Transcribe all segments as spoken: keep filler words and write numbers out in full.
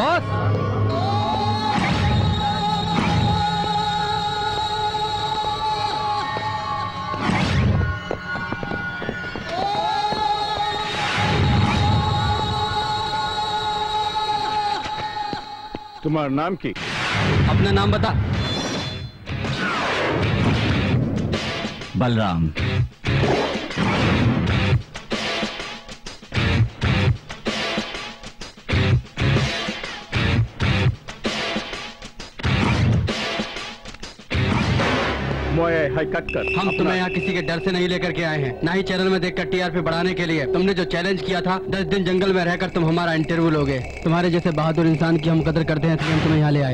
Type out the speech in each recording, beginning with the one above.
Boss. तुम्हारा नाम की? अपना नाम बता। बलराम। हम तुम्हें यहाँ किसी के डर से नहीं लेकर के आए हैं, ना ही चैनल में देखकर टीआरपी बढ़ाने के लिए। तुमने जो चैलेंज किया था दस दिन जंगल में रहकर तुम हमारा इंटरव्यू लोगे। तुम्हारे जैसे बहादुर इंसान की हम कदर करते हैं, इसलिए हम तुम्हें यहाँ ले आए।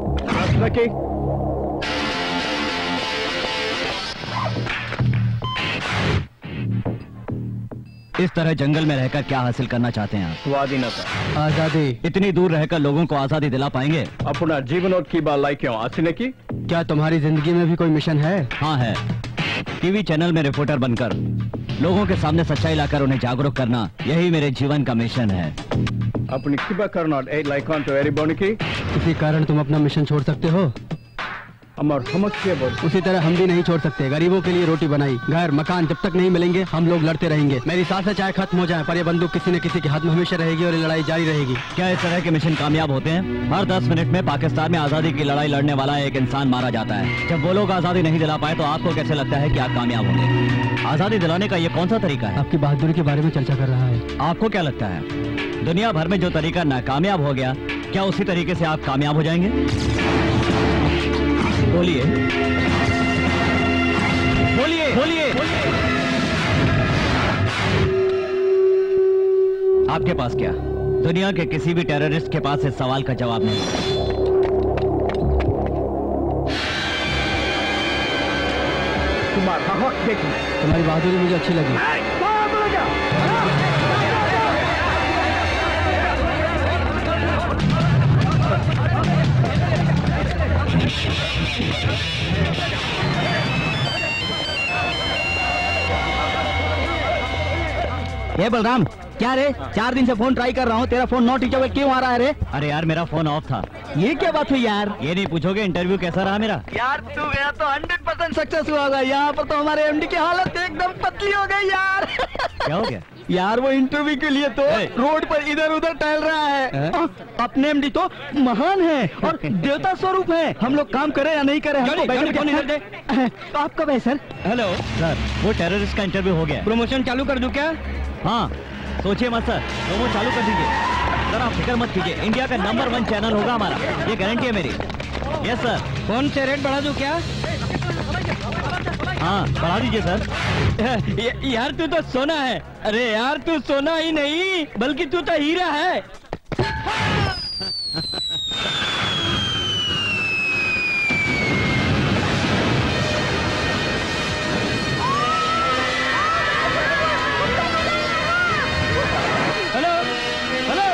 इस तरह जंगल में रहकर क्या हासिल करना चाहते हैं आप? स्वाधीनता, आजादी। इतनी दूर रहकर लोगों को आजादी दिला पाएंगे? अपना जीवनोत्सव की बात लाई क्यों आसिने की? क्या तुम्हारी जिंदगी में भी कोई मिशन है? हाँ है। टीवी चैनल में रिपोर्टर बनकर लोगों के सामने सच्चाई लाकर उन्हें जागरूक करना, यही मेरे जीवन का मिशन है। अपनी किबा करना लाइक ऑन टू एवरीबॉडी की। इसी कारण तुम अपना मिशन छोड़ सकते हो? उसी तरह हम भी नहीं छोड़ सकते। गरीबों के लिए रोटी बनाई, घर मकान जब तक नहीं मिलेंगे हम लोग लड़ते रहेंगे। मेरी सांसें चाहे खत्म हो जाए पर ये बंदूक किसी न किसी के हाथ में हमेशा रहेगी और ये लड़ाई जारी रहेगी। क्या इस तरह के मिशन कामयाब होते हैं? हर दस मिनट में पाकिस्तान में आजादी की लड़ाई लड़ने वाला एक इंसान मारा जाता है। जब वो लोग आजादी नहीं दिला पाए तो आपको कैसे लगता है कि आप कामयाब होंगे? आजादी दिलाने का ये कौन सा तरीका है? आपकी बहादुरी के बारे में चर्चा कर रहा है। आपको क्या लगता है दुनिया भर में जो तरीका नाकामयाब हो गया, क्या उसी तरीके से आप कामयाब हो जाएंगे? बोलिए बोलिए बोलिए। आपके पास क्या? दुनिया के किसी भी टेररिस्ट के पास इस सवाल का जवाब नहीं। तुम्हारी बहादुरी मुझे अच्छी लगी। ये बलराम, क्या रे? चार दिन से फोन ट्राई कर रहा हूँ, तेरा फोन नॉट रीचेबल क्यों आ रहा है रे? अरे यार मेरा फोन ऑफ था। ये क्या बात हुई यार? ये नहीं पूछोगे इंटरव्यू कैसा रहा मेरा? यार तू गया तो हंड्रेड परसेंट सक्सेस हुआ होगा। यहाँ पर तो हमारे एमडी की हालत एकदम पतली हो गई यार। क्या हो गया? यार वो इंटरव्यू के लिए तो रोड पर इधर उधर टहल रहा है, है? अपने एमडी तो महान है और देवता स्वरूप है। हम लोग काम करें या नहीं करें हमको बैठने फोन इधर दे। आप कब है सर? हेलो सर, वो टेररिस्ट का इंटरव्यू हो गया। प्रमोशन चालू कर दूं क्या? हाँ सोचिए मत सर, प्रोमो चालू कर दीजिए सर। आप फिक्र मत कीजिए, इंडिया का नंबर वन चैनल होगा हमारा, ये गारंटी है मेरी। Yes sir. फोन से रेट बढ़ा दूं क्या? हाँ बढ़ा दीजिए सर। यार तू तो सोना है। अरे यार तू सोना ही नहीं बल्कि तू तो हीरा है। Hello hello.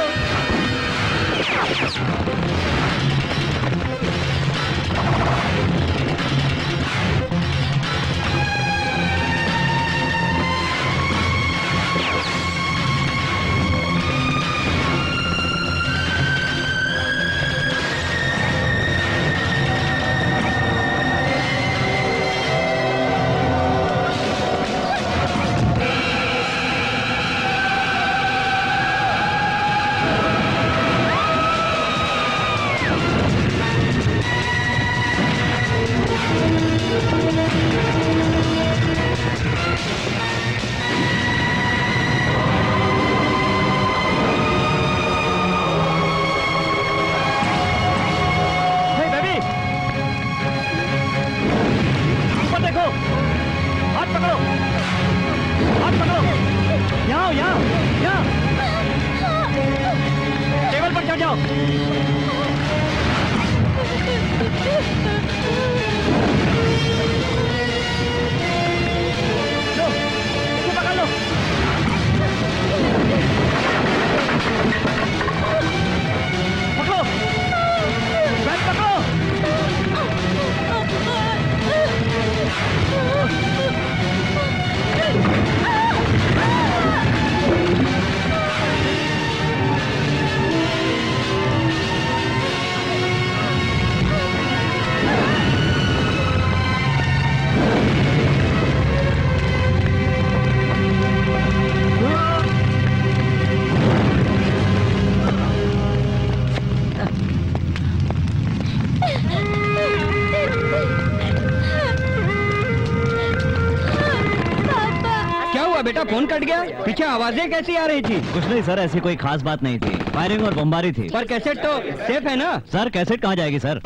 का फोन कट गया? पीछे आवाजें कैसी आ रही थी? कुछ नहीं सर, ऐसी कोई खास बात नहीं थी, फायरिंग और बमबारी थी। पर कैसेट तो सेफ है ना? सर कैसेट कहाँ जाएगी सर?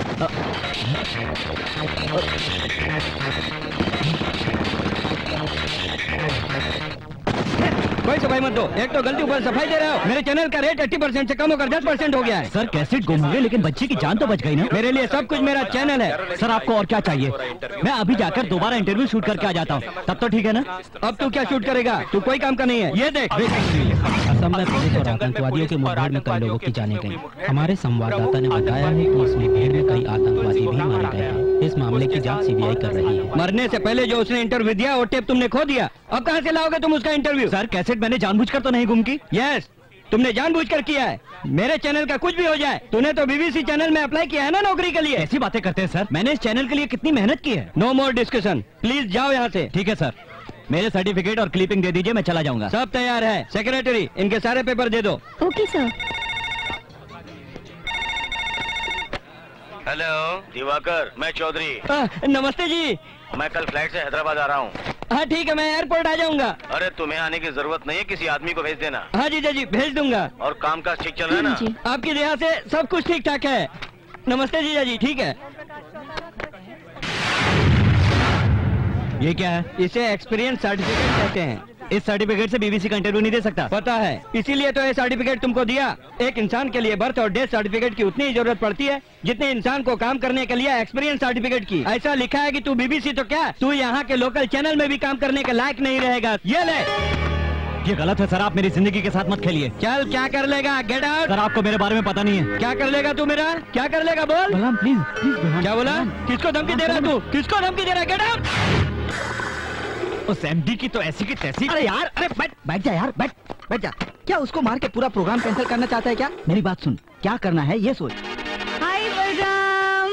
कोई सफाई मत दो, एक तो गलती ऊपर सफाई दे रहे हो। मेरे चैनल का रेट अस्सी परसेंट से कम होकर दस परसेंट हो गया है। सर कैसेट गुम हो गई लेकिन बच्चे की जान तो बच गई ना। मेरे लिए सब कुछ मेरा चैनल है। सर आपको और क्या चाहिए? मैं अभी जाकर दोबारा इंटरव्यू शूट करके आ जाता हूँ, तब तो ठीक है ना? अब तू क्या शूट करेगा? तू कोई काम का नहीं है। ये देख, असम में पुलिस और आतंकवादियों के मुठभेड़ में कई लोगों की जाने गई। हमारे संवाददाता ने बताया है कि इस मुठभेड़ में कई आतंकवादी भी मारे गए हैं। इस मामले की जांच सीबीआई कर रही है। मरने से पहले जो उसने इंटरव्यू दिया वो टेप तुमने खो दिया। अब कहाँ से लाओगे तुम उसका इंटरव्यू? सर कैसेट मैंने जानबूझकर तो नहीं गुम की। यस, तुमने जानबूझकर किया है। मेरे चैनल का कुछ भी हो जाए, तूने तो बीबीसी चैनल में अप्लाई किया है ना नौकरी के लिए। ऐसी बातें करते हैं सर, मैंने इस चैनल के लिए कितनी मेहनत की है। नो मोर डिस्कशन, प्लीज जाओ यहाँ से। ठीक है सर, मेरे सर्टिफिकेट और क्लिपिंग दे दीजिए, मैं चला जाऊंगा। सब तैयार है। सेक्रेटरी, इनके सारे पेपर दे दो। Okay sir. हेलो दिवाकर, मैं चौधरी। नमस्ते जी। मैं कल फ्लाइट से हैदराबाद आ रहा हूँ। हाँ ठीक है, मैं एयरपोर्ट आ जाऊंगा। अरे तुम्हें आने की जरूरत नहीं है, किसी आदमी को भेज देना। हाँ जीजा जी, भेज दूंगा। और काम काज ठीक चल रहा है ना? आपकी दया से सब कुछ ठीक ठाक है। नमस्ते जीजा जी। ठीक है। ये क्या है? इसे एक्सपीरियंस सर्टिफिकेट कहते हैं। इस सर्टिफिकेट से बीबीसी का इंटरव्यू नहीं दे सकता। पता है, इसीलिए तो ये सर्टिफिकेट तुमको दिया। एक इंसान के लिए बर्थ और डेथ सर्टिफिकेट की उतनी ही जरूरत पड़ती है जितनी इंसान को काम करने के लिए एक्सपीरियंस सर्टिफिकेट की। ऐसा लिखा है कि तू बीबीसी तो क्या, तू यहाँ के लोकल चैनल में भी काम करने के लायक नहीं रहेगा। ये ले। ये गलत है सर, आप मेरी जिंदगी के साथ मत खेलिए। चल, क्या कर लेगा? Get out. सर आपको मेरे बारे में पता नहीं है। क्या कर लेगा तू मेरा? क्या कर लेगा बोल? Balram please please. क्या बोला? किसको धमकी दे रहा तू? किसको धमकी दे रहा? Get out. उस एमडी की तो ऐसी की तैसी। अरे यार, अरे बैठ बैठ जा यार, बैठ बैठ जा। क्या उसको मार के पूरा प्रोग्राम कैंसिल करना चाहता है क्या? मेरी बात सुन, क्या करना है ये सोच। हाय बलराम।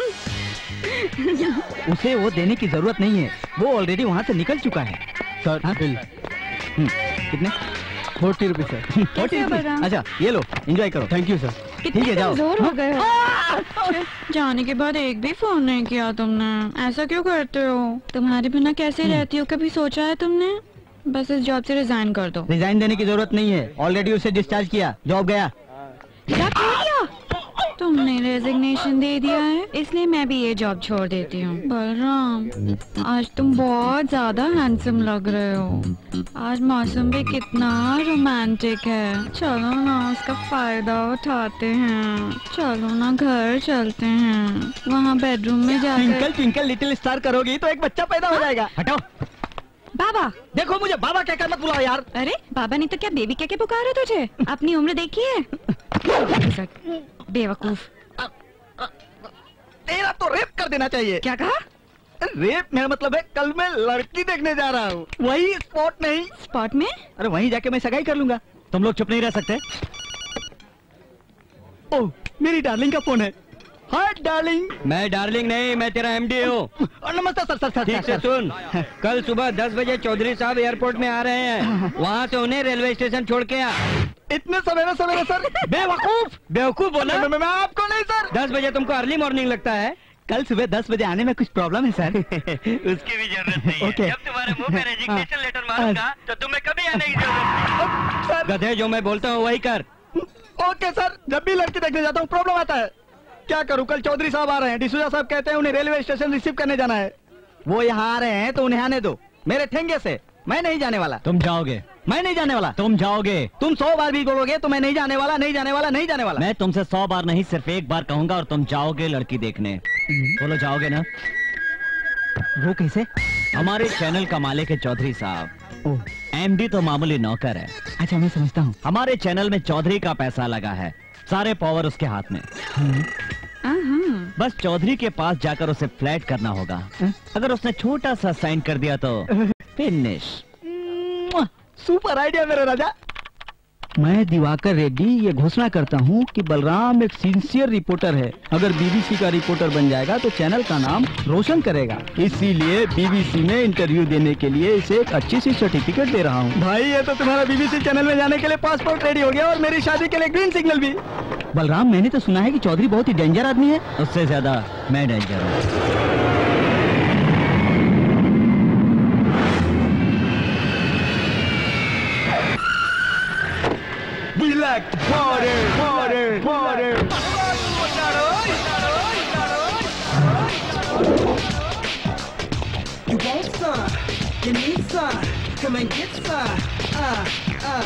उसे वो देने की जरूरत नहीं है, वो ऑलरेडी वहाँ से निकल चुका है। सर हाँ? बिल कितने? Forty rupees sir. Forty rupees. अच्छा ये लो, एंजॉय करो। Thank you sir. ठीक है, जाओ। जोर हो गए हो। जाने के बाद एक भी फोन नहीं किया तुमने, ऐसा क्यों करते हो? तुम्हारे बिना कैसे रहती हो, कभी सोचा है तुमने? बस इस जॉब से रिजाइन कर दो। रिजाइन देने की जरूरत नहीं है, ऑलरेडी उसे डिस्चार्ज किया, जॉब गया। क्या किया? तुमने रेजिग्नेशन दे दिया है, इसलिए मैं भी ये जॉब छोड़ देती हूँ। बलराम, आज तुम बहुत ज्यादा हैंडसम लग रहे हो। आज मौसम भी कितना रोमांटिक है। चलो ना उसका फायदा उठाते हैं। चलो ना घर चलते हैं, वहाँ बेडरूम में जाकर ट्विंकल ट्विंकल लिटिल स्टार करोगी तो एक बच्चा पैदा हो जाएगा। हटाओ। बाबा। देखो मुझे बाबा कहकर मत बुलाओ यार। अरे बाबा नहीं तो क्या बेबी कह के पुकारे तुझे? अपनी उम्र देखी है? बेवकूफ। तेरा तो रेप कर देना चाहिए। क्या कहा? रेप मेरा मतलब है कल मैं लड़की देखने जा रहा हूँ, वही स्पॉट नहीं। स्पॉट में? अरे वहीं जाके मैं सगाई कर लूंगा। तुम लोग चुप नहीं रह सकते? ओह, मेरी डार्लिंग का फोन है। Hi darling. मैं डार्लिंग नहीं, मैं तेरा एमडी हूँ। नमस्ते सर। सर सर ठीक से सुन, कल सुबह दस बजे चौधरी साहब एयरपोर्ट में आ रहे हैं, वहाँ से उन्हें रेलवे स्टेशन छोड़ के आ। इतने सवेरे सवेरे सर? बेवकूफ। बेवकूफ बोला? मैं, मैं आपको नहीं सर। दस बजे तुमको अर्ली मॉर्निंग लगता है? कल सुबह दस बजे आने में कुछ प्रॉब्लम है सर? उसकी भी जरूरत नहीं है। Okay. जब तुम्हारे मुंह पे रेजिग्नेशन लेटर मारूंगा तो तुम्हें कभी आने की जरूरत नहीं। गधे, जो मैं बोलता हूँ वही कर। ओके सर, जब भी लड़की देखने जाता हूँ प्रॉब्लम आता है। क्या करूँ? कल चौधरी साहब आ रहे हैं, डिसूजा साहब कहते हैं उन्हें रेलवे स्टेशन रिसीव करने जाना है। वो यहाँ आ रहे हैं तो उन्हें आने दो, मेरे ठेंगे से। मैं नहीं जाने वाला। तुम जाओगे? मैं नहीं जाने वाला। तुम जाओगे? तुम सौ बार भी बोलोगे तो मैं नहीं जाने वाला, नहीं जाने वाला, नहीं जाने वाला। मैं तुमसे सौ बार नहीं, सिर्फ एक बार कहूंगा और तुम जाओगे लड़की देखने। बोलो जाओगे ना? वो कैसे? हमारे चैनल का मालिक है चौधरी साहब, एमडी तो मामूली नौकर है। अच्छा मैं समझता हूँ। हमारे चैनल में चौधरी का पैसा लगा है, सारे पावर उसके हाथ में। बस चौधरी के पास जाकर उसे फ्लैट करना होगा। अगर उसने छोटा सा साइन कर दिया तो फिनिश। सुपर आइडिया मेरे राजा। मैं दिवाकर रेड्डी ये घोषणा करता हूँ कि बलराम एक सिंसियर रिपोर्टर है। अगर बीबीसी का रिपोर्टर बन जाएगा तो चैनल का नाम रोशन करेगा। इसीलिए बीबीसी में इंटरव्यू देने के लिए इसे एक अच्छी सी सर्टिफिकेट दे रहा हूँ। भाई ये तो तुम्हारा बीबीसी चैनल में जाने के लिए पासपोर्ट रेडी हो गया और मेरी शादी के लिए ग्रीन सिग्नल भी। बलराम, मैंने तो सुना है कि चौधरी बहुत ही डेंजर आदमी है। उससे ज्यादा मैं डेंजर हूँ। come and get far. Ah, ah.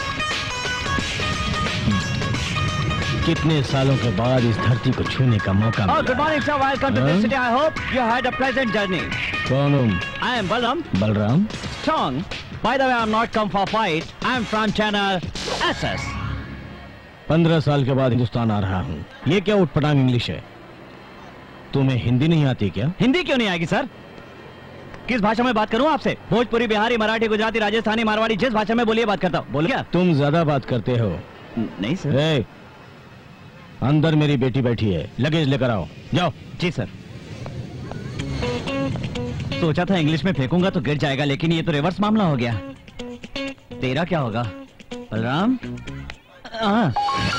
कितने सालों के बाद इस धरती को छूने का मौका मिला। Oh, good morning, sir. Welcome to this city. I hope you had a pleasant journey. कौन हूँ? I am Balram. Balram. Strong. By the way, I am not come for fight. I am from channel S S. पंद्रह साल के बाद हिंदुस्तान आ रहा हूँ। ये क्या उटपटांग इंग्लिश है? तुम्हें हिंदी नहीं आती क्या? हिंदी क्यों नहीं आएगी सर? किस भाषा में बात करूँ आपसे? भोजपुरी, बिहारी, मराठी, गुजराती, राजस्थानी, मारवाड़ी, जिस भाषा में बोलिए बात करता हूँ। बोलो क्या? तुम ज्यादा बात करते हो। नहीं सर। ए, अंदर मेरी बेटी बैठी है, लगेज लेकर आओ। जाओ। जी सर। सोचा था इंग्लिश में फेंकूंगा तो गिर जाएगा, लेकिन ये तो रिवर्स मामला हो गया। तेरा क्या होगा बलराम? हाँ।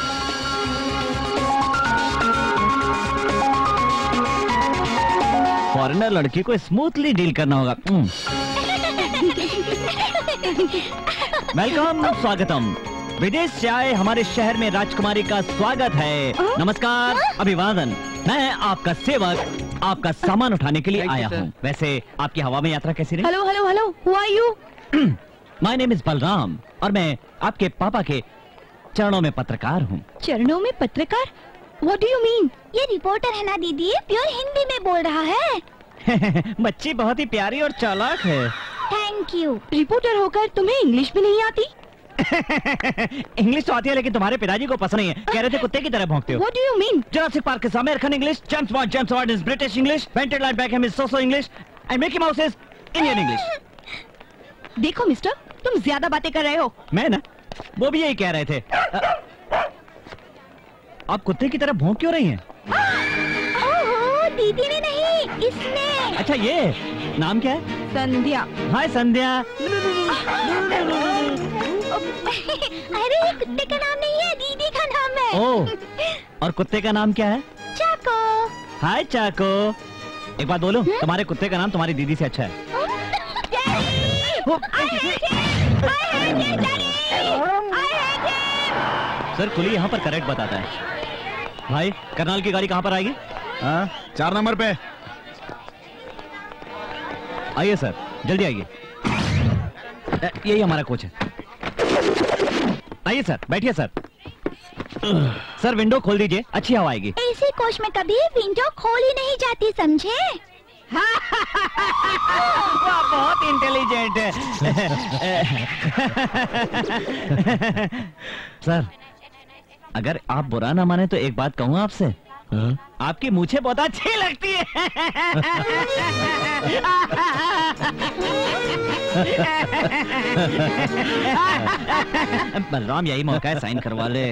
फॉरेनर लड़की को स्मूथली डील करना होगा। वेलकम, स्वागतम। विदेश से आए हमारे शहर में राजकुमारी का स्वागत है। नमस्कार, अभिवादन। मैं आपका सेवक आपका सामान उठाने के लिए आया हूँ। वैसे आपकी हवा में यात्रा कैसी रही? Hello hello hello, who are you? My name is Balram और मैं आपके पापा के चरणों में पत्रकार हूँ। चरणों में पत्रकार? What do you mean? ये रिपोर्टर है ना दीदी, प्योर हिंदी में बोल रहा है। बच्ची बहुत ही प्यारी और चालाक है। Thank you. रिपोर्टर होकर तुम्हें इंग्लिश भी नहीं आती? इंग्लिश तो आती है, लेकिन तुम्हारे पिताजी को पसंद नहीं है। कह रहे थे कुत्ते की तरह भौंकते हो। What do you mean? Jurassic Park is American English, James Bond James Bond is British English, Painted Line Beckham is so-so English, and Mickey Mouse is Indian English. देखो मिस्टर, तुम ज्यादा बातें कर रहे हो। मैं ना, वो भी यही कह रहे थे। आप कुत्ते की तरह भौंक क्यों रही हैं? ओहो, दीदी ने नहीं, इसने। अच्छा, ये नाम क्या है? संध्या। हाय संध्या। अरे ये कुत्ते का नाम नहीं है, दीदी का नाम है। ओह, और कुत्ते का नाम क्या है? चाको। हाय चाको। एक बात बोलूं, तुम्हारे कुत्ते का नाम तुम्हारी दीदी से अच्छा है। सर, कुली यहाँ पर करेक्ट बताता है। भाई, करनाल की गाड़ी कहाँ पर आएगी? हाँ, चार नंबर पे। आइए सर, जल्दी आइए। यही हमारा कोच है। आइए सर, बैठिए सर। सर, विंडो खोल दीजिए, अच्छी हवा आएगी। ऐसे कोच में कभी विंडो खोली नहीं जाती, समझे? वाह, बहुत इंटेलिजेंट है। सर, अगर आप बुरा ना माने तो एक बात कहूँ आपसे। हाँ? आपकी मूछें बहुत अच्छी लगती है। बलराम, यही मौका है, साइन करवा ले।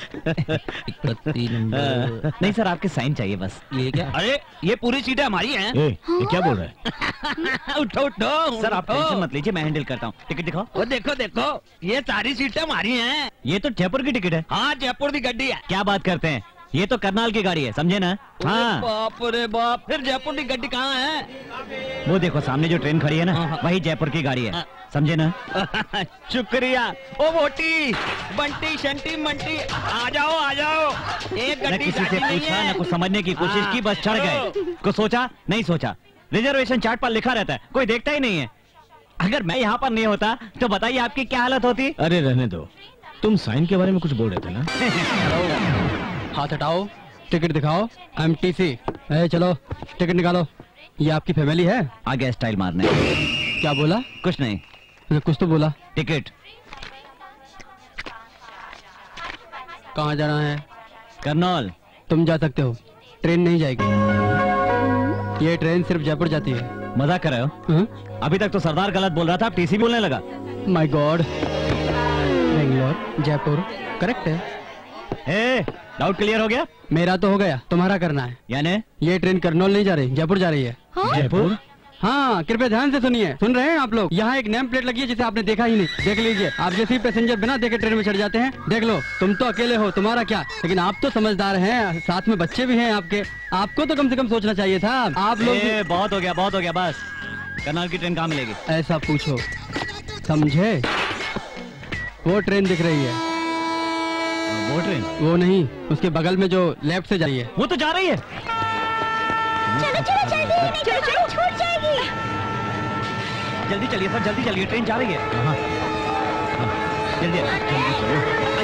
नहीं सर, आपके साइन चाहिए बस। ये क्या? अरे, ये पूरी सीटें हमारी हैं। ए, ये क्या बोल रहा है? उठो उठो। सर, आप टेंशन मत लीजिए, मैं हैंडल करता हूँ। टिकट दिखाओ। वो देखो देखो, ये सारी सीटें हमारी हैं। ये तो जयपुर की टिकट है। हाँ, जयपुर की गड्डी है। क्या बात करते हैं, ये तो करनाल की गाड़ी है, समझे ना? हाँ। बाप रे बाप, फिर जयपुर की गड्डी कहाँ है? वो देखो सामने जो ट्रेन खड़ी है ना, वही जयपुर की गाड़ी है, समझे ना? शुक्रिया। ओ मोटी बंटी शंटी मंटी, आ जाओ आ जाओ। एक न गड्डी किसी से पूछा, न कुछ समझने की कोशिश की, बस चढ़ गए। कुछ सोचा नहीं सोचा। रिजर्वेशन चार्ट पर लिखा रहता है, कोई देखता ही नहीं है। अगर मैं यहाँ पर नहीं होता तो बताइए आपकी क्या हालत होती? अरे रहने दो, तुम साइन के बारे में कुछ बोल रहे थे ना? हाथ हटाओ, टिकट दिखाओ। M T C. ए, चलो टिकट निकालो। ये आपकी फैमिली है? आ गया स्टाइल मारने। क्या बोला? कुछ नहीं। कुछ तो बोला। टिकट। कहाँ जाना है? करनाल। तुम जा सकते हो, ट्रेन नहीं जाएगी। ये ट्रेन सिर्फ जयपुर जाती है। मजाक कर रहे हो? हा? अभी तक तो सरदार गलत बोल रहा था, आप टीसी बोलने लगा। My god. Bangalore Jaipur correct है। ए, डाउट क्लियर हो गया? मेरा तो हो गया, तुम्हारा करना है। यानी ये ट्रेन करनौल नहीं जा रही, जयपुर जा रही है। हाँ? जयपुर? हाँ, कृपया ध्यान से सुनिए। सुन रहे हैं आप लोग? यहाँ एक नेम प्लेट लगी है जिसे आपने देखा ही नहीं। देख लीजिए, आप जैसे ही पैसेंजर बिना देखे ट्रेन में चढ़ जाते हैं। देख लो, तुम तो अकेले हो, तुम्हारा क्या, लेकिन आप तो समझदार हैं, साथ में बच्चे भी हैं आपके। आपको तो कम से कम सोचना चाहिए था। आप लोग ए, बहुत हो गया बहुत हो गया, बस। करनाल की ट्रेन कहाँ मिलेगी? ऐसा पूछो, समझे? वो ट्रेन दिख रही है। वो ट्रेन? वो नहीं, उसके बगल में जो लेफ्ट से जा रही है। वो तो जा रही है। चलो चलो जल्दी, नहीं तो गाड़ी छूट जाएगी। जल्दी चलिए सर, जल्दी चलिए, ट्रेन जा रही है। हाँ, हाँ, जल्दी जल्दी चलो।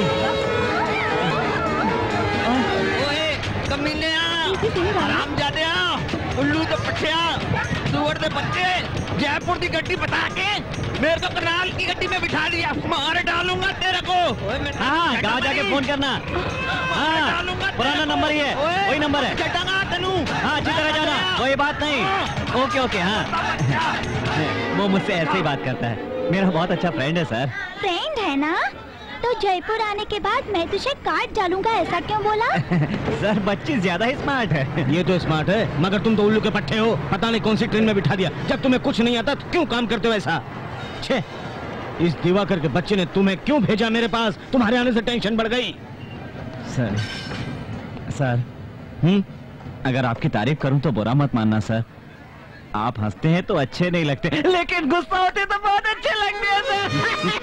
ओए कमीने आराम जाते उल्लू तो पट्टिया सुअर दे बच्चे, जयपुर की गड्डी बता के मेरे को करनाल की गड्डी में बिठा दिया, मार डालूंगा तेरे को। हाँ, गाँव जाके फोन करना। हाँ, पुराना नंबर ही है, वही नंबर है। चटांगा तनु। हाँ, अच्छी तरह जाना, कोई बात नहीं। Okay okay. हाँ, वो मुझसे ऐसे ही बात करता है, मेरा बहुत अच्छा फ्रेंड है सर। फ्रेंड है ना? तो जयपुर आने के बाद मैं तुझे काट डालूंगा, ऐसा क्यों बोला? सर बच्ची ज्यादा ही स्मार्ट है। ये तो स्मार्ट है, मगर तुम तो उल्लू के पट्टे हो। पता नहीं कौन सी ट्रेन में बिठा दिया। जब तुम्हें कुछ नहीं आता तो क्यों काम करते हो ऐसा? छे, इस दिवाकर के बच्चे ने तुम्हें क्यों भेजा मेरे पास? तुम्हारे आने से टेंशन बढ़ गई। सर सर हम्म अगर आपकी तारीफ करूं तो बुरा मत मानना सर। आप हंसते हैं तो अच्छे नहीं लगते, लेकिन गुस्सा होते तो बहुत अच्छे लगते हैं सर।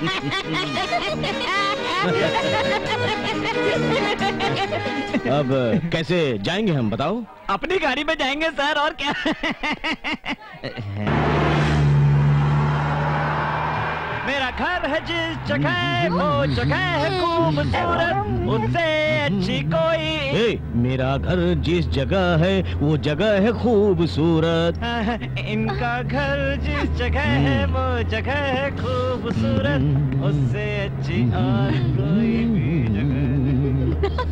अब कैसे जाएंगे हम, बताओ? अपनी गाड़ी में जाएंगे सर, और क्या। मेरा घर है जिस जगह, वो जगह है खूबसूरत, उससे अच्छी कोई। ए, मेरा घर जिस जगह है वो जगह है खूबसूरत। इनका घर जिस जगह है वो जगह है खूबसूरत, उससे अच्छी और कोई भी जगह।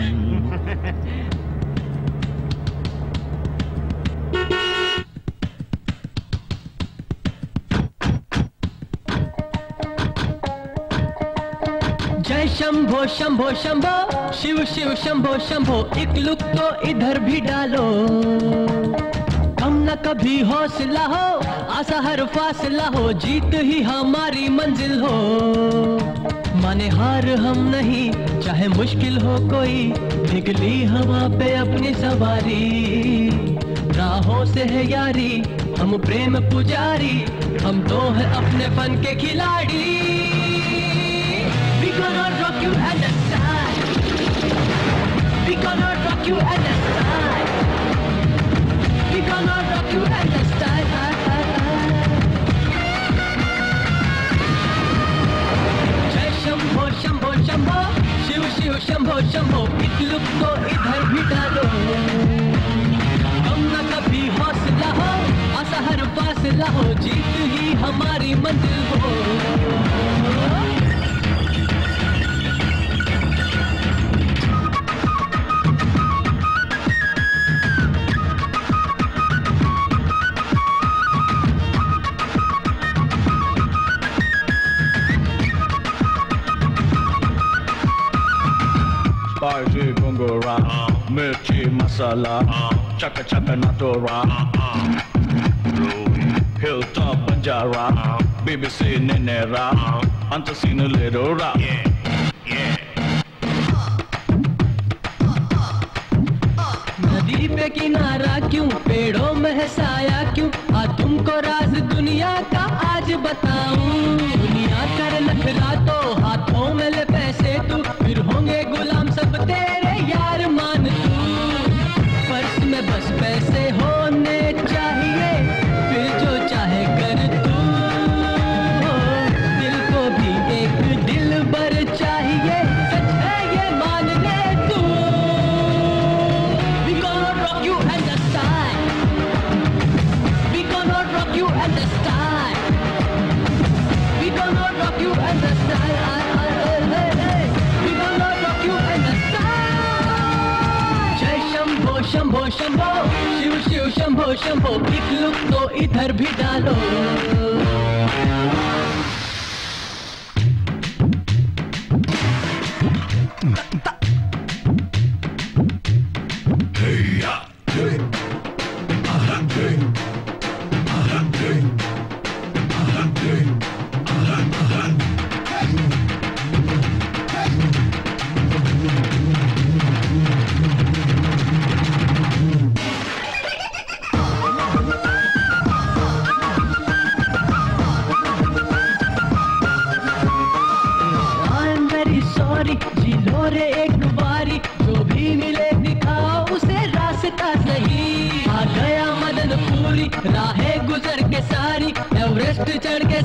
जय शंभो शंभो शंभो, शिव शिव शंभो शंभो, एक लुक तो इधर भी डालो। कम न कभी हौसला हो, आशा हर फासला हो, जीत ही हमारी मंजिल हो। माने हार हम नहीं, चाहे मुश्किल हो कोई, निकली हवा पे अपनी सवारी। राहों से है यारी, हम प्रेम पुजारी, हम तो है अपने फन के खिलाड़ी। We gonna rock you at the side. We gonna rock you at the side. We gonna rock you at the side. जय शंभो शंभो शंभो, शिव शिव शंभो शंभो, एक लुक तो इधर भी डालो। हम न कभी हौसला हो, आशा हर फासला हो, जीत ही हमारी मंजिल हो। Spicy bungura, mirchi masala, chaka chaka natura, hilltop banjara, B B C ninera, antasina lidora. नदी पे किनारा क्यों, पेड़ों में है साया क्यों, आ तुमको राज दुनिया का आज बताऊं। दुनिया कर नखरा तो हाथों में ले पैसे तू, फिर होंगे गुलाम सब तेरे यार मान तू। पर्स में बस पैसे होने चाहिए, फिर जो चाहे कर तू। दिल को भी एक दिल भर चाहिए, सच है ये मान ले तू। We gonna rock you at the side. We gonna rock you at the side. We gonna rock you at the side. We gonna rock you at the side. जय शंभो शंभो शंभो, शिव शिव शंभो शंभो, एक लुक तो इधर भी डालो। जी लो रे एक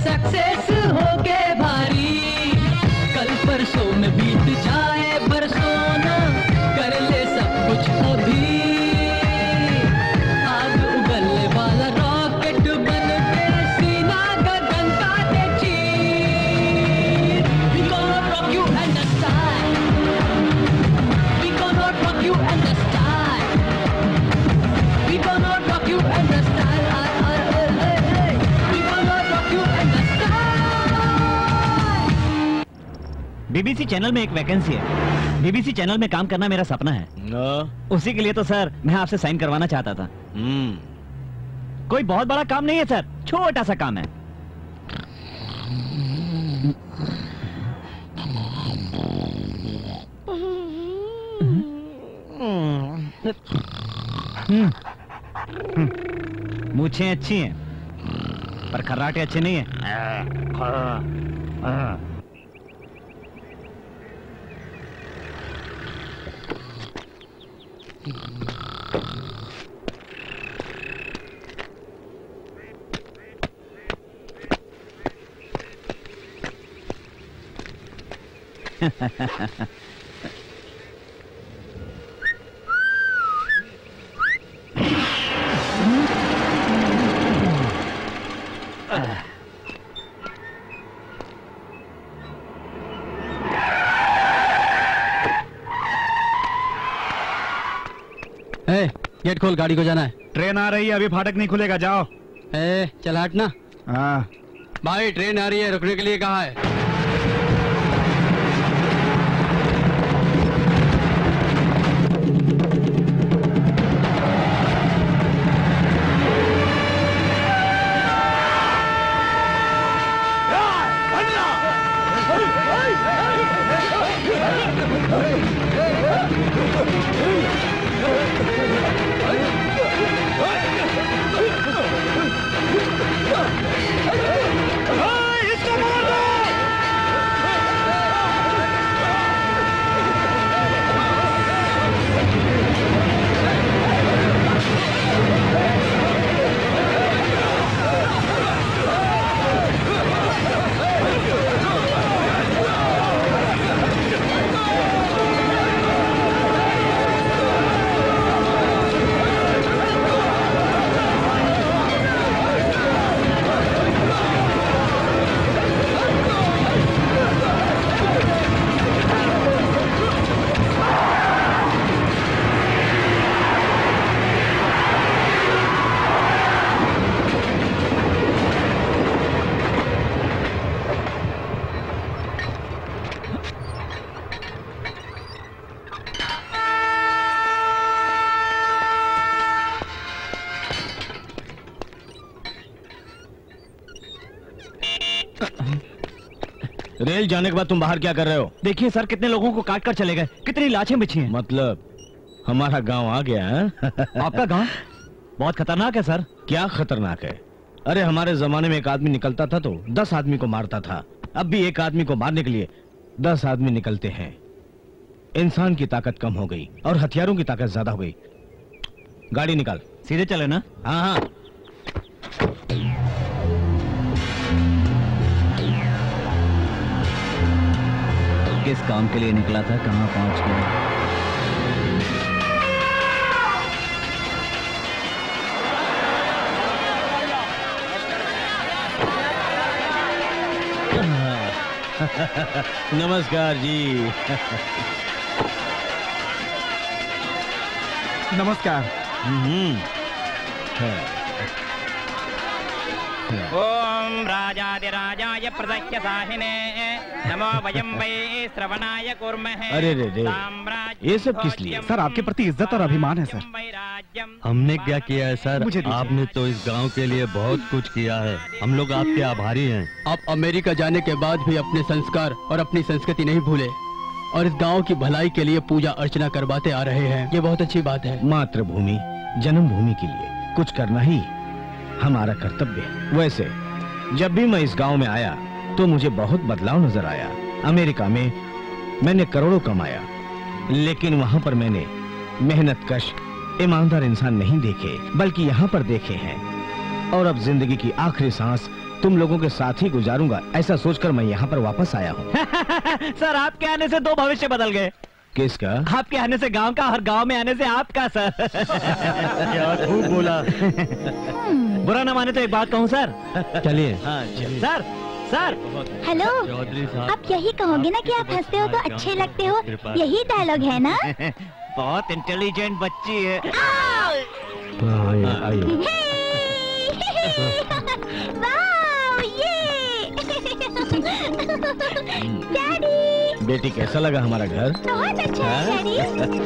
सक्सेस हो के भारी, कल परसों में बीत जाए बरसों ना, कर ले सब कुछ अभी। आग उगलने वाला रॉकेट बन के सीना गगन का दे चीर। We gonna rock you and the style, we gonna rock you and the style, we gonna rock you and the style, we gonna rock you and the style। BBC channel में एक vacancy है। BBC channel में काम करना मेरा सपना है। no. उसी के लिए तो सर मैं आपसे साइन करवाना चाहता था। hmm. कोई बहुत बड़ा काम नहीं है सर, छोटा सा काम है। मूछें अच्छी हैं, पर खर्राटे अच्छे नहीं हैं। ए, गेट खोल, गाड़ी को जाना है। ट्रेन आ रही है, अभी फाटक नहीं खुलेगा, जाओ। ए, चल हट ना। हाँ भाई ट्रेन आ रही है, रुकने के लिए कहा है। रेल जाने के बाद तुम बाहर क्या कर रहे हो? देखिए सर, कितने लोगों को काट कर चले गए, कितनी लाशें बिछी हैं। मतलब हमारा गांव आ गया है? आपका गांव बहुत खतरनाक है सर। क्या खतरनाक है? अरे हमारे जमाने में एक आदमी निकलता था तो दस आदमी को मारता था। अब भी एक आदमी को मारने के लिए दस आदमी निकलते हैं। इंसान की ताकत कम हो गई और हथियारों की ताकत ज्यादा हो गई। गाड़ी निकाल। सीधे चले ना? हाँ हाँ। किस काम के लिए निकला था, कहाँ पहुंच गया? नमस्कार जी। नमस्कार। हम्म। ओम राजाधिराजाय प्रदक्ष साहिने नमो वयं वै श्रवणाय कुर्महे। अरे रे रे, ये सब किस लिए? सर आपके प्रति इज्जत और अभिमान है सर। हमने क्या किया है सर? आपने तो इस गांव के लिए बहुत कुछ किया है, हम लोग आपके आभारी हैं। आप अमेरिका जाने के बाद भी अपने संस्कार और अपनी संस्कृति नहीं भूले और इस गांव की भलाई के लिए पूजा अर्चना करवाते आ रहे हैं, ये बहुत अच्छी बात है। मातृभूमि, जन्मभूमि के लिए कुछ करना ही हमारा कर्तव्य है। वैसे जब भी मैं इस गांव में आया तो मुझे बहुत बदलाव नजर आया। अमेरिका में मैंने करोड़ों कमाया, लेकिन वहां पर मैंने मेहनतकश ईमानदार इंसान नहीं देखे, बल्कि यहाँ पर देखे हैं। और अब जिंदगी की आखिरी सांस तुम लोगों के साथ ही गुजारूंगा, ऐसा सोचकर मैं यहाँ पर वापस आया हूँ। सर आपके आने से दो भविष्य बदल गए। किसका? आपके आने से गांव का और गांव में आने से आपका सर। क्या खूब बोला। बुरा न माने तो एक बात कहूँ सर। चलिए। हाँ, सर सर हेलो, चौधरी साहब, आप यही कहोगे ना कि आप हंसते हो तो अच्छे लगते हो, यही डायलॉग है ना? बहुत इंटेलिजेंट बच्ची है। वाह, ये डैडी। बेटी कैसा लगा हमारा घर? बहुत अच्छा है डैडी।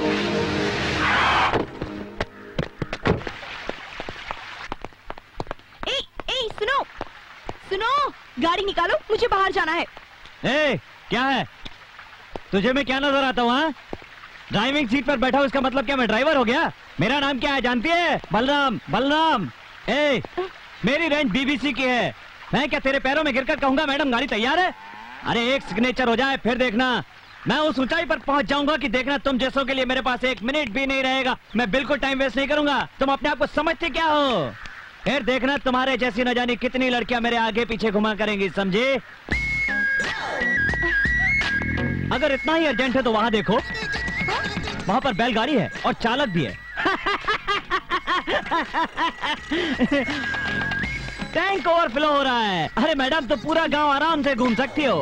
ए, ए, सुनो सुनो, गाड़ी निकालो, मुझे बाहर जाना है। ए, क्या है? तुझे मैं क्या नजर आता हूँ? हाँ? ड्राइविंग सीट पर बैठा हूँ, इसका मतलब क्या मैं ड्राइवर हो गया? मेरा नाम क्या है जानती है? बलराम। बलराम। ए, मेरी रेंज बीबीसी की है। मैं क्या तेरे पैरों में गिरकर कहूंगा मैडम गाड़ी तैयार है? अरे एक सिग्नेचर हो जाए फिर देखना, मैं उस ऊंचाई पर पहुंच जाऊंगा कि देखना तुम जैसों के लिए मेरे पास एक मिनट भी नहीं रहेगा। मैं बिल्कुल टाइम वेस्ट नहीं करूंगा। तुम अपने आप को समझते क्या हो? फिर देखना तुम्हारे जैसी न जाने कितनी लड़कियां मेरे आगे पीछे घुमा करेंगी, समझे? अगर इतना ही अर्जेंट है तो वहां देखो, वहां पर बैलगाड़ी है और चालक भी है। टैंक ओवरफ्लो हो रहा है। अरे मैडम तो पूरा गांव आराम से घूम सकती हो।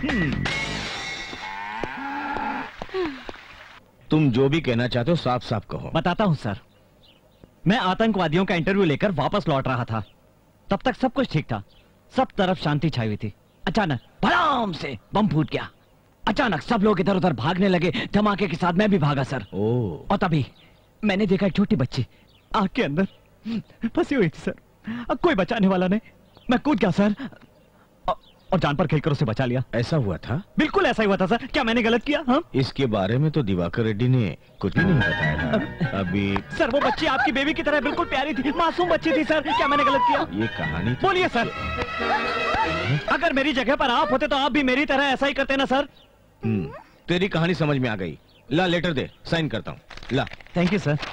तुम जो भी कहना चाहते हो साफ साफ कहो। बताता हूं सर, मैं आतंकवादियों का इंटरव्यू लेकर वापस लौट रहा था। तब तक सब कुछ ठीक था, सब तरफ शांति छाई हुई थी। अचानक भड़ाम से बम फूट गया। अचानक सब लोग इधर उधर भागने लगे, धमाके के साथ मैं भी भागा सर। ओह। और तभी मैंने देखा एक छोटी बच्ची आग के अंदर फंसी हुई थी सर। अब कोई बचाने वाला नहीं, मैं कूद गया सर और जान पर खेलकर उसे बचा लिया। ऐसा हुआ था? बिल्कुल ऐसा ही हुआ था सर। क्या मैंने गलत किया? हाँ? इसके बारे में तो दिवाकर रेड्डी ने कुछ भी नहीं बताया था अभी। सर वो बच्ची आपकी बेबी की तरह बिल्कुल प्यारी थी, मासूम बच्ची थी सर। क्या मैंने गलत किया? ये कहानी बोलिए सर। अगर मेरी जगह पर आप होते तो आप भी मेरी तरह ऐसा ही करते ना सर? हम्म, तेरी कहानी समझ में आ गई। ला लेटर दे, साइन करता हूँ। ला। Thank you sir.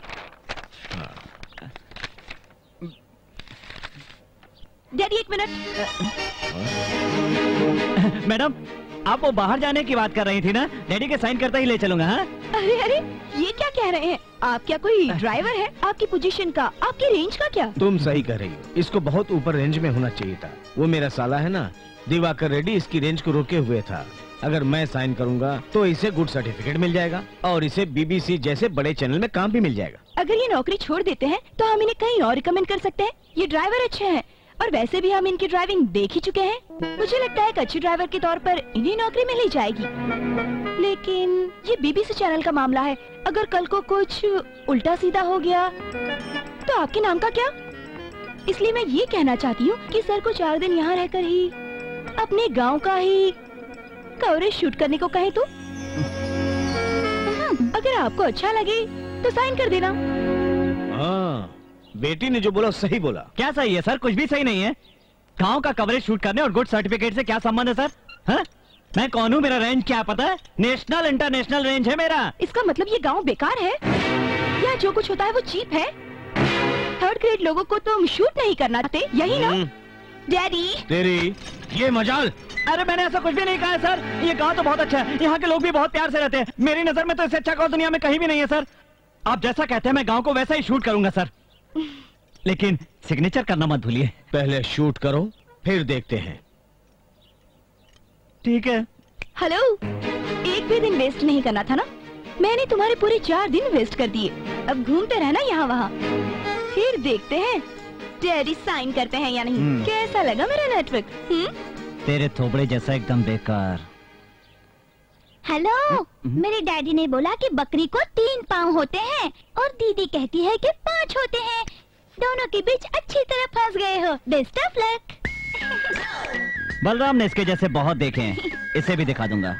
डैडी एक मिनट। मैडम आप वो बाहर जाने की बात कर रही थी ना? डैडी के साइन करता ही ले चलूंगा। हाँ? अरे अरे, ये क्या कह रहे हैं आप? क्या कोई ड्राइवर है? आपकी पोजीशन का, आपकी रेंज का क्या? तुम सही कह रही हो, इसको बहुत ऊपर रेंज में होना चाहिए था। वो मेरा साला है ना दिवाकर रेड्डी, इसकी रेंज को रोके हुए था। अगर मैं साइन करूंगा तो इसे गुड सर्टिफिकेट मिल जाएगा और इसे बीबीसी जैसे बड़े चैनल में काम भी मिल जाएगा। अगर ये नौकरी छोड़ देते हैं तो हम इन्हें कहीं और रिकमेंड कर सकते हैं। ये ड्राइवर अच्छे हैं और वैसे भी हम इनकी ड्राइविंग देख ही चुके हैं। मुझे लगता है एक अच्छे ड्राइवर के तौर पर इन्हें नौकरी मिल ही जाएगी। लेकिन ये बीबीसी चैनल का मामला है, अगर कल को कुछ उल्टा सीधा हो गया तो आपके नाम का क्या? इसलिए मैं ये कहना चाहती हूँ कि सर को चार दिन यहाँ रहकर ही अपने गाँव का ही कवरेज शूट करने को कहे तो? अगर आपको अच्छा लगे तो साइन कर देना। हाँ, बेटी ने जो बोला सही बोला। क्या सही है सर? कुछ भी सही नहीं है। गांव का कवरेज शूट करने और गुड सर्टिफिकेट से क्या संबंध है सर? हाँ? मैं कौन हूँ? मेरा रेंज क्या पता है? नेशनल इंटरनेशनल रेंज है मेरा। इसका मतलब ये गांव बेकार है या जो कुछ होता है वो चीप है? थर्ड ग्रेड लोगों को तुम शूट नहीं करना चाहते, यही ना? डैडी तेरी ये मजाल। अरे मैंने ऐसा कुछ भी नहीं कहा है सर। ये गांव तो बहुत अच्छा है, यहाँ के लोग भी बहुत प्यार से रहते हैं। मेरी नजर में तो इससे अच्छा गांव दुनिया में कहीं भी नहीं है सर। आप जैसा कहते हैं मैं गांव को वैसा ही शूट करूंगा सर, लेकिन सिग्नेचर करना मत भूलिए। पहले शूट करो फिर देखते हैं। ठीक है। हेलो, एक भी दिन वेस्ट नहीं करना था ना? मैंने तुम्हारे पूरे चार दिन वेस्ट कर दिए। अब घूमते रहना यहाँ वहाँ, फिर देखते हैं डैडी साइन करते हैं या नहीं। कैसा लगा मेरा नेटवर्क? हुँ? तेरे थोबड़े जैसा एकदम बेकार। हेलो, मेरे डैडी ने बोला कि बकरी को तीन पाँव होते हैं और दीदी कहती है कि पाँच होते हैं। दोनों के बीच अच्छी तरह फंस गए हो। Best of luck. बलराम ने इसके जैसे बहुत देखे हैं, इसे भी दिखा दूंगा।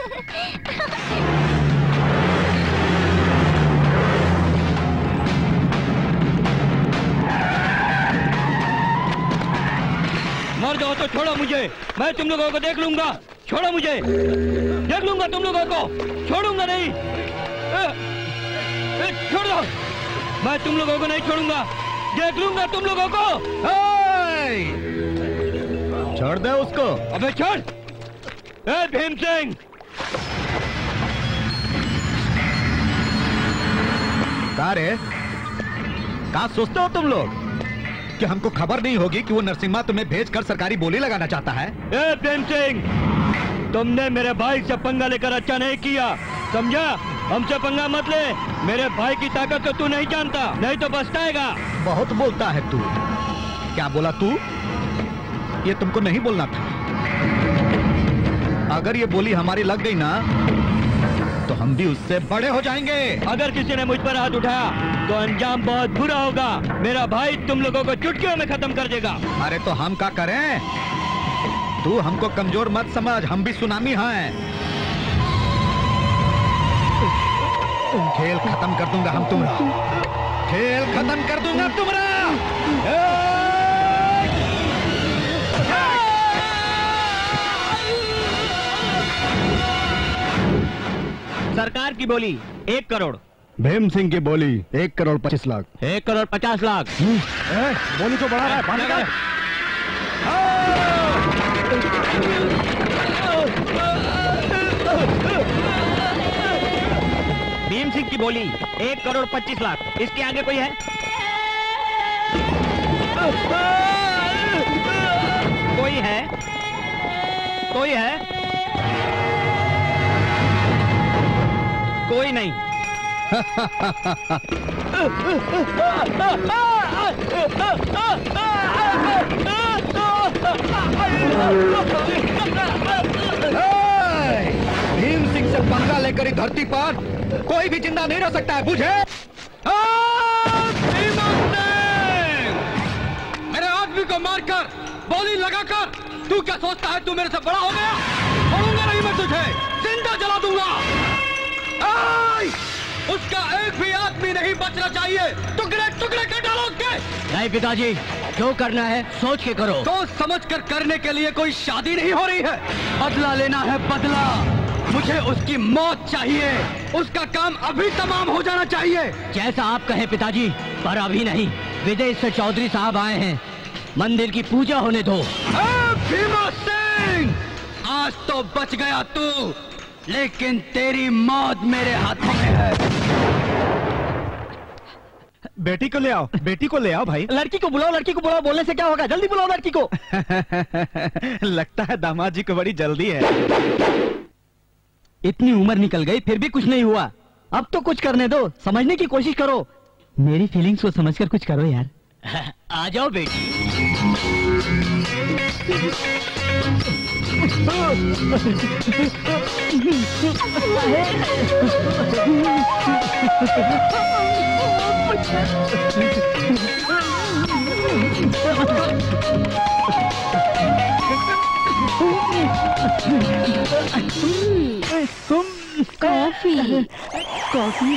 मर जाओ तो छोड़ो मुझे, मैं तुम लोगों को देख लूंगा। छोड़ो मुझे, देख लूंगा तुम लोगों को, छोड़ूंगा नहीं। ए, ए, छोड़ दो, मैं तुम लोगों को नहीं छोड़ूंगा, देख लूंगा तुम लोगों को। छोड़ दे उसको। अबे छोड़। ए भीम सिंह, कहा रे, कहा सोचते हो तुम लोग कि हमको खबर नहीं होगी कि वो नरसिम्हा तुम्हें भेजकर सरकारी बोली लगाना चाहता है? ए भीम सिंह, तुमने मेरे भाई से पंगा लेकर अच्छा नहीं किया, समझा? हमसे पंगा मत ले। मेरे भाई की ताकत तो तू नहीं जानता, नहीं तो पछताएगा। बहुत बोलता है तू। क्या बोला तू? ये तुमको नहीं बोलना था। अगर ये बोली हमारी लग गई ना तो हम भी उससे बड़े हो जाएंगे। अगर किसी ने मुझ पर हाथ उठाया तो अंजाम बहुत बुरा होगा। मेरा भाई तुम लोगों को चुटकियों में खत्म कर देगा। अरे तो हम क्या करें? तू हमको कमजोर मत समझ, हम भी सुनामी हैं। खेल खत्म कर दूंगा हम तुम्हारा, खेल खत्म कर दूंगा तुम्हारा। सरकार की बोली एक करोड़। भीम सिंह की बोली एक करोड़ पच्चीस लाख। एक करोड़ पचास लाख। ए, बोली तो बढ़ा रहा है, बंद कर। भीम सिंह की बोली एक करोड़ पच्चीस लाख। इसके आगे कोई है? कोई है? कोई है? कोई नहीं। भीम सिंह से पंगा लेकर इस धरती पर कोई भी जिंदा नहीं रह सकता है, बुझे? मेरे आदमी को मारकर बोली लगाकर तू क्या सोचता है तू मेरे से बड़ा हो गया? छोड़ूंगा नहीं मैं तुझे, जिंदा जला दूंगा। उसका एक भी आदमी नहीं बचना चाहिए, टुकड़े टुकड़े कर डालो उसके। नहीं पिताजी, जो करना है सोच के करो। सोच समझ कर करने के लिए कोई शादी नहीं हो रही है, बदला लेना है बदला। मुझे उसकी मौत चाहिए, उसका काम अभी तमाम हो जाना चाहिए। जैसा आप कहें पिताजी, पर अभी नहीं। विदेश से चौधरी साहब आए हैं, मंदिर की पूजा होने दो। भीमा सिंह, आज तो बच गया तू, लेकिन तेरी मौत मेरे हाथों में है। बेटी को ले आओ, बेटी को ले आओ भाई। लड़की को बुलाओ, लड़की को बुलाओ। बोलने से क्या होगा, जल्दी बुलाओ लड़की को। लगता है दामाद जी को बड़ी जल्दी है। इतनी उम्र निकल गई फिर भी कुछ नहीं हुआ। अब तो कुछ करने दो, समझने की कोशिश करो। मेरी फीलिंग्स को समझकर कुछ करो यार। आ जाओ बेटी। कॉफी कॉफी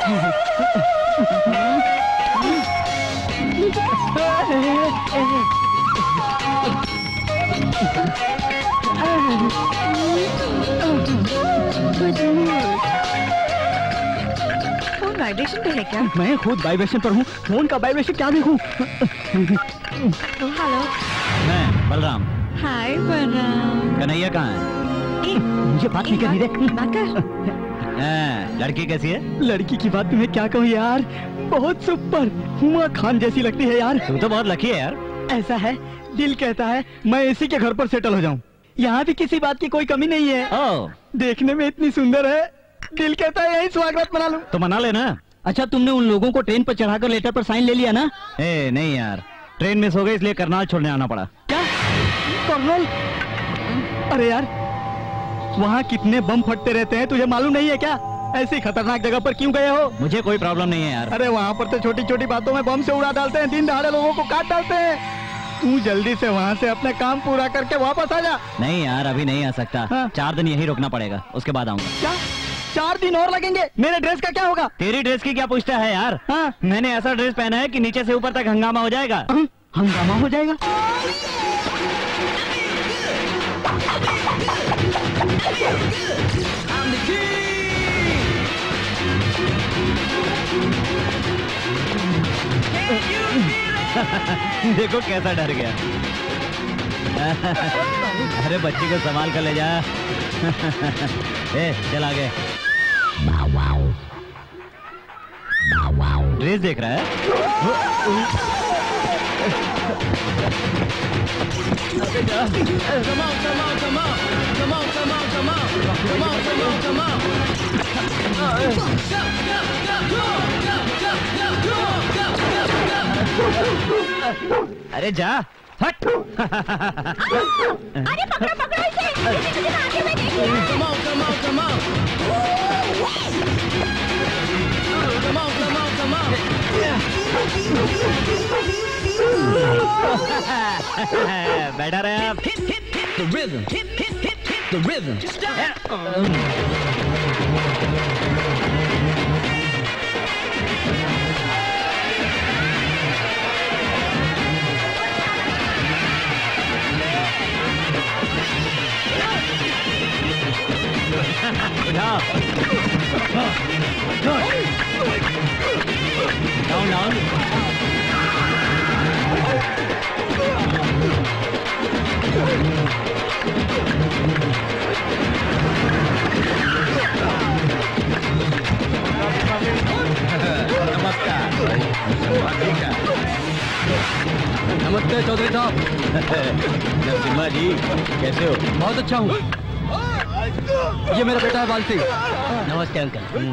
फोन वाइब्रेशन पे है क्या? मैं खुद वाइब्रेशन पर हूँ, फोन का वाइब्रेशन क्या देखूं? हेलो। मैं बलराम। हाय बलराम। कन्हैया कहाँ है? ए, मुझे बात नहीं करनी रे। बात कर। आ, लड़की कैसी है? लड़की की बात तुम्हें क्या कहूँ यार, बहुत सुपर, हुमा खान जैसी लगती है यार। तू तो बहुत लकी है यार। ऐसा है, दिल कहता है मैं इसी के घर पर सेटल हो जाऊं। यहाँ भी किसी बात की कोई कमी नहीं है। ओ, देखने में इतनी सुंदर है, दिल कहता है यही स्वागत मना लूं। तो मना लेना। अच्छा, तुमने उन लोगों को ट्रेन पर चढ़ाकर लेटर पर साइन ले लिया ना? ए नहीं यार, ट्रेन मिस हो गई इसलिए करनाल छोड़ने आना पड़ा। क्या कर्नल? अरे यार, वहाँ कितने बम फटते रहते हैं, तुझे मालूम नहीं है क्या? ऐसी खतरनाक जगह पर क्यों गए हो? मुझे कोई प्रॉब्लम नहीं है यार। अरे वहाँ पर तो छोटी छोटी बातों में बम से उड़ा डालते हैं, दिन दहाड़े लोगों को काट डालते हैं। तू जल्दी से वहाँ से अपने काम पूरा करके वापस आ जा। नहीं यार, अभी नहीं आ सकता। हाँ। चार दिन यही रुकना पड़ेगा, उसके बाद आऊंगा। क्या चार दिन और लगेंगे? मेरे ड्रेस का क्या होगा? तेरी ड्रेस की क्या पूछता है यार? हाँ। मैंने ऐसा ड्रेस पहना है कि नीचे से ऊपर तक हंगामा हो जाएगा। हंगामा हो जाएगा? देखो कैसा डर गया। अरे बच्ची को संभाल कर ले जा। ए, चल आगे। ड्रेस देख रहा है? अरे जा, हट। अरे पकड़ो पकड़ो इसे, इसे आगे में देखिए। Come on, come on, come on. Come on, come on, come on. बैठा रहे आप। Hit, hit, hit the rhythm. Hit, hit, hit, hit the rhythm. Down, down. नमस्कार। नमस्ते चौधरी साहब। नरसिम्हा जी, कैसे हो? बहुत अच्छा हूँ। ये मेरा बेटा है बालसी। नमस्ते अंकल।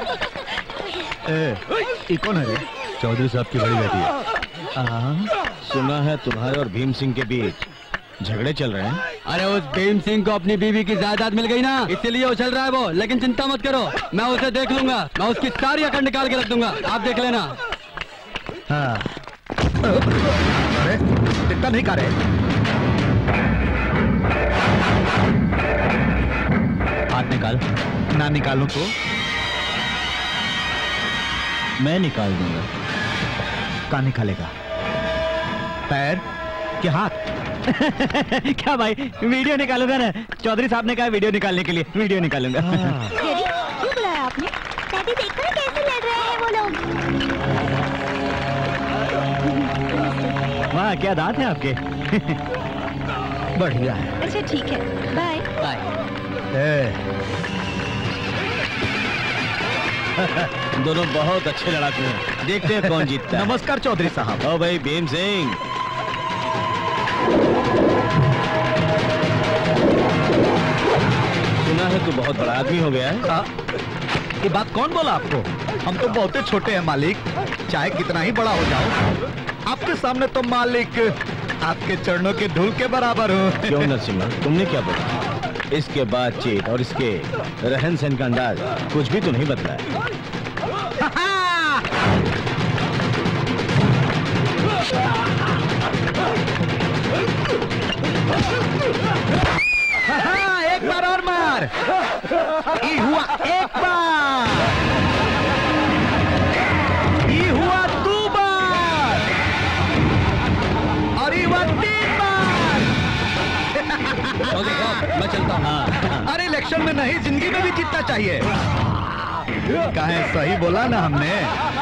ये कौन है? चौधरी साहब की बड़ी बेटी है। सुना है तुम्हारे और भीम सिंह के बीच झगड़े चल रहे हैं। अरे उस भीम सिंह को अपनी बीवी की जायदाद मिल गई ना, इसीलिए उछल रहा है वो। लेकिन चिंता मत करो, मैं उसे देख लूंगा। मैं उसकी सारी अकड़ निकाल के रख दूंगा, आप देख लेना। हाँ। अरे इतना नहीं कर रहे। हाथ निकाल। ना निकालूं तो? मैं निकाल दूंगा। कहाँ निकालेगा? पैर के हाथ? क्या भाई, वीडियो निकालूंगा ना। चौधरी साहब ने कहा वीडियो निकालने के लिए, वीडियो निकालूंगा। डैडी, क्यों बुलाया आपने? डैडी देखो ना कैसे लड़ रहे हैं वो लोग। वाह, क्या दांत है आपके। बढ़िया है। अच्छा ठीक है, बाय बाय। दोनों बहुत अच्छे लड़ाकू हैं। देखते हैं कौन जीतता है। नमस्कार चौधरी साहब। ओ भाई भीम सिंह। सुना है तू बहुत बड़ा आदमी हो गया है। ये बात कौन बोला आपको? हम तो बहुत ही छोटे हैं मालिक, चाहे कितना ही बड़ा हो जाओ, आपके सामने तो मालिक आपके चरणों के धूल के बराबर हो। क्यों नरसिम्हा, तुमने क्या बोला? इसके बातचीत और इसके रहन सहन का अंदाज कुछ भी तो नहीं बदला है। एक बार और मार। ये हुआ एक बार, ये हुआ दो बार, और ये हुआ तीन बार। मैं चलता हूँ। अरे इलेक्शन में नहीं, जिंदगी में भी जीतना चाहिए। कहे सही बोला ना हमने?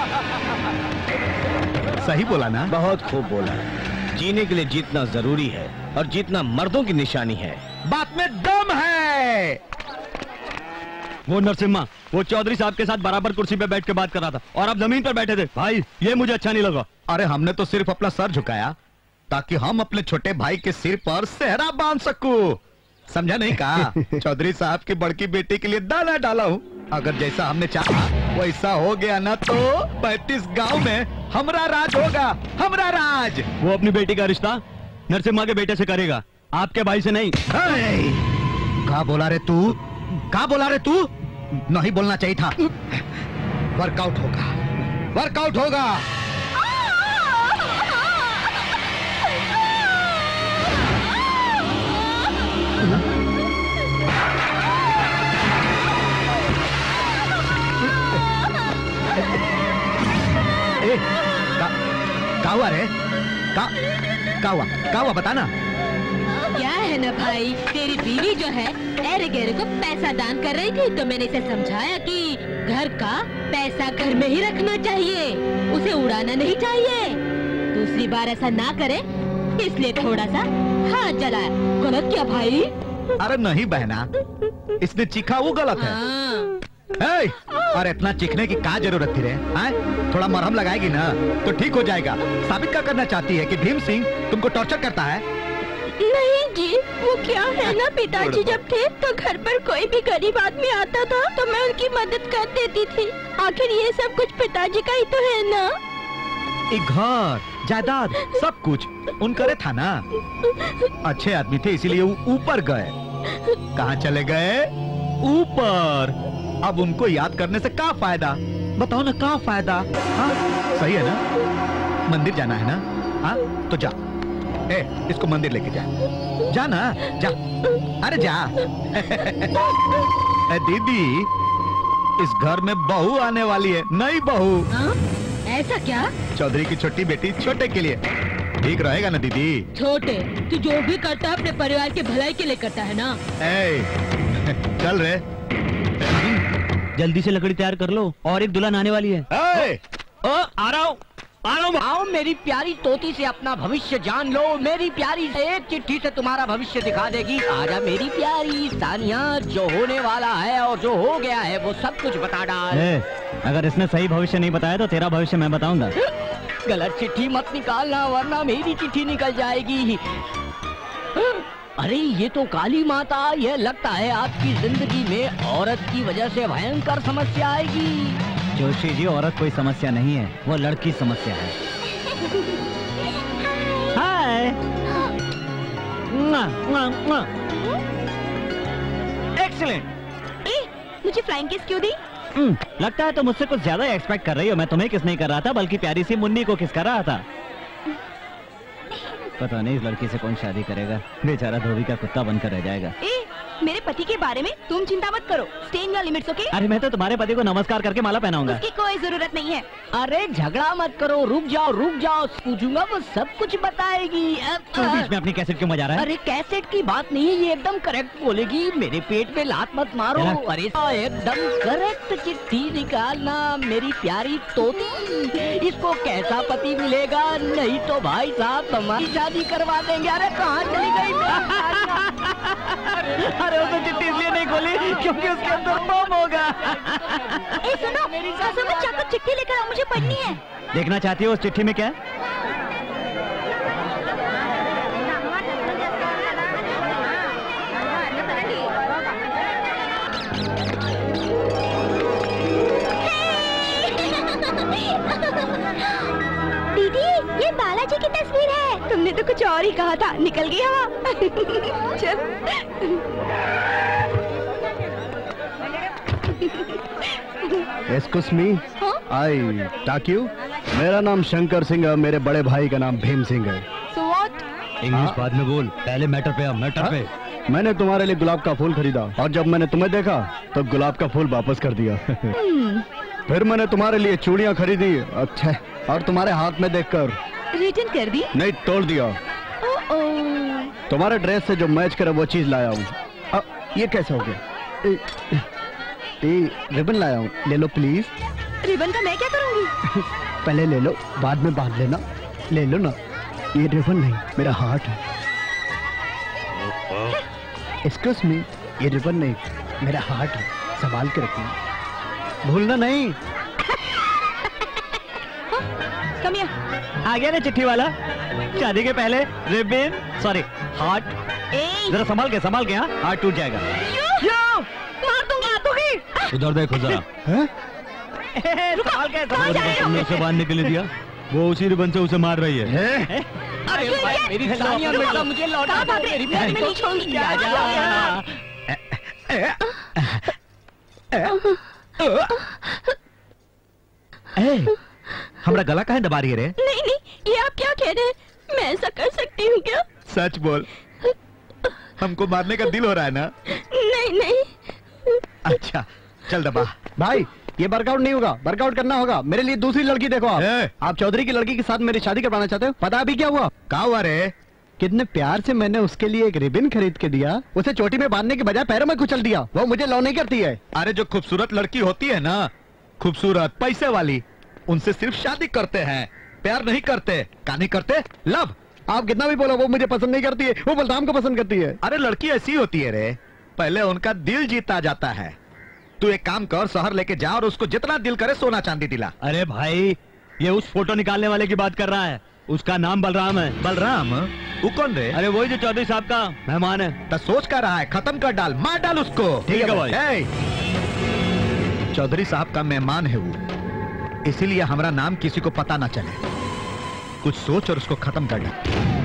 सही बोला ना? बहुत खूब बोला। जीने के लिए जीतना जरूरी है, और जीतना मर्दों की निशानी है। बात में दम है। वो नरसिम्हा, वो चौधरी साहब के साथ बराबर कुर्सी पे बैठ के बात कर रहा था, और आप जमीन पर बैठे थे। भाई ये मुझे अच्छा नहीं लगा। अरे हमने तो सिर्फ अपना सर झुकाया ताकि हम अपने छोटे भाई के सिर पर सेहरा बांध सकूं। समझा नहीं कहा? चौधरी साहब की बड़की बेटी के लिए दाना डाला हूँ। अगर जैसा हमने चाहा वैसा हो गया ना तो पैंतीस गांव में हमरा राज होगा, हमरा राज। वो अपनी बेटी का रिश्ता नरसिम्हा के बेटे से करेगा, आपके भाई से नहीं। कहा बोला रे तू? कहा बोला रे तू? नहीं बोलना चाहिए था। वर्कआउट होगा, वर्कआउट होगा। ए, का, का हुआ रे? का, का हुआ? का हुआ बताना। क्या है ना भाई, तेरी बीवी जो है एरे गेरे को पैसा दान कर रही थी, तो मैंने इसे समझाया कि घर का पैसा घर में ही रखना चाहिए, उसे उड़ाना नहीं चाहिए। दूसरी बार ऐसा ना करे इसलिए थोड़ा सा हाथ जलाया। गलत क्या भाई? अरे नहीं बहना, इसने चीखा वो गलत है। हे, अरे इतना चीखने की क्या जरूरत थी रे? हैं? थोड़ा मरहम लगाएगी ना तो ठीक हो जाएगा। साबित क्या करना चाहती है कि भीम सिंह तुमको टॉर्चर करता है? नहीं जी, वो क्या है ना, पिताजी जब थे तो घर पर कोई भी गरीब आदमी आता था तो मैं उनकी मदद कर देती थी। आखिर ये सब कुछ पिताजी का ही तो है ना। एक घर, जायदाद, सब कुछ उनका रे था ना। अच्छे आदमी थे इसीलिए वो ऊपर गए। कहाँ चले गए? ऊपर। अब उनको याद करने से क्या फायदा? बताओ ना, क्या फायदा? हाँ सही है ना? मंदिर जाना है ना? हाँ तो जा। ए, इसको मंदिर लेके जा। जा ना, जा। अरे जा। ए, दीदी, इस घर में बहू आने वाली है, नई बहू। हाँ? ऐसा क्या? चौधरी की छोटी बेटी छोटे के लिए ठीक रहेगा ना दीदी? छोटे, तू जो भी करता है अपने परिवार के भलाई के लिए करता है ना। ए, चल रे। जल्दी से लकड़ी तैयार कर लो, और एक दुल्हन आने वाली है। ए, ओ, आ रहा हूँ। आओ मेरी प्यारी तोती से अपना भविष्य जान लो। मेरी प्यारी से एक चिट्ठी से तुम्हारा भविष्य दिखा देगी। आजा मेरी प्यारी सानिया, जो होने वाला है और जो हो गया है वो सब कुछ बता डाल। ए, अगर इसने सही भविष्य नहीं बताया तो तेरा भविष्य मैं बताऊंगा। गलत चिट्ठी मत निकालना वरना मेरी चिट्ठी निकल जाएगी। अरे ये तो काली माता, यह लगता है आपकी जिंदगी में औरत की वजह से भयंकर समस्या आएगी। जोशी जी, औरत कोई समस्या नहीं है, वो लड़की समस्या है। हाय। एक्सीलेंट। मुझे फ्लाइंग किस क्यों दी? लगता है तो मुझसे कुछ ज्यादा एक्सपेक्ट कर रही हो। मैं तुम्हें किस नहीं कर रहा था, बल्कि प्यारी सी मुन्नी को किस कर रहा था। पता नहीं इस लड़की से कौन शादी करेगा, बेचारा धोबी का कुत्ता बनकर रह जाएगा। ए, मेरे पति के बारे में तुम चिंता मत करो। Stay in your limits, okay? अरे मैं तो तुम्हारे पति को नमस्कार करके माला पहनाऊंगा। उसकी कोई जरूरत नहीं है। अरे झगड़ा मत करो, रुक जाओ रुक जाओ, पूछूंगा वो सब कुछ बताएगी। तो बीच में अपनी कैसेट क्यों बजा रहा है? अरे कैसेट की बात नहीं है, ये एकदम करेक्ट बोलेगी। मेरे पेट पे लात मत मारो। अरे एकदम करेक्ट चिट्ठी निकालना मेरी प्यारी तोती। इसको कैसा पति मिलेगा? नहीं तो भाई साहब हमारी शादी करवा देंगे। अरे कहाँ चली गई? अरे उसने चिट्ठी इसलिए नहीं खोली क्योंकि उसके अंदर बम होगा। ए सुनो, मेरी सासू में चाकू चिट्ठी लेकर आओ, मुझे पढ़नी है। देखना चाहती हो उस चिट्ठी में क्या है? दीदी, ये बालाजी की तस्वीर है। तुमने तो कुछ और ही कहा था, निकल गई हवा। चल। Excuse me, I talk you. मेरा नाम शंकर सिंह है, मेरे बड़े भाई का नाम भीम सिंह है। So what? इंग्लिश बाद में बोल, पहले मैटर पे आ, मैटर पे। मैंने तुम्हारे लिए गुलाब का फूल खरीदा और जब मैंने तुम्हें देखा तो गुलाब का फूल वापस कर दिया। फिर मैंने तुम्हारे लिए चूड़ियाँ खरीदी, अच्छा, और तुम्हारे हाथ में देखकर रिटर्न कर दी? नहीं, तोड़ दिया। ओ ओ। तुम्हारे ड्रेस से जो मैच करे वो चीज लाया हूँ। ये कैसे हो गया? ए, ए, रिबन लाया हूँ, ले लो प्लीज। रिबन का मैं क्या करूँगी? पहले ले लो, बाद में बांध लेना। ले लो ना, ये रिबन नहीं, मेरा हार्ट है। एक्सक्यूज मी, ये रिबन नहीं, मेरा हार्ट है, संभाल के रखना, भूलना नहीं। Come here. आ गया ना चिट्ठी वाला, शादी के पहले रिबन, सॉरी हार्ट। जरा संभाल के संभाल के, हाँ हार्ट टूट जाएगा। मार दूंगी, मार दूंगी। उधर देखो जरा। संभाल के, कहाँ जा रहे हो? से बांधने के लिए दिया, वो उसी रिबन से उसे मार रही है। अरे भाई मेरी सानिया बेटा मुझे लौटा दो, मेरी प्यारी मैं नहीं छोड़ूंगी। हमारा गला काहे दबा रही है रे? नहीं नहीं, ये आप क्या कह रहे हैं? मैं ऐसा कर सकती हूँ क्या? सच बोल, हमको मारने का दिल हो रहा है ना? नहीं नहीं। अच्छा चल दबा। भाई ये वर्कआउट नहीं होगा, वर्कआउट करना होगा। मेरे लिए दूसरी लड़की देखो। आप आप चौधरी की लड़की के साथ मेरी शादी करवाना चाहते हो? पता अभी क्या हुआ? क्या हुआ रे? कितने प्यार से मैंने उसके लिए एक रिबन खरीद के दिया, उसे चोटी में बांधने के बजाय पैरों में कुचल दिया। वो मुझे लव नहीं करती है। अरे जो खूबसूरत लड़की होती है ना, खूबसूरत पैसे वाली, उनसे सिर्फ शादी करते हैं, प्यार नहीं करते। क्या नहीं करते? लव। आप कितना भी बोलो, वो मुझे पसंद नहीं करती है, वो बलराम को पसंद करती है। अरे लड़की ऐसी होती है रे, पहले उनका दिल जीता जाता है। तू एक काम कर, शहर लेके जा और उसको जितना दिल करे सोना चांदी दिला। अरे भाई, ये उस फोटो निकालने वाले की बात कर रहा है, उसका नाम बलराम है। बलराम? वो कौन रे? अरे वही जो चौधरी साहब का मेहमान है। तो सोच कर रहा है, खत्म कर डाल, मार डाल उसको। ठीक है भाई। चौधरी साहब का मेहमान है वो, इसीलिए हमारा नाम किसी को पता ना चले। कुछ सोच और उसको खत्म कर डाल।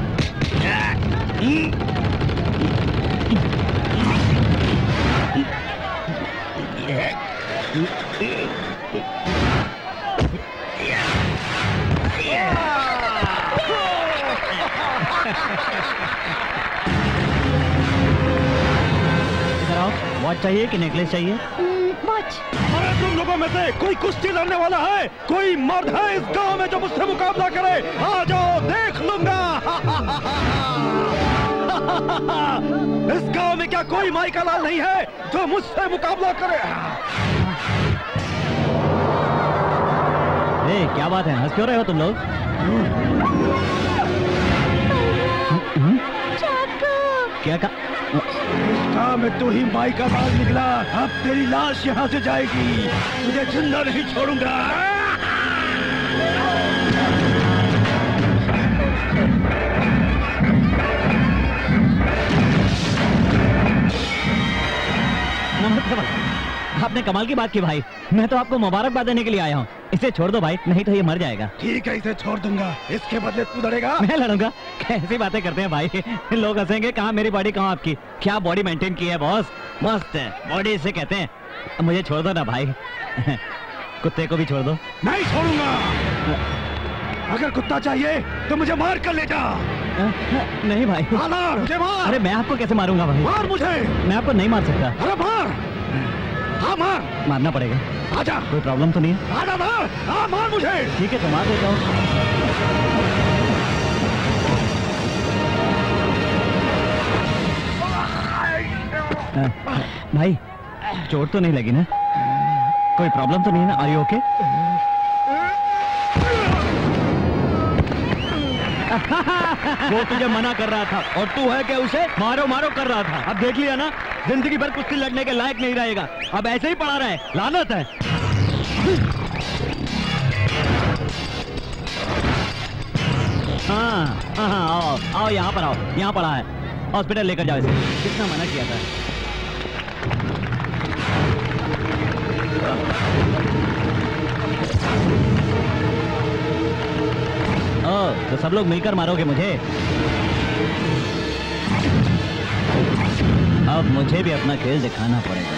इधर आओ। वॉच चाहिए कि नेकलेस चाहिए? वॉच। अरे तुम लोगों में से कोई कुश्ती लड़ने वाला है? कोई मर्द है इस गांव में जो मुझसे मुकाबला करे? आ जाओ, देख लूंगा। इस गांव में क्या कोई माई का लाल नहीं है जो मुझसे मुकाबला करे? ए, क्या बात है, हंस क्यों रहे हो तुम लोग? क्या का? हाँ, मैं तू ही माई का लाल निकला। अब तेरी लाश यहाँ से जाएगी, तुझे जिंदा नहीं छोड़ूंगा। नमस्ते भाई, आपने कमाल की बात की भाई। मैं तो आपको मुबारकबाद देने के लिए आया हूँ। इसे छोड़ दो भाई, नहीं तो ये मर जाएगा। ठीक है, इसे छोड़ दूंगा, इसके बदले तू लड़ेगा। मैं लड़ूंगा? कैसी बातें करते हैं भाई, लोग हंसेंगे। कहाँ मेरी बॉडी, कहाँ आपकी? क्या बॉडी मेंटेन की है बॉस, मस्त है बॉडी, इसे कहते हैं। मुझे छोड़ दो ना भाई, कुत्ते को भी छोड़ दो। नहीं छोड़ूंगा। अगर कुत्ता चाहिए तो मुझे मार कर ले जा। नहीं भाई, मुझे मार। अरे मैं आपको कैसे मारूंगा भाई? मार मुझे। मैं आपको नहीं मार सकता। अरे मार। हाँ मार। मारना पड़ेगा। आजा। कोई प्रॉब्लम तो नहीं है? आजा मार। हाँ मार मुझे। ठीक है तो मार देता हूँ। भाई चोट तो नहीं लगी ना? कोई प्रॉब्लम तो नहीं है ना? Are you okay? वो तुझे मना कर रहा था और तू है कि उसे मारो मारो कर रहा था। अब देख लिया ना, जिंदगी भर कुश्ती लड़ने के लायक नहीं रहेगा। अब ऐसे ही पड़ा रहे, लानत है। हाँ हाँ हाँ, आओ आओ, यहाँ पर आओ, यहाँ पड़ा है, हॉस्पिटल लेकर जाओ इसे। कितना मना किया था। ओ, तो सब लोग मिलकर मारोगे मुझे? अब मुझे भी अपना खेल दिखाना पड़ेगा।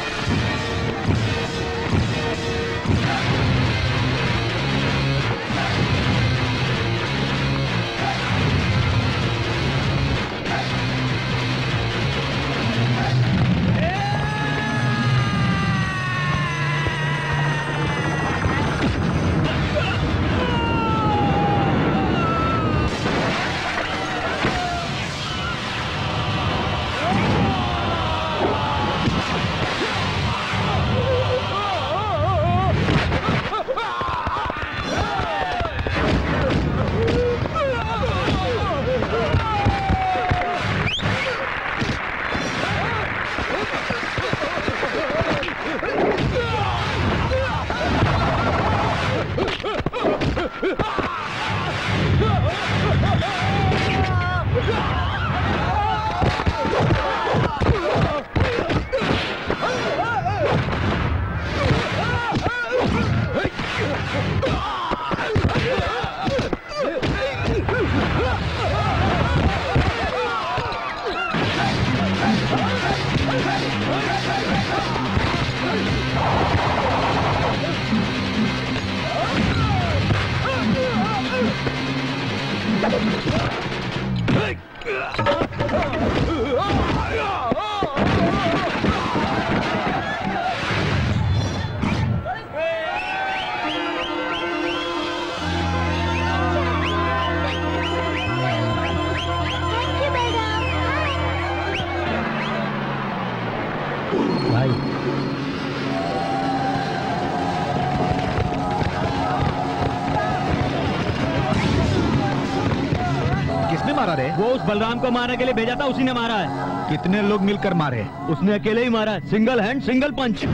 मारा रे? वो उस बलराम को मारने के लिए भेजा था, उसी ने मारा है। कितने लोग मिलकर मारे? उसने अकेले ही मारा, सिंगल हैंड सिंगल पंच।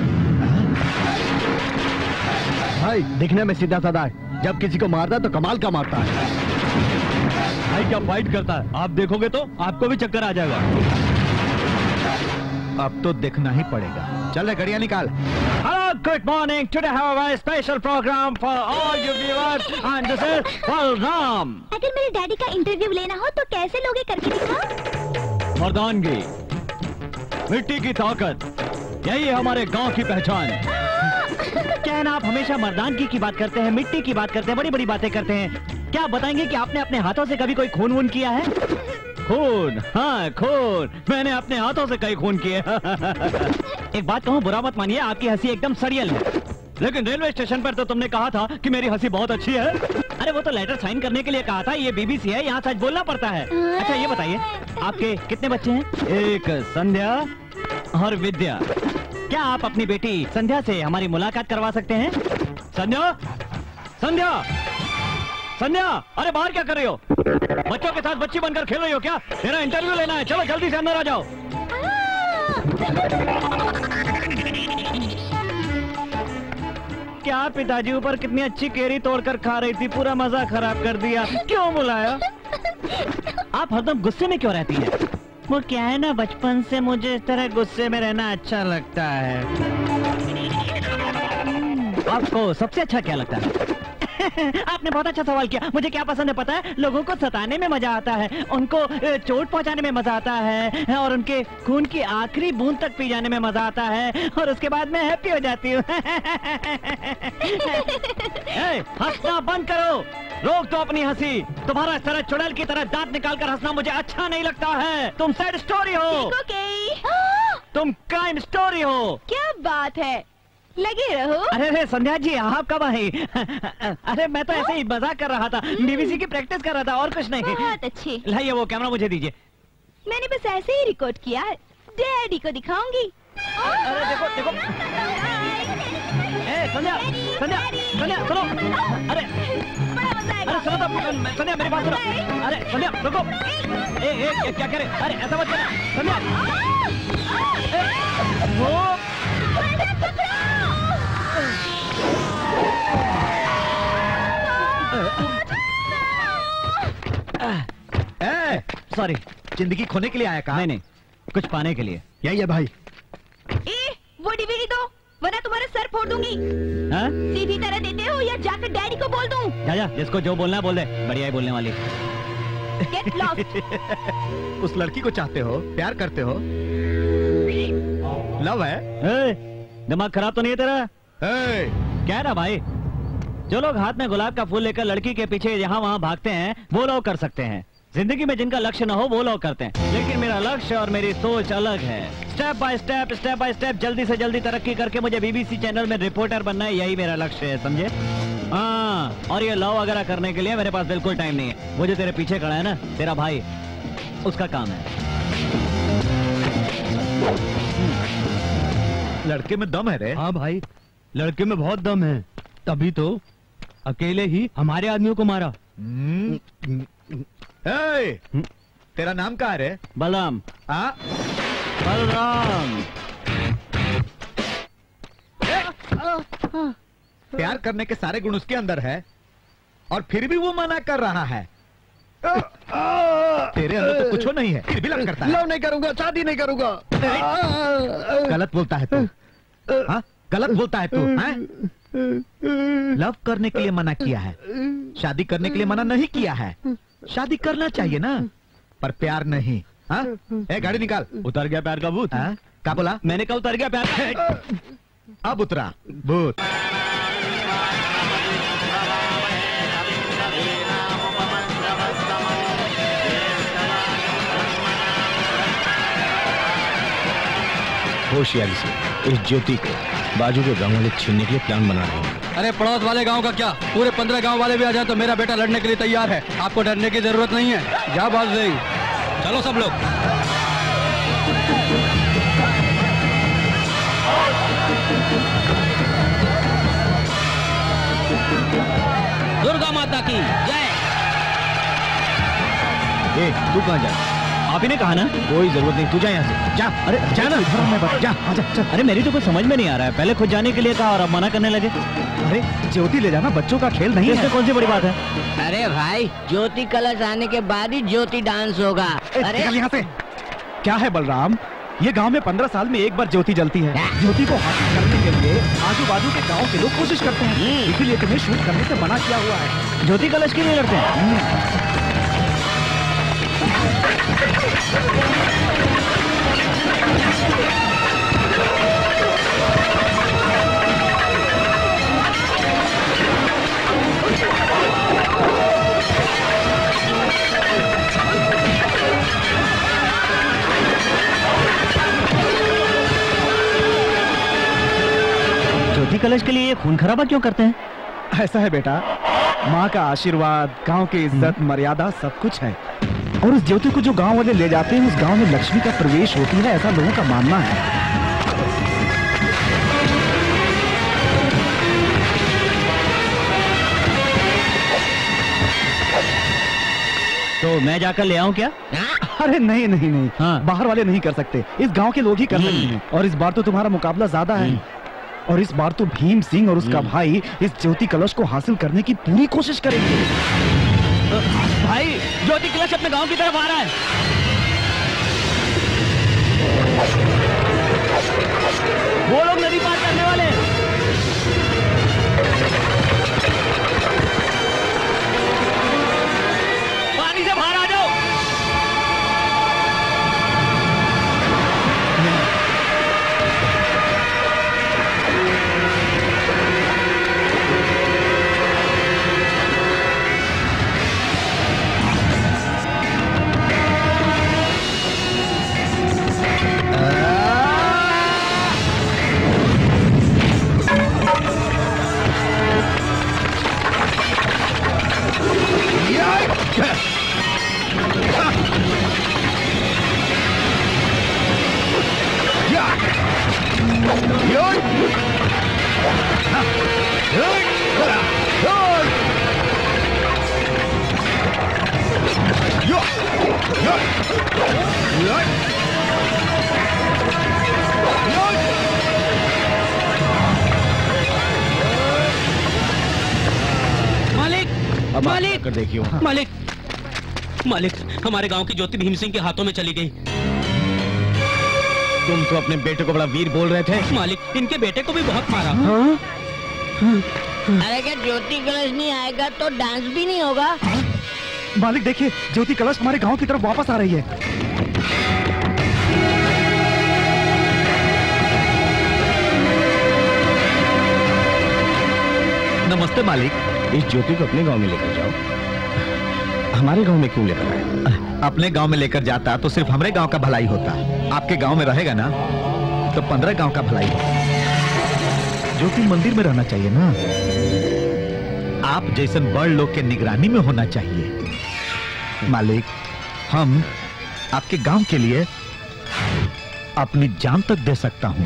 भाई दिखने में सीधा साधा है, जब किसी को मारता है तो कमाल का मारता है। भाई क्या फाइट करता है, आप देखोगे तो आपको भी चक्कर आ जाएगा। अब तो देखना ही पड़ेगा। चल रे घड़ियां निकाल। Hello, good morning. Today have a very special program for all you viewers and this is Balram. अगर मेरे डैडी का इंटरव्यू लेना हो तो कैसे लोगे करके दिखाओ? मर्दानगी, मिट्टी की ताकत, यही है हमारे गांव की पहचान। क्या है ना, आप हमेशा मर्दानगी की बात करते हैं, मिट्टी की बात करते हैं, बड़ी बड़ी बातें करते हैं। क्या बताएंगे कि आपने अपने हाथों से कभी कोई खून वून किया है? खून, हाँ खून, मैंने अपने हाथों से कई खून किए। एक बात कहूँ, बुरा मत मानिए, आपकी हंसी एकदम सड़ियल है, लेकिन रेलवे स्टेशन पर तो तुमने कहा था कि मेरी हंसी बहुत अच्छी है। अरे वो तो लेटर साइन करने के लिए कहा था, ये बीबीसी है, यहाँ सच बोलना पड़ता है। अच्छा ये बताइए, आपके कितने बच्चे हैं? एक संध्या और विद्या। क्या आप अपनी बेटी संध्या से हमारी मुलाकात करवा सकते हैं? संध्या, संध्या, संध्या, अरे बाहर क्या कर रही हो? बच्चों के साथ बच्ची बनकर खेल रही हो क्या? मेरा इंटरव्यू लेना है, चलो जल्दी से अंदर आ जाओ। क्या पिताजी ऊपर कितनी अच्छी केरी तोड़कर खा रही थी, पूरा मजा खराब कर दिया। क्यों बुलाया? आप हरदम गुस्से में क्यों रहती हैं? वो क्या है ना, बचपन से मुझे इस तरह गुस्से में रहना अच्छा लगता है। आपको सबसे अच्छा क्या लगता है? आपने बहुत अच्छा सवाल किया। मुझे क्या पसंद है पता है? लोगों को सताने में मजा आता है, उनको चोट पहुंचाने में मजा आता है, और उनके खून की आखिरी बूंद तक पी जाने में मजा आता है, और उसके बाद मैं हैप्पी हो जाती हूँ। हंसना बंद करो, रोक दो अपनी हंसी। तुम्हारा इस तरह चुड़ैल की तरह दांत निकालकर हंसना मुझे अच्छा नहीं लगता है। तुम सैड स्टोरी हो, तुम क्राइम स्टोरी हो। क्या बात है, लगे रहो। अरे अरे संध्या जी, आप कब आई? अरे मैं तो ऐसे ही मजाक कर रहा था, बीबीसी की प्रैक्टिस कर रहा था, और कुछ नहीं। बहुत अच्छी। लाइए वो कैमरा मुझे दीजिए। मैंने बस ऐसे ही रिकॉर्ड किया, डैडी को दिखाऊंगी। अरे देखो देखो, ए संध्या, संध्या, संध्या सुनो। अरे अरे सुनो तो, संध्या मेरी बात सुनो। अरे संध्या रुको, ए ए क्या करे? अरे ऐसा मत करना संध्या। वो सॉरी, जिंदगी खोने के लिए आया कहा? नहीं नहीं, कुछ पाने के लिए। यही है भाई। ए, वो डीवीडी दो, वरना तुम्हारा सर फोड़ दूंगी। हाँ? सीधी तरह देते हो या जाकर डैडी को बोल दूं? जा जा, जिसको जो बोलना है बोल दे, बढ़िया ही बोलने वाली। Get lost। उस लड़की को चाहते हो, प्यार करते हो, लव है? ए, दिमाग खराब तो नहीं है तेरा? ए, क्या है ना भाई, जो लोग हाथ में गुलाब का फूल लेकर लड़की के पीछे यहाँ वहाँ भागते हैं, वो लोग कर सकते हैं। जिंदगी में जिनका लक्ष्य न हो वो लोग करते हैं, लेकिन मेरा लक्ष्य और मेरी सोच अलग है। Step by step, step by step, जल्दी से जल्दी तरक्की करके मुझे बीबीसी चैनल में रिपोर्टर बनना है, यही मेरा लक्ष्य है, समझे? हाँ, और ये लव वगैरह करने के लिए मेरे पास बिल्कुल टाइम नहीं है। वो जो तेरे पीछे खड़ा है ना, तेरा भाई, उसका काम है। लड़के में दम है रे? हाँ भाई, लड़के में बहुत दम है, तभी तो अकेले ही हमारे आदमियों को मारा। ए, तेरा नाम क्या है रे? बलराम। हाँ? बलराम। प्यार करने के सारे गुण उसके अंदर है, और फिर भी वो मना कर रहा है। तेरे अंदर तो कुछ नहीं है, फिर भी लव करता है। लव नहीं करूंगा, शादी नहीं करूंगा। गलत बोलता है तू, हाँ? गलत बोलता है तू, हैं? लव करने के लिए मना किया है, शादी करने के लिए मना नहीं किया है। शादी करना चाहिए ना, पर प्यार नहीं। हाँ? ए, गाड़ी निकाल। उतर गया प्यार का भूत? हाँ? क्या बोला? मैंने कहा उतर गया प्यार का। अब उतरा भूत। होशियारी से इस ज्योति को बाजू के गांव वाले छीनने के लिए प्लान बना रहे हैं। अरे पड़ोस वाले गांव का क्या, पूरे पंद्रह गांव वाले भी आ जाए तो मेरा बेटा लड़ने के लिए तैयार है। आपको डरने की जरूरत नहीं है। जा बाज देगी। चलो सब लोग। दुर्गा माता की जय। ए, तू कहाँ जा? आप ही ने कहा ना। कोई जरूरत नहीं, तू जा यहाँ से, जा। अरे जा ना, जा, जा, जा। अरे मेरी तो कुछ समझ में नहीं आ रहा है, पहले खुद जाने के लिए कहा और अब मना करने लगे। अरे ज्योति ले जाना, बच्चों का खेल नहीं है। इसमें कौन सी बड़ी बात है? अरे भाई, ज्योति कलश आने के बाद ही ज्योति डांस होगा। अरे यहाँ से। क्या है बलराम, ये गांव में पंद्रह साल में एक बार ज्योति जलती है। ज्योति को हासिल करने के लिए आजू बाजू के गांव के लोग कोशिश करते हैं, इसीलिए तुम्हें शूट करने से मना किया हुआ है। ज्योति कलश के लिए लड़ते हैं। ज्योति कलश के लिए ये खून खराबा क्यों करते हैं? ऐसा है बेटा, माँ का आशीर्वाद, गांव की इज्जत मर्यादा सब कुछ है, और उस ज्योति को जो गांव वाले ले जाते हैं उस गांव में लक्ष्मी का प्रवेश होती है, ऐसा लोगों का मानना है। तो मैं जाकर ले आऊं क्या? अरे नहीं नहीं नहीं, हाँ। बाहर वाले नहीं कर सकते, इस गांव के लोग ही कर सकते हैं। और इस बार तो तुम्हारा मुकाबला ज्यादा है, और इस बार तो भीम सिंह और उसका भाई इस ज्योति कलश को हासिल करने की पूरी कोशिश करेंगे। भाई, ज्योति कलश अपने गांव की तरफ आ रहा है। वो लोग नदी पार करने वाले हैं। पानी से बाहर आ जाओ। मालिक, कर देखियो। मालिक, मालिक, हमारे गांव की ज्योति भीम सिंह के हाथों में चली गई। तुम तो अपने बेटे को बड़ा वीर बोल रहे थे। मालिक, इनके बेटे को भी बहुत मारा। हाँ? अरे क्या ज्योति कलश नहीं आएगा तो डांस भी नहीं होगा? मालिक देखिए, ज्योति कलश हमारे गांव की तरफ वापस आ रही है। नमस्ते मालिक, इस ज्योति को अपने गांव में लेकर जाओ। हमारे गांव में क्यों लेकर आए? अपने गांव में लेकर जाता तो सिर्फ हमारे गांव का भलाई होता, आपके गांव में रहेगा ना तो पंद्रह गांव का भलाई होता। ज्योति मंदिर में रहना चाहिए ना, आप जैसन बड़ लोग के निगरानी में होना चाहिए। मालिक, हम आपके गांव के लिए अपनी जान तक दे सकता हूं।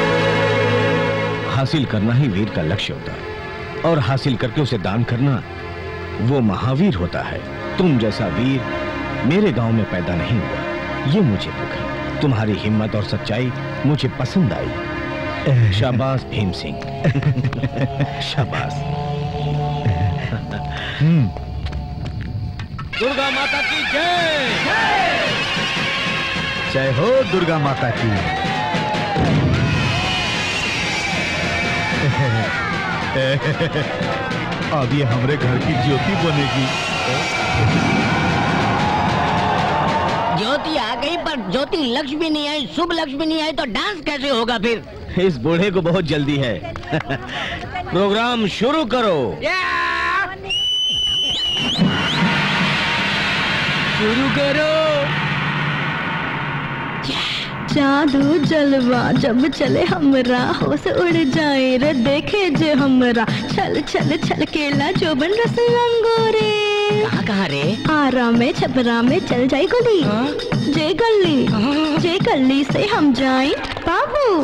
हासिल करना ही वीर का लक्ष्य होता है, और हासिल करके उसे दान करना वो महावीर होता है। तुम जैसा वीर मेरे गांव में पैदा नहीं हुआ, ये मुझे दुख है। तुम्हारी हिम्मत और सच्चाई मुझे पसंद आई। शाबाश भीम सिंह। शाबाश। दुर्गा माता की जय। जय हो दुर्गा माता की। अब ये हमारे घर की ज्योति बनेगी। ज्योति आ गई पर ज्योति लक्ष्मी नहीं आई, शुभ लक्ष्मी नहीं आई तो डांस कैसे होगा फिर? इस बूढ़े को बहुत जल्दी है। प्रोग्राम शुरू करो। शुरू करो। जादू जलवा जब चले हमरा, होश उड़ जाए रे देखे जे हमरा। चल चल चल केला जो बन रस अंगूरे। कहाँ कहाँ रे? आरा में छपरा में चल जाए गली। जे गली जे गली से हम जाए बाबू।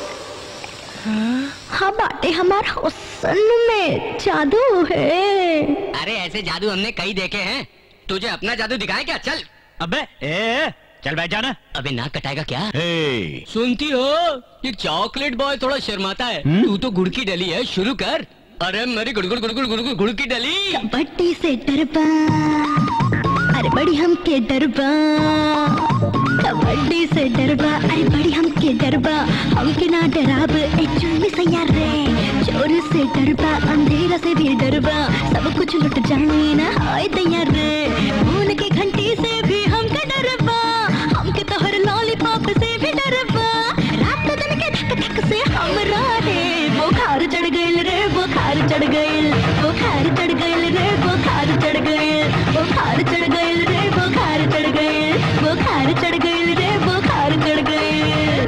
हाँ बाटे हमारा हुस्न में जादू है। अरे ऐसे जादू हमने कई देखे हैं, तुझे अपना जादू दिखाए क्या? चल। अबे ए, चल बैठ जाना। अबे नाक कटाएगा क्या? ए। सुनती हो, ये चॉकलेट बॉय थोड़ा शर्माता है। तू तो गुड़ की डली है, शुरू कर। अरे मेरी गुड़ गुड़ गुड़ गुड़ गुड़ गुड़ की डली। कबड्डी से डरबा, अरे बड़ी हमके डरबा। कबड्डी से डरबा, अरे बड़ी हमके डरबा। हमके ना डराब ए चुम्मी सैया रे। चोर से डरबा, अंधेरा से भी डरबा। सब कुछ लुट जाए ना हाय दैया रे। खून की घंटी से भी हमके डरबा। हमके तो हर लॉलीपॉप से भी डरबा। रात दिन के धक धक से हमरा रे बुखार चढ़ गइल रे, बुखार चढ़ गइल, बुखार चढ़ गइल रे, बुखार चढ़ गइल, बुखार चढ़ गइल रे, बुखार चढ़ गइल, बुखार चढ़ गइल रे, बुखार चढ़ गइल।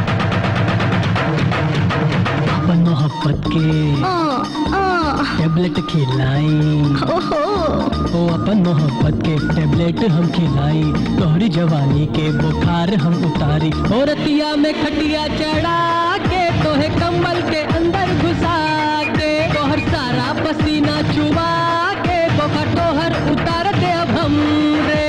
अपन मोहब्बत के टेबलेट खिलाई, ओ अपन मोहब्बत के टेबलेट हम खिलाई। तोहरी जवानी के बुखार हम उतारी। और रतिया में खटिया चढ़ा के तोहे कम्बल के अंदर घुसा के तोहर सारा पसीना चुबा के बुखार तोहर उतार दे अब हम रे।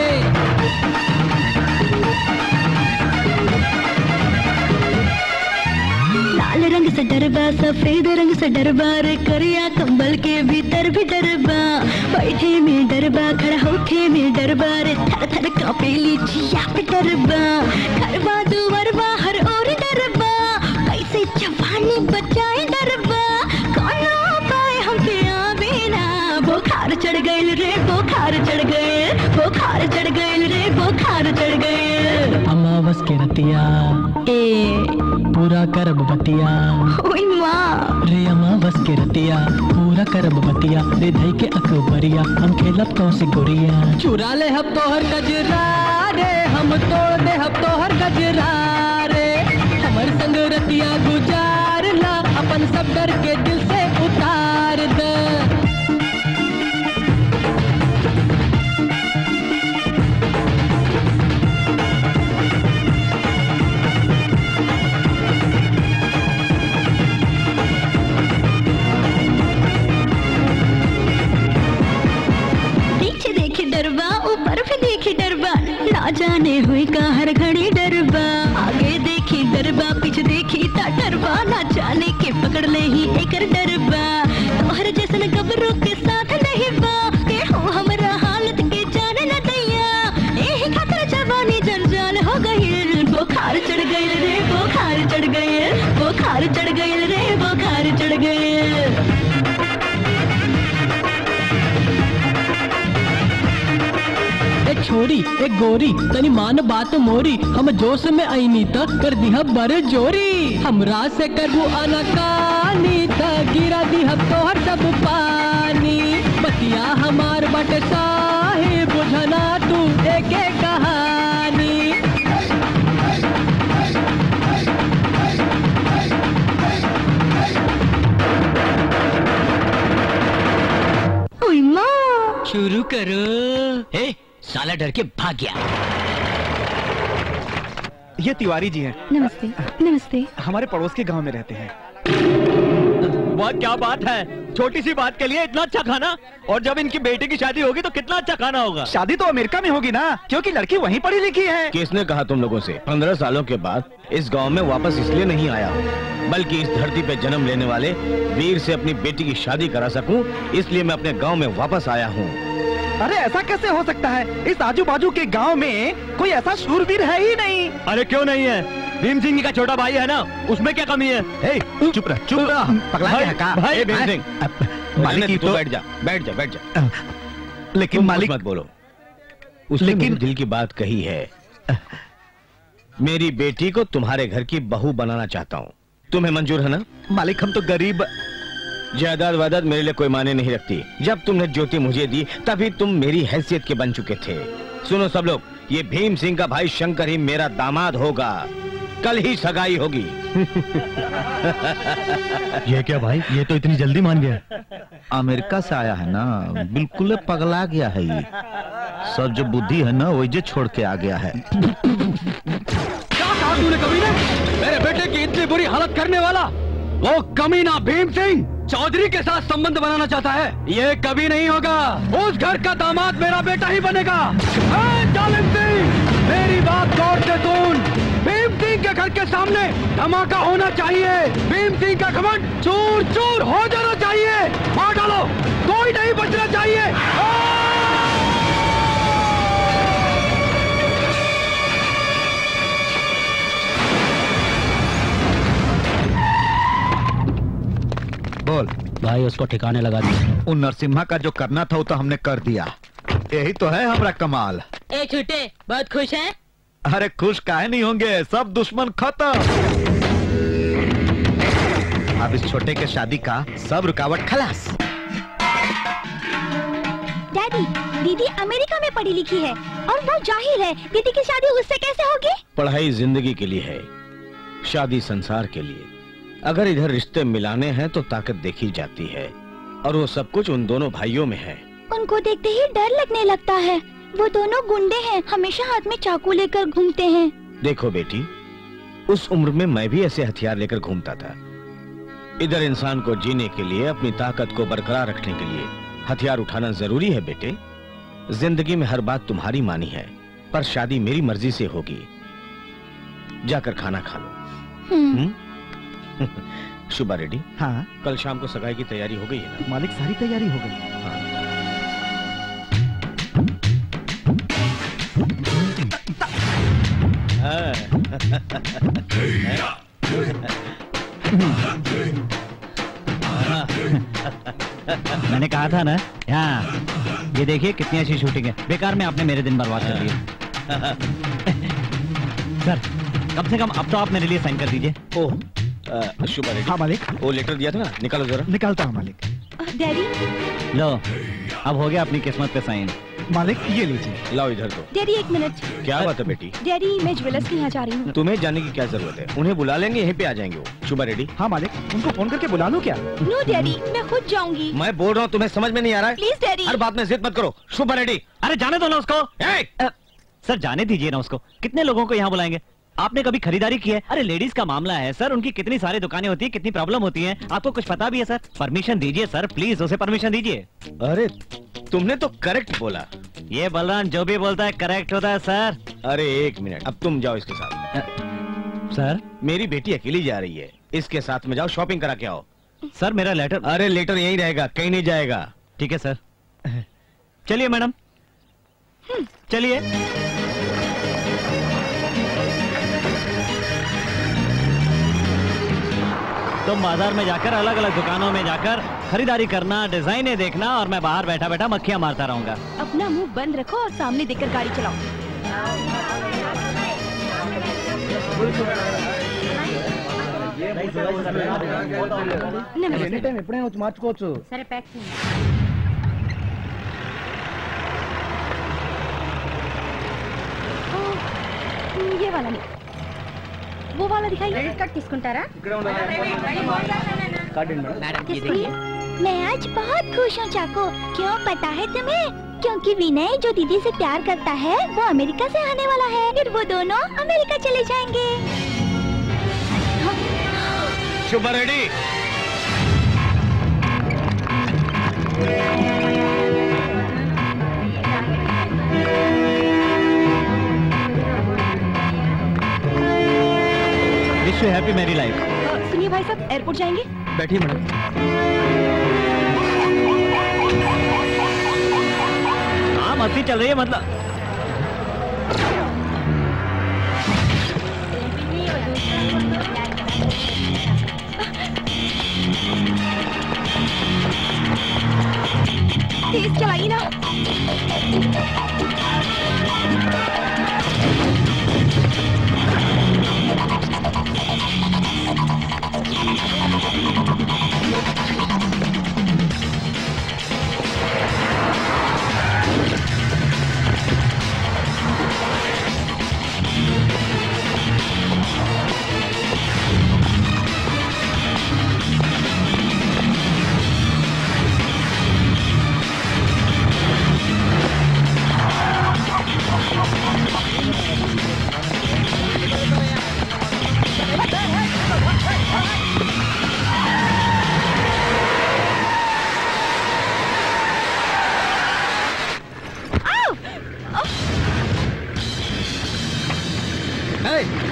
लाल रंग से डरबा, सफेद रंग से डरबा रे। करिया कंबल के भीतर भी डरबा। बैठे में डरबा, खड़ा होके में डरबा रे। थर थर कांपेली जिया पे डरबा। घरबा दुवरबा हर ओर डरबा। कैसे जवानी बचाए डरबा। कौनो उपाय हमके आवे ना। बुखार चढ़ गइल रे, बुखार चढ़ गइल, बुखार चढ़ गइल रे, बुखार चढ़ गइल। अमावस के रतिया ए पूरा करब बतिया। ओई माँ रे अमावस के रतिया पूरा करब बतिया। रे धई के अकबरिया हम खेलब तो से गोरिया। चुरा ले हम तोहर गजरा रे, हम तोड़ दे हम तोहर गजरा रे। हमर संग रतिया गुजार ला, अपन सब डर के दिल से उतार दे। डरबा, ऊपर भी देखी डरबा। ना जाने हुई का हर घड़ी डरबा। आगे देखी डरबा, पीछे देखी ता डरबा। ना जाने के पकड़ ले ही एकर डरबा। तोहर जैसन गबरों के साथ नहीं बा। के हो हमरा हालत के जाने न दैया। एही खातिर जवानी जंजाल हो गइल। बुखार चढ़ गइल रे, बुखार चढ़ गइल, बुखार चढ़ गइल रे, बुखार चढ़ गइल। एक छोरी एक गोरी तनी मान बात मोरी। हम जोश में आईनी त कर दिहा बर जोरी। हमरा से करबू अनकानी त गिरा दिहा तोहर सब पानी। बतिया हमार बट साही बुझना तू एक कहानी। ओई माँ शुरू करो। ए साला डर के भाग गया। ये तिवारी जी हैं। नमस्ते। नमस्ते। हमारे पड़ोस के गांव में रहते हैं। वाह क्या बात है, छोटी सी बात के लिए इतना अच्छा खाना। और जब इनकी बेटी की शादी होगी तो कितना अच्छा खाना होगा। शादी तो अमेरिका में होगी ना, क्योंकि लड़की वहीं पढ़ी लिखी है। किसने कहा तुम लोगों से पंद्रह सालों के बाद इस गांव में वापस इसलिए नहीं आया हूँ, बल्कि इस धरती पे जन्म लेने वाले वीर से अपनी बेटी की शादी करा सकूं, इसलिए मैं अपने गांव में वापस आया हूँ। अरे ऐसा कैसे हो सकता है? इस आजू बाजू के गांव में कोई ऐसा शूरवीर है ही नहीं। अरे क्यों नहीं है? भीम सिंह का छोटा भाई है ना, उसमें क्या कमी है? ए, चुप रह, चुप रह, पगला है का? भाई भीम सिंह, मालिक तो बैठ जा, बैठ जा, बैठ जा। लेकिन मालिक मत बोलो। उसने मेरे दिल की बात कही है। मेरी बेटी को तुम्हारे घर की बहू बनाना चाहता हूँ, तुम्हें मंजूर है ना? मालिक हम तो गरीब। जायदाद वायदाद मेरे लिए कोई माने नहीं रखती। जब तुमने ज्योति मुझे दी तभी तुम मेरी हैसियत के बन चुके थे। सुनो सब लोग, ये भीम सिंह का भाई शंकर ही मेरा दामाद होगा। कल ही सगाई होगी। ये क्या भाई, ये तो इतनी जल्दी मान गया? अमेरिका से आया है ना, बिल्कुल पगला गया है ये। सब जो बुद्धि है ना वही छोड़ के आ गया है। क्या कहा तूने कभी ने? मेरे बेटे की इतनी बुरी हालत करने वाला वो कमीना भीम सिंह चौधरी के साथ संबंध बनाना चाहता है। ये कभी नहीं होगा। उस घर का दामाद मेरा बेटा ही बनेगा। जालिम सिंह, मेरी बात गौर से सुन। भीम सिंह के घर के सामने धमाका होना चाहिए। भीम सिंह का घमंड चूर चूर हो जाना चाहिए। मार डालो, कोई नहीं बचना चाहिए। बोल भाई, उसको ठिकाने लगा दिया। उन नरसिम्हा का जो करना था वो तो हमने कर दिया। यही तो है हमारा कमाल। ए छूटे, बहुत खुश है? अरे खुश काहे नहीं होंगे, सब दुश्मन खत्म। अब इस छोटे के शादी का सब रुकावट खलास। डैडी, दीदी अमेरिका में पढ़ी लिखी है और वो जाहिर है दीदी की शादी उससे कैसे होगी? पढ़ाई जिंदगी के लिए है, शादी संसार के लिए। अगर इधर रिश्ते मिलाने हैं तो ताकत देखी जाती है, और वो सब कुछ उन दोनों भाइयों में है। उनको देखते ही डर लगने लगता है। वो दोनों गुंडे हैं, हमेशा हाथ में चाकू लेकर घूमते हैं। देखो बेटी, उस उम्र में मैं भी ऐसे हथियार लेकर घूमता था। इधर इंसान को जीने के लिए, अपनी ताकत को बरकरार रखने के लिए हथियार उठाना जरूरी है बेटे। जिंदगी में हर बात तुम्हारी मानी है, पर शादी मेरी मर्जी से होगी। जाकर खाना खा लो। हम्म। शुभा रेडी? हाँ। कल शाम को सगाई की तैयारी हो गई है ना? मालिक, सारी तैयारी हो गई। हाँ। मैंने कहा था ना, यहाँ ये देखिए कितनी अच्छी शूटिंग है। बेकार में आपने मेरे दिन बर्बाद कर दिए। सर, कम से कम अब तो आप मेरे लिए साइन कर दीजिए। Oh, Shubha ready? हाँ मालिक। वो लेटर दिया था ना, निकालो जरा। निकालता हूँ मालिक। डैडी, लो, अब हो गया अपनी किस्मत पे साइन। मालिक ये लीजिए। लाओ इधर तो। डैडी एक मिनट। क्या बात है बेटी? डैडी, मैं ज्वेलर्स के यहाँ जा रही हूँ। तुम्हें जाने की क्या जरूरत है? उन्हें बुला लेंगे, यहीं पे आ जाएंगे वो। शुभा रेडी? हाँ मालिक, उनको फोन करके बुला लो क्या? नो डैडी, मैं खुद जाऊंगी। मैं बोल रहा हूँ, तुम्हें समझ में नहीं आ रहा है? Please daddy. हर बात में जिद मत करो। शुभा रेडी? अरे जाने दो ना उसको। सर जाने दीजिए ना उसको। कितने लोगों को यहाँ बुलाएंगे? आपने कभी खरीदारी की है? अरे लेडीज का मामला है सर, उनकी कितनी सारी दुकानें होती है, कितनी प्रॉब्लम होती है, आपको कुछ पता भी है सर? परमिशन दीजिए सर, प्लीज उसे परमिशन दीजिए। अरे तुमने तो करेक्ट बोला। ये बलराम जो भी बोलता है करेक्ट होता है सर। अरे एक मिनट, अब तुम जाओ इसके साथ। सर, मेरी बेटी अकेली जा रही है, इसके साथ में जाओ, शॉपिंग करा के आओ। सर मेरा लेटर। अरे लेटर यहीं रहेगा, कहीं नहीं जाएगा। ठीक है सर। चलिए मैडम, चलिए। तुम बाजार में जाकर अलग अलग दुकानों में जाकर खरीदारी करना, डिजाइने देखना, और मैं बाहर बैठा बैठा मक्खियां मारता रहूंगा। अपना मुंह बंद रखो और सामने देखकर गाड़ी चलाओ। సరే ప్యాక్ ये वाला नहीं, वो वाला दिखाइए। క్రెడిట్ కార్డ్ తీసుకుంటారా? मैं आज बहुत खुश हूँ चाको। क्यों पता है तुम्हें? क्योंकि विनय जो दीदी से प्यार करता है वो अमेरिका से आने वाला है, फिर वो दोनों अमेरिका चले जाएंगे। Shubha ready? Wish you happy marry life. सुनिए भाई साहब, एयरपोर्ट जाएंगे? बैठिए मैडम। हाँ मस्ती चल रही है मतलब। तेज चलाइए ना।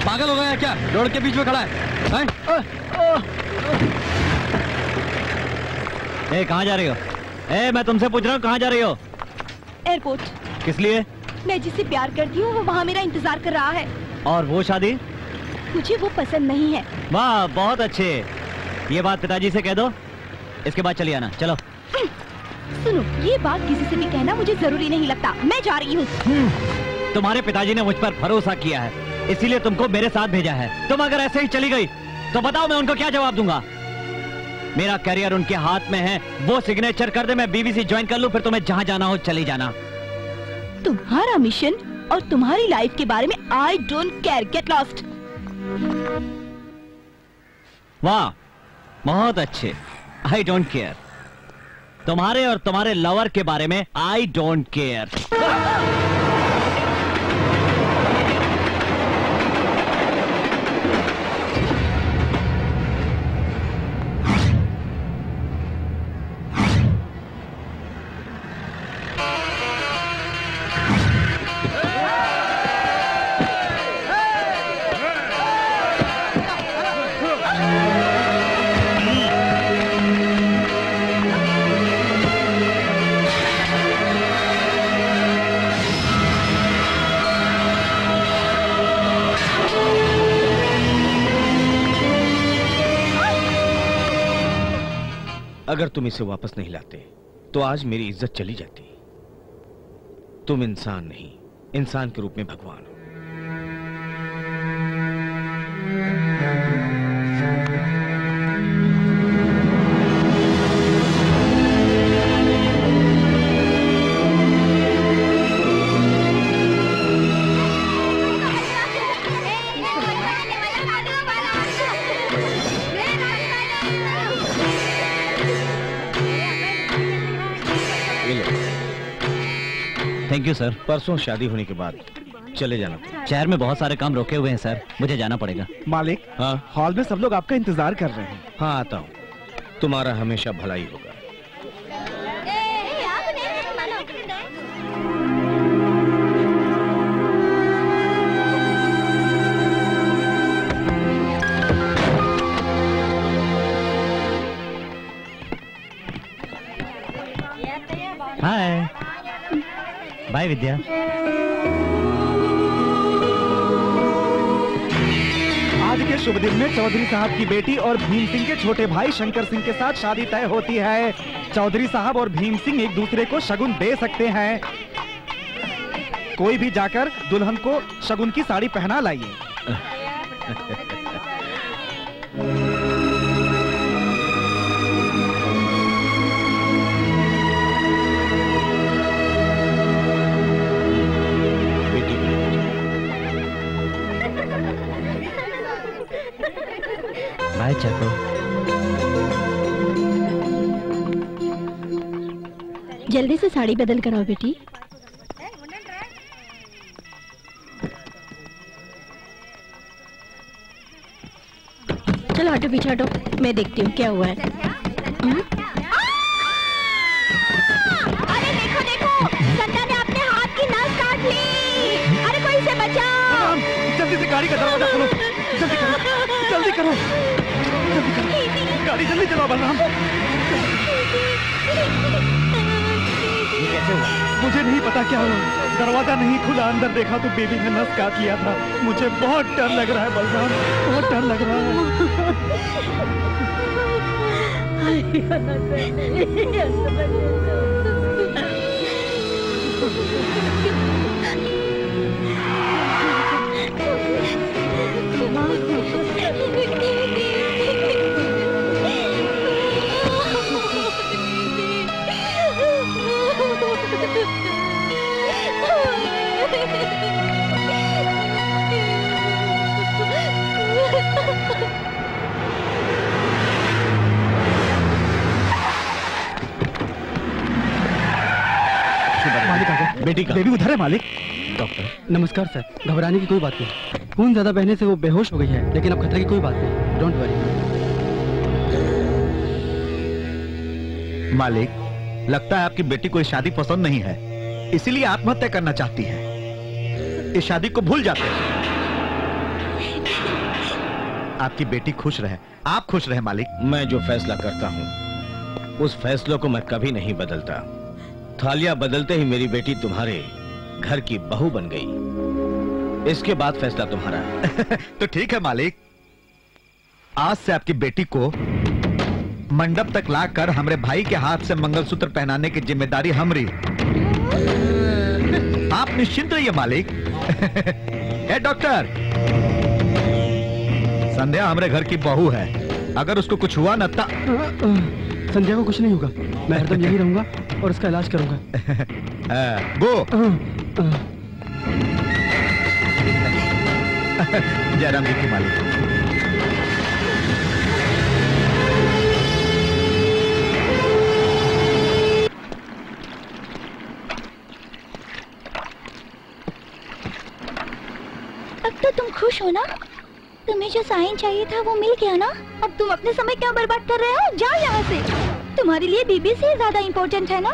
पागल हो गया क्या? रोड के बीच में खड़ा है, है? ए, कहाँ जा रही हो? ए, मैं तुमसे पूछ रहा हूँ कहाँ जा रही हो? एयरपोर्ट। किस लिए? मैं जिससे प्यार करती हूँ वो वहाँ मेरा इंतजार कर रहा है। और वो शादी? मुझे वो पसंद नहीं है। वाह, बहुत अच्छे। ये बात पिताजी से कह दो, इसके बाद चली आना। चलो। सुनो, ये बात किसी से भी कहना मुझे जरूरी नहीं लगता। मैं जा रही हूँ। तुम्हारे पिताजी ने मुझ पर भरोसा किया है, इसीलिए तुमको मेरे साथ भेजा है। तुम अगर ऐसे ही चली गई तो बताओ मैं उनको क्या जवाब दूंगा? मेरा करियर उनके हाथ में है, वो सिग्नेचर कर दे, मैं बीबीसी ज्वाइन कर लूं, फिर तुम्हें जहां जाना हो चली जाना। तुम्हारा मिशन और तुम्हारी लाइफ के बारे में I don't care, get lost. वाह, बहुत अच्छे। I don't care. तुम्हारे और तुम्हारे लवर के बारे में आई डोंट केयर। अगर तुम इसे वापस नहीं लाते तो आज मेरी इज्जत चली जाती। तुम इंसान नहीं, इंसान के रूप में भगवान हो। Thank you sir. परसों शादी होने के बाद चले जाना। शहर में बहुत सारे काम रोके हुए हैं सर, मुझे जाना पड़ेगा। मालिक, हाँ, हॉल में सब लोग आपका इंतजार कर रहे हैं। हाँ, आता हूँ। तुम्हारा हमेशा भलाई होगा। Hi, bye Vidya. आज के शुभ दिन में चौधरी साहब की बेटी और भीम सिंह के छोटे भाई शंकर सिंह के साथ शादी तय होती है। चौधरी साहब और भीम सिंह एक दूसरे को शगुन दे सकते हैं। कोई भी जाकर दुल्हन को शगुन की साड़ी पहना लाइए। बाय चाको। जल्दी से साड़ी बदल कर आओ बेटी। चलो हटो, पीछे हटो, मैं देखती हूँ क्या हुआ है। हुँ? अरे देखो देखो, संता ने अपने हाथ की नस काट ली। अरे कोई इसे बचाओ। जल्दी से गाड़ी का दरवाजा खोलो, जल्दी करो, जल्दी करो, गाड़ी जल्दी चलाओ बलराम। ये कैसे हुआ? मुझे नहीं पता क्या हुआ, दरवाजा नहीं खुला, अंदर देखा तो बेबी ने नस काट लिया था। मुझे बहुत डर लग रहा है बलराम, बहुत डर लग रहा है। बेटी का बेबी उधर है मालिक। डॉक्टर नमस्कार सर, घबराने की कोई बात नहीं। खून ज्यादा बहने से वो बेहोश हो गई है, लेकिन अब खतरे की कोई बात नहीं, डोंट वरी। मालिक, लगता है आपकी बेटी को ये शादी पसंद नहीं है, इसीलिए आत्महत्या करना चाहती है। इस शादी को भूल जाते हैं। आपकी बेटी खुश रहे, आप खुश रहे मालिक। मैं जो फैसला करता हूँ उस फैसलों को मैं कभी नहीं बदलता। थालियां बदलते ही मेरी बेटी तुम्हारे घर की बहू बन गई। इसके बाद फैसला तुम्हारा। तो ठीक है मालिक, आज से आपकी बेटी को मंडप तक लाकर हमारे भाई के हाथ से मंगलसूत्र पहनाने की जिम्मेदारी हमारी। आप निश्चिंत रहिए मालिक। ए डॉक्टर, संध्या हमारे घर की बहू है, अगर उसको कुछ हुआ ना ता... संध्या को कुछ नहीं होगा, मैं हरदम यही रहूंगा और उसका इलाज करूंगा। गो। जयराम जी की मालिक। अब तो तुम खुश हो ना? तुम्हें जो साइन चाहिए था वो मिल गया ना? अब तुम अपने समय क्यों बर्बाद कर रहे हो? जाओ यहाँ से। तुम्हारे लिए बीबी से ज्यादा इम्पोर्टेंट है ना?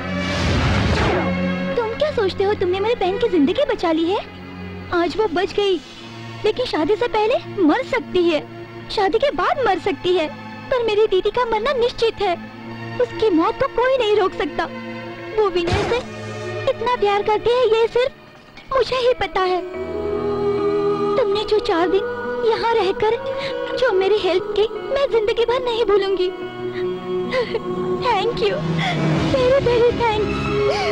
तुम क्या सोचते हो तुमने मेरी बहन की जिंदगी बचा ली है? आज वो बच गई, लेकिन शादी से पहले मर सकती है, शादी के बाद मर सकती है, पर मेरी दीदी का मरना निश्चित है। उसकी मौत को कोई नहीं रोक सकता। वो विनय से इतना प्यार करती है ये सिर्फ मुझे ही पता है। तुमने जो चार दिन यहाँ रहकर जो मेरी हेल्प की, मैं जिंदगी भर नहीं भूलूंगी। Thank you, very very thanks.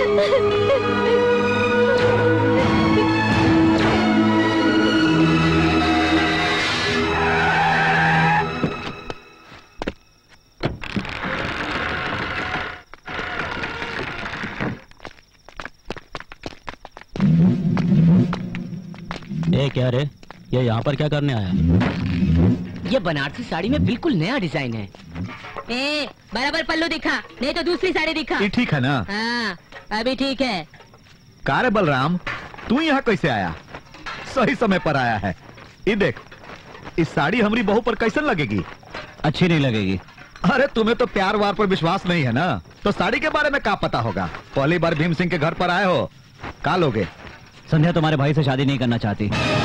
ए क्या रे, ये यहाँ पर क्या करने आया? ये बनारसी साड़ी में बिल्कुल नया डिजाइन है। ए, बराबर पल्लू दिखा, नहीं तो दूसरी साड़ी दिखा। ये ठीक है ना? हाँ, अभी ठीक है। का रे बलराम, तू यहाँ कैसे आया? सही समय पर आया है। ये देख, इस साड़ी हमारी बहू पर कैसन लगेगी? अच्छी नहीं लगेगी। अरे तुम्हें तो प्यार वार पर विश्वास नहीं है ना, तो साड़ी के बारे में क्या पता होगा? पहली बार भीम सिंह के घर पर आए हो, का लोगे? संध्या तुम्हारे भाई से शादी नहीं करना चाहती,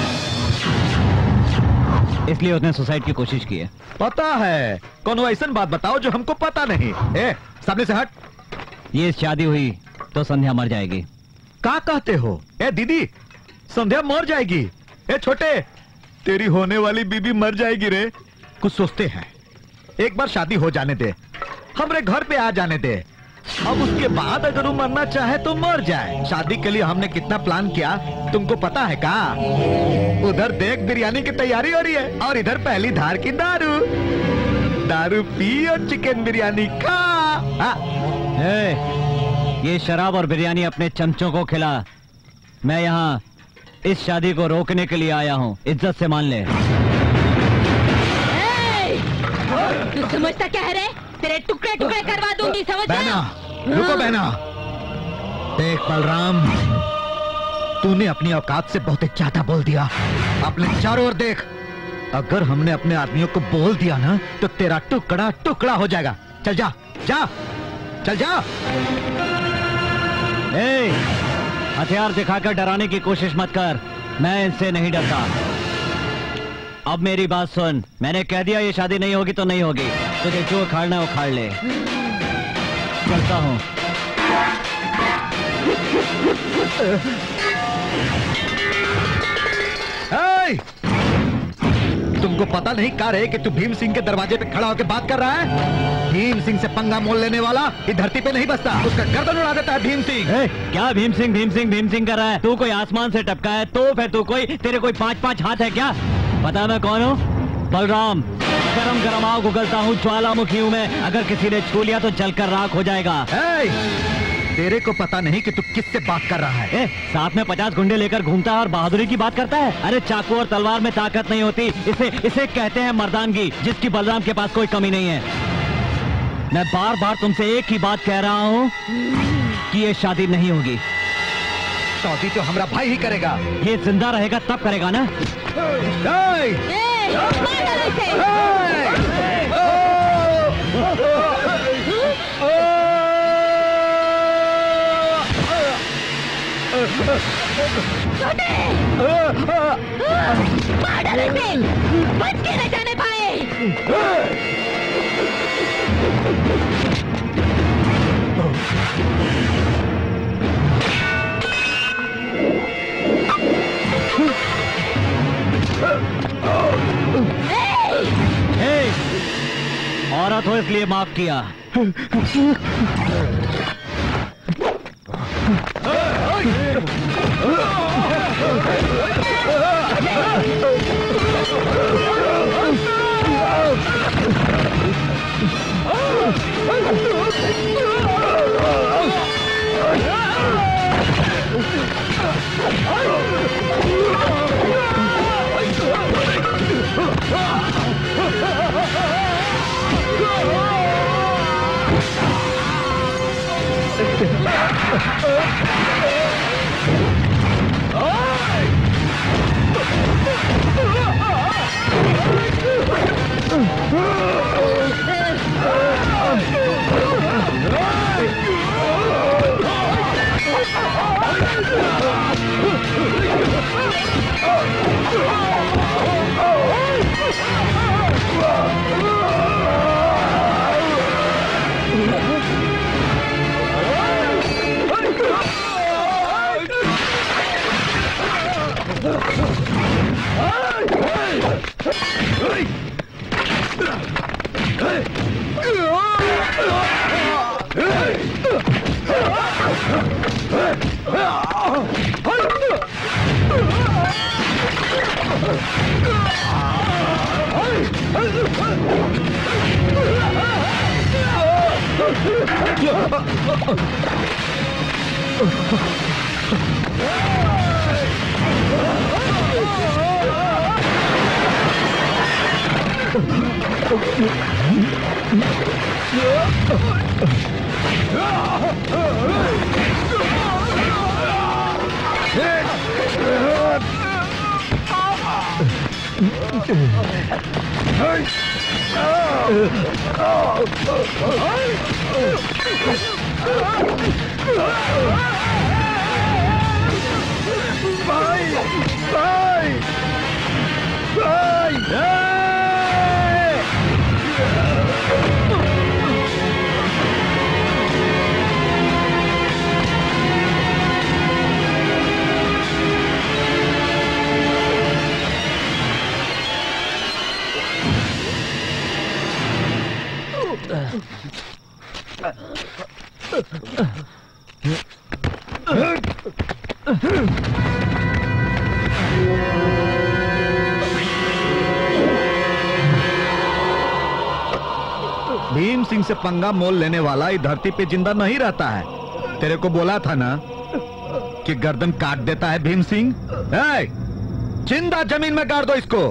इसलिए उसने सुसाइड की कोशिश की है। पता है, कौन ऐसा बात बताओ जो हमको पता नहीं। ए, सामने से हट। ये शादी हुई तो संध्या मर जाएगी। क्या कहते हो? ए दीदी, संध्या मर जाएगी? ए छोटे, तेरी होने वाली बीबी मर जाएगी रे। कुछ सोचते हैं, एक बार शादी हो जाने दे, हमारे घर पे आ जाने दे, अब उसके बाद अगर वो मरना चाहे तो मर जाए। शादी के लिए हमने कितना प्लान किया तुमको पता है का? उधर देख बिरयानी की तैयारी हो रही है और इधर पहली धार की दारू। दारू पी और चिकन बिरयानी खा। ए, ये शराब और बिरयानी अपने चमचों को खिला। मैं यहाँ इस शादी को रोकने के लिए आया हूँ, इज्जत से मान ले। तू समझता क्या है रे? तेरे टुकड़े टुकड़े करवा दूंगी, समझ? बहना, रुको बहना। देख बलराम, तूने अपनी औकात से बहुत ज्यादा बोल दिया। अपने चारों ओर देख, अगर हमने अपने आदमियों को बोल दिया ना तो तेरा टुकड़ा टुकड़ा हो जाएगा। चल जा, जा, चल जा। ए, हथियार दिखाकर डराने की कोशिश मत कर, मैं इनसे नहीं डरता। अब मेरी बात सुन, मैंने कह दिया ये शादी नहीं होगी तो नहीं होगी। तुझे जो उखाड़ना है उखाड़ ले। चलता हूँ। तुमको पता नहीं का रहे कि तू भीम सिंह के दरवाजे पे खड़ा होकर बात कर रहा है? भीम सिंह से पंगा मोल लेने वाला इस धरती पे नहीं बसता, उसका गर्दन उड़ा देता है भीम सिंह। क्या भीम सिंह भीम सिंह भीम सिंह कर रहा है? तू कोई आसमान से टपका है तो फिर तू कोई, तेरे कोई पांच पांच हाथ है क्या? पता मैं कौन हूँ? बलराम, गरम गरम आग उगलता हूँ, ज्वालामुखी हूँ मैं। अगर किसी ने छू लिया तो जलकर राख हो जाएगा। तेरे को पता नहीं कि तू किससे बात कर रहा है? ए, साथ में पचास गुंडे लेकर घूमता है और बहादुरी की बात करता है। अरे चाकू और तलवार में ताकत नहीं होती, इसे इसे कहते हैं मर्दानगी, जिसकी बलराम के पास कोई कमी नहीं है। मैं बार बार तुमसे एक ही बात कह रहा हूँ कि ये शादी नहीं होगी। शादी तो हमारा भाई ही करेगा। ये जिंदा रहेगा तब करेगा ना। छोटे मार डालो इसे, बच के न जाने पाए। हे, औरत हो इसलिए माफ किया। भीम सिंह से पंगा मोल लेने वाला इस धरती पे जिंदा नहीं रहता है। तेरे को बोला था ना कि गर्दन काट देता है भीम सिंह। ए, जिंदा जमीन में गाड़ दो इसको।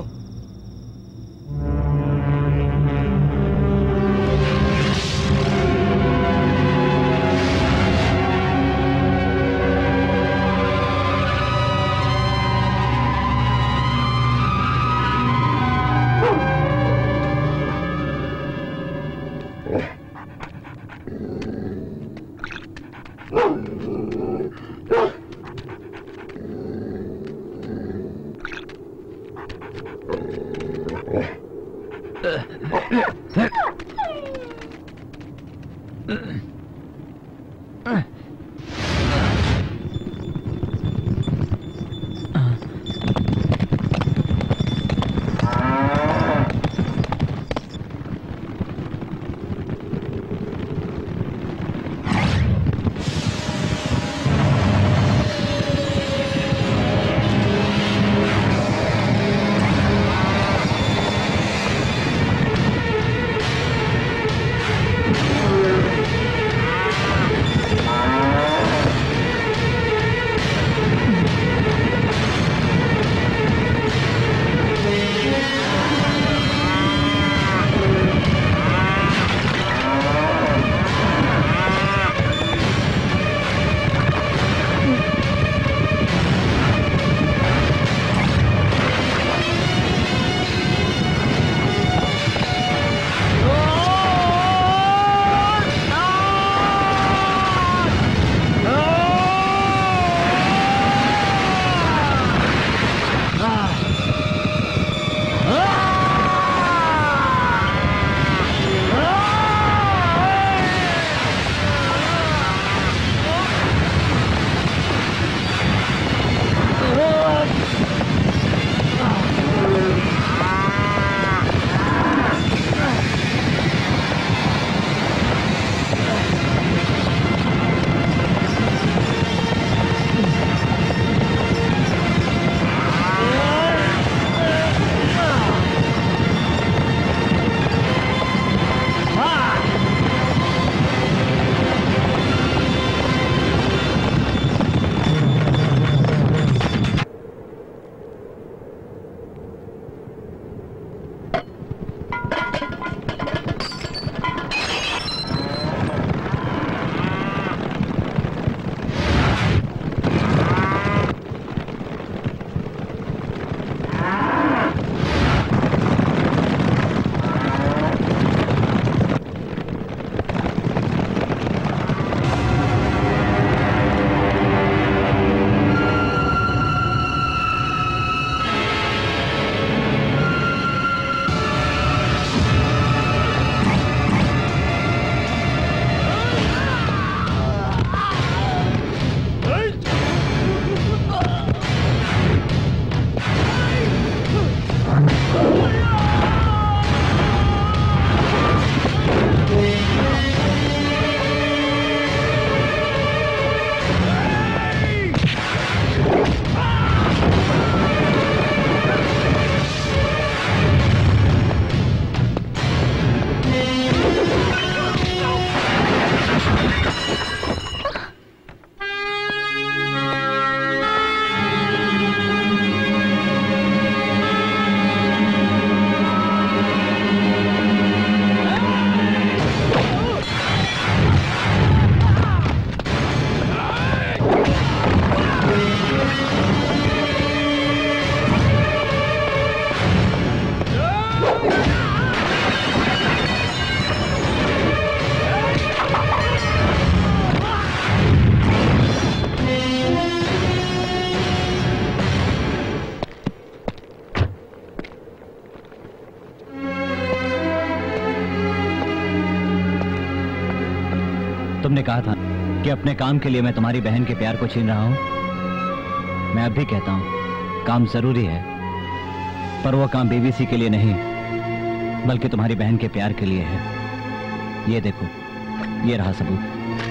तुमने कहा था कि अपने काम के लिए मैं तुम्हारी बहन के प्यार को छीन रहा हूं। मैं अब भी कहता हूं, काम जरूरी है, पर वो काम बीबीसी के लिए नहीं, बल्कि तुम्हारी बहन के प्यार के लिए है। ये देखो, ये रहा सबूत।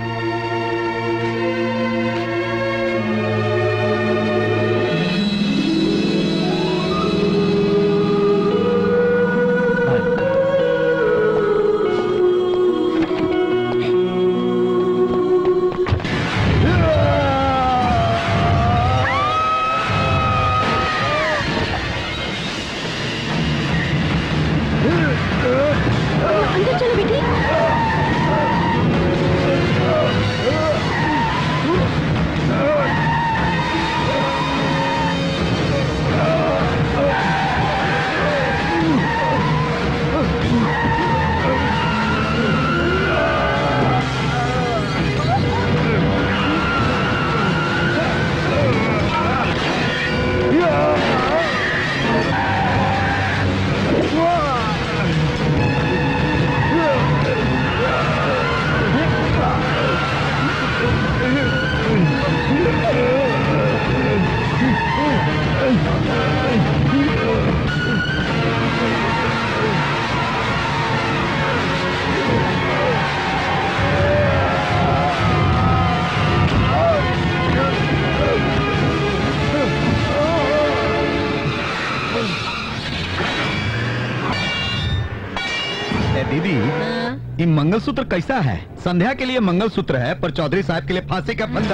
मंगलसूत्र कैसा है? संध्या के लिए मंगलसूत्र है, पर चौधरी साहब के लिए फांसी का फंदा।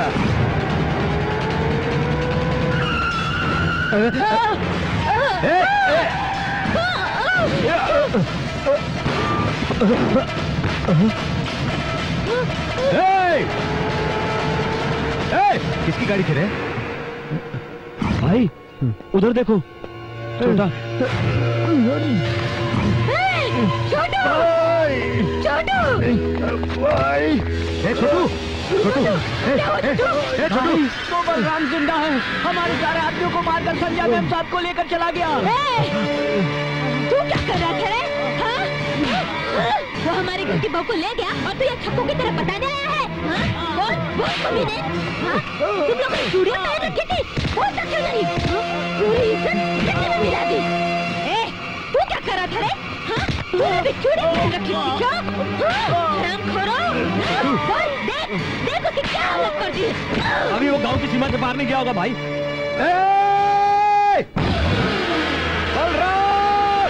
ए, ए, ए, ए, किसकी गाड़ी थे रे? भाई उधर देखो, छोटा। छोटू, छोटू, छोटू, तो बलराम जिंदा है। हमारे सारे आदमियों को मारकर संजय मैम साहब को लेकर चला गया। तू क्या कर रहा था रे? हाँ? वो हमारे घर की बहू को ले गया और तू ये छक्कों की तरह बताने आया है? हाँ? बोल, बोल कमीने। हाँ? तुम लोगों ने चूड़ियां पहन रखी थी, बोलता क्यों नहीं? पूरी इज्जत किसी में मिला दी। ए, तू क्या कर रहा था रे? हाँ? तूने भी चूड़ियां पहन रखी थी क्या? हरामखोरो! बोल, देख, देख उसकी क्या हालत कर दी। अभी वो गांव की सीमा से पार नहीं गया होगा भाई। बलराम!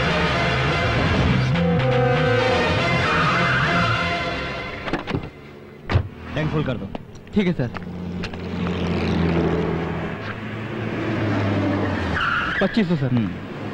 टैंक फुल कर दो। ठीक है सर। पच्चीस सौ सर।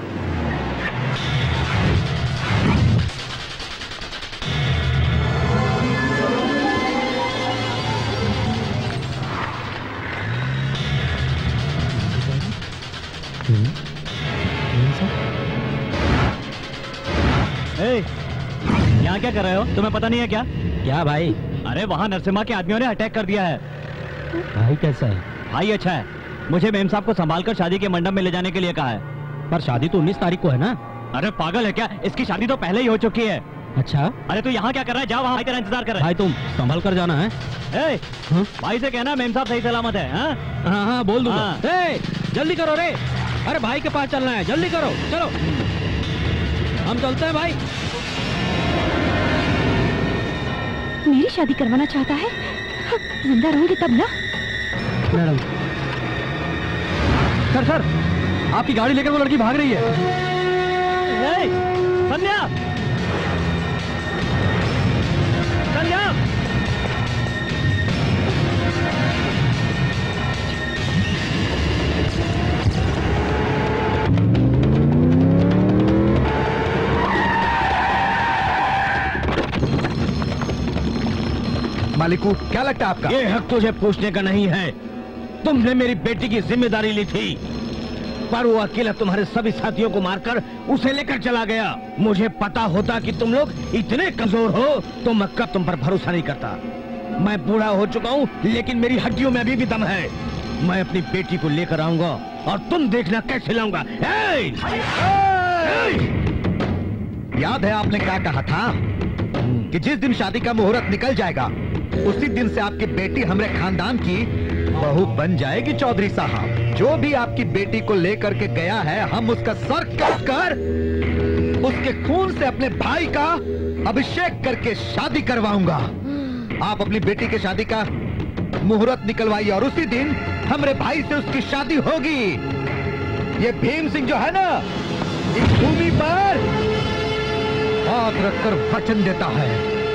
यहाँ क्या कर रहे हो? तुम्हें पता नहीं है क्या? क्या भाई? अरे वहाँ नरसिम्हा के आदमियों ने अटैक कर दिया है। भाई कैसा है? भाई अच्छा है। मुझे मेम साहब को संभालकर शादी के मंडप में ले जाने के लिए कहा है। पर शादी तो उन्नीस तारीख को है ना? अरे पागल है क्या? इसकी शादी तो पहले ही हो चुकी है। अच्छा। अरे तू यहाँ क्या कर रहा है? जाओ वहाँ तेरा इंतजार कर रहा है। भाई तुम संभाल कर जाना है। ए, भाई से कहना मेम साहब सही सलामत है। हाँ हाँ हाँ बोल दूंगा। हाँ। ए, जल्दी करो रे। अरे भाई के पास चलना है, जल्दी करो। चलो हम चलते हैं भाई। मेरी शादी करवाना चाहता है? जिंदा रहूंगी तब ना। मैडम। सर सर, आपकी गाड़ी लेकर वो लड़की भाग रही है। ए, संध्या! संध्या! मालिकू, क्या लगता है आपका? ये हक तुझे पूछने का नहीं है। तुमने मेरी बेटी की जिम्मेदारी ली थी, पर वो अकेला तुम्हारे सभी साथियों को मारकर उसे लेकर चला गया। मुझे पता होता कि तुम लोग इतने कमजोर हो तो मैं कब तुम पर भरोसा नहीं करता। मैं बूढ़ा हो चुका हूँ, लेकिन मेरी हड्डियों में अभी भी दम है। मैं अपनी बेटी को लेकर आऊंगा और तुम देखना कैसे लाऊंगा। याद है आपने क्या कहा था कि जिस दिन शादी का मुहूर्त निकल जाएगा उसी दिन से आपकी बेटी हमारे खानदान की बहू बन जाएगी चौधरी साहब। जो भी आपकी बेटी को लेकर के गया है, हम उसका सर कट कर उसके खून से अपने भाई का अभिषेक करके शादी करवाऊंगा। आप अपनी बेटी के शादी का मुहूर्त निकलवाइए और उसी दिन हमारे भाई से उसकी शादी होगी। ये भीम सिंह जो है ना, इस भूमि पर हाथ रखकर वचन देता है।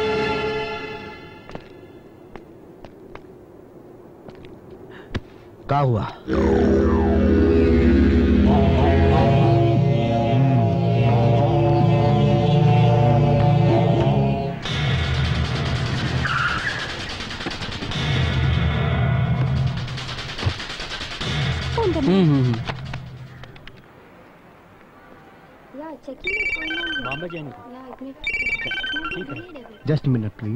क्या हुआ? Just minute please.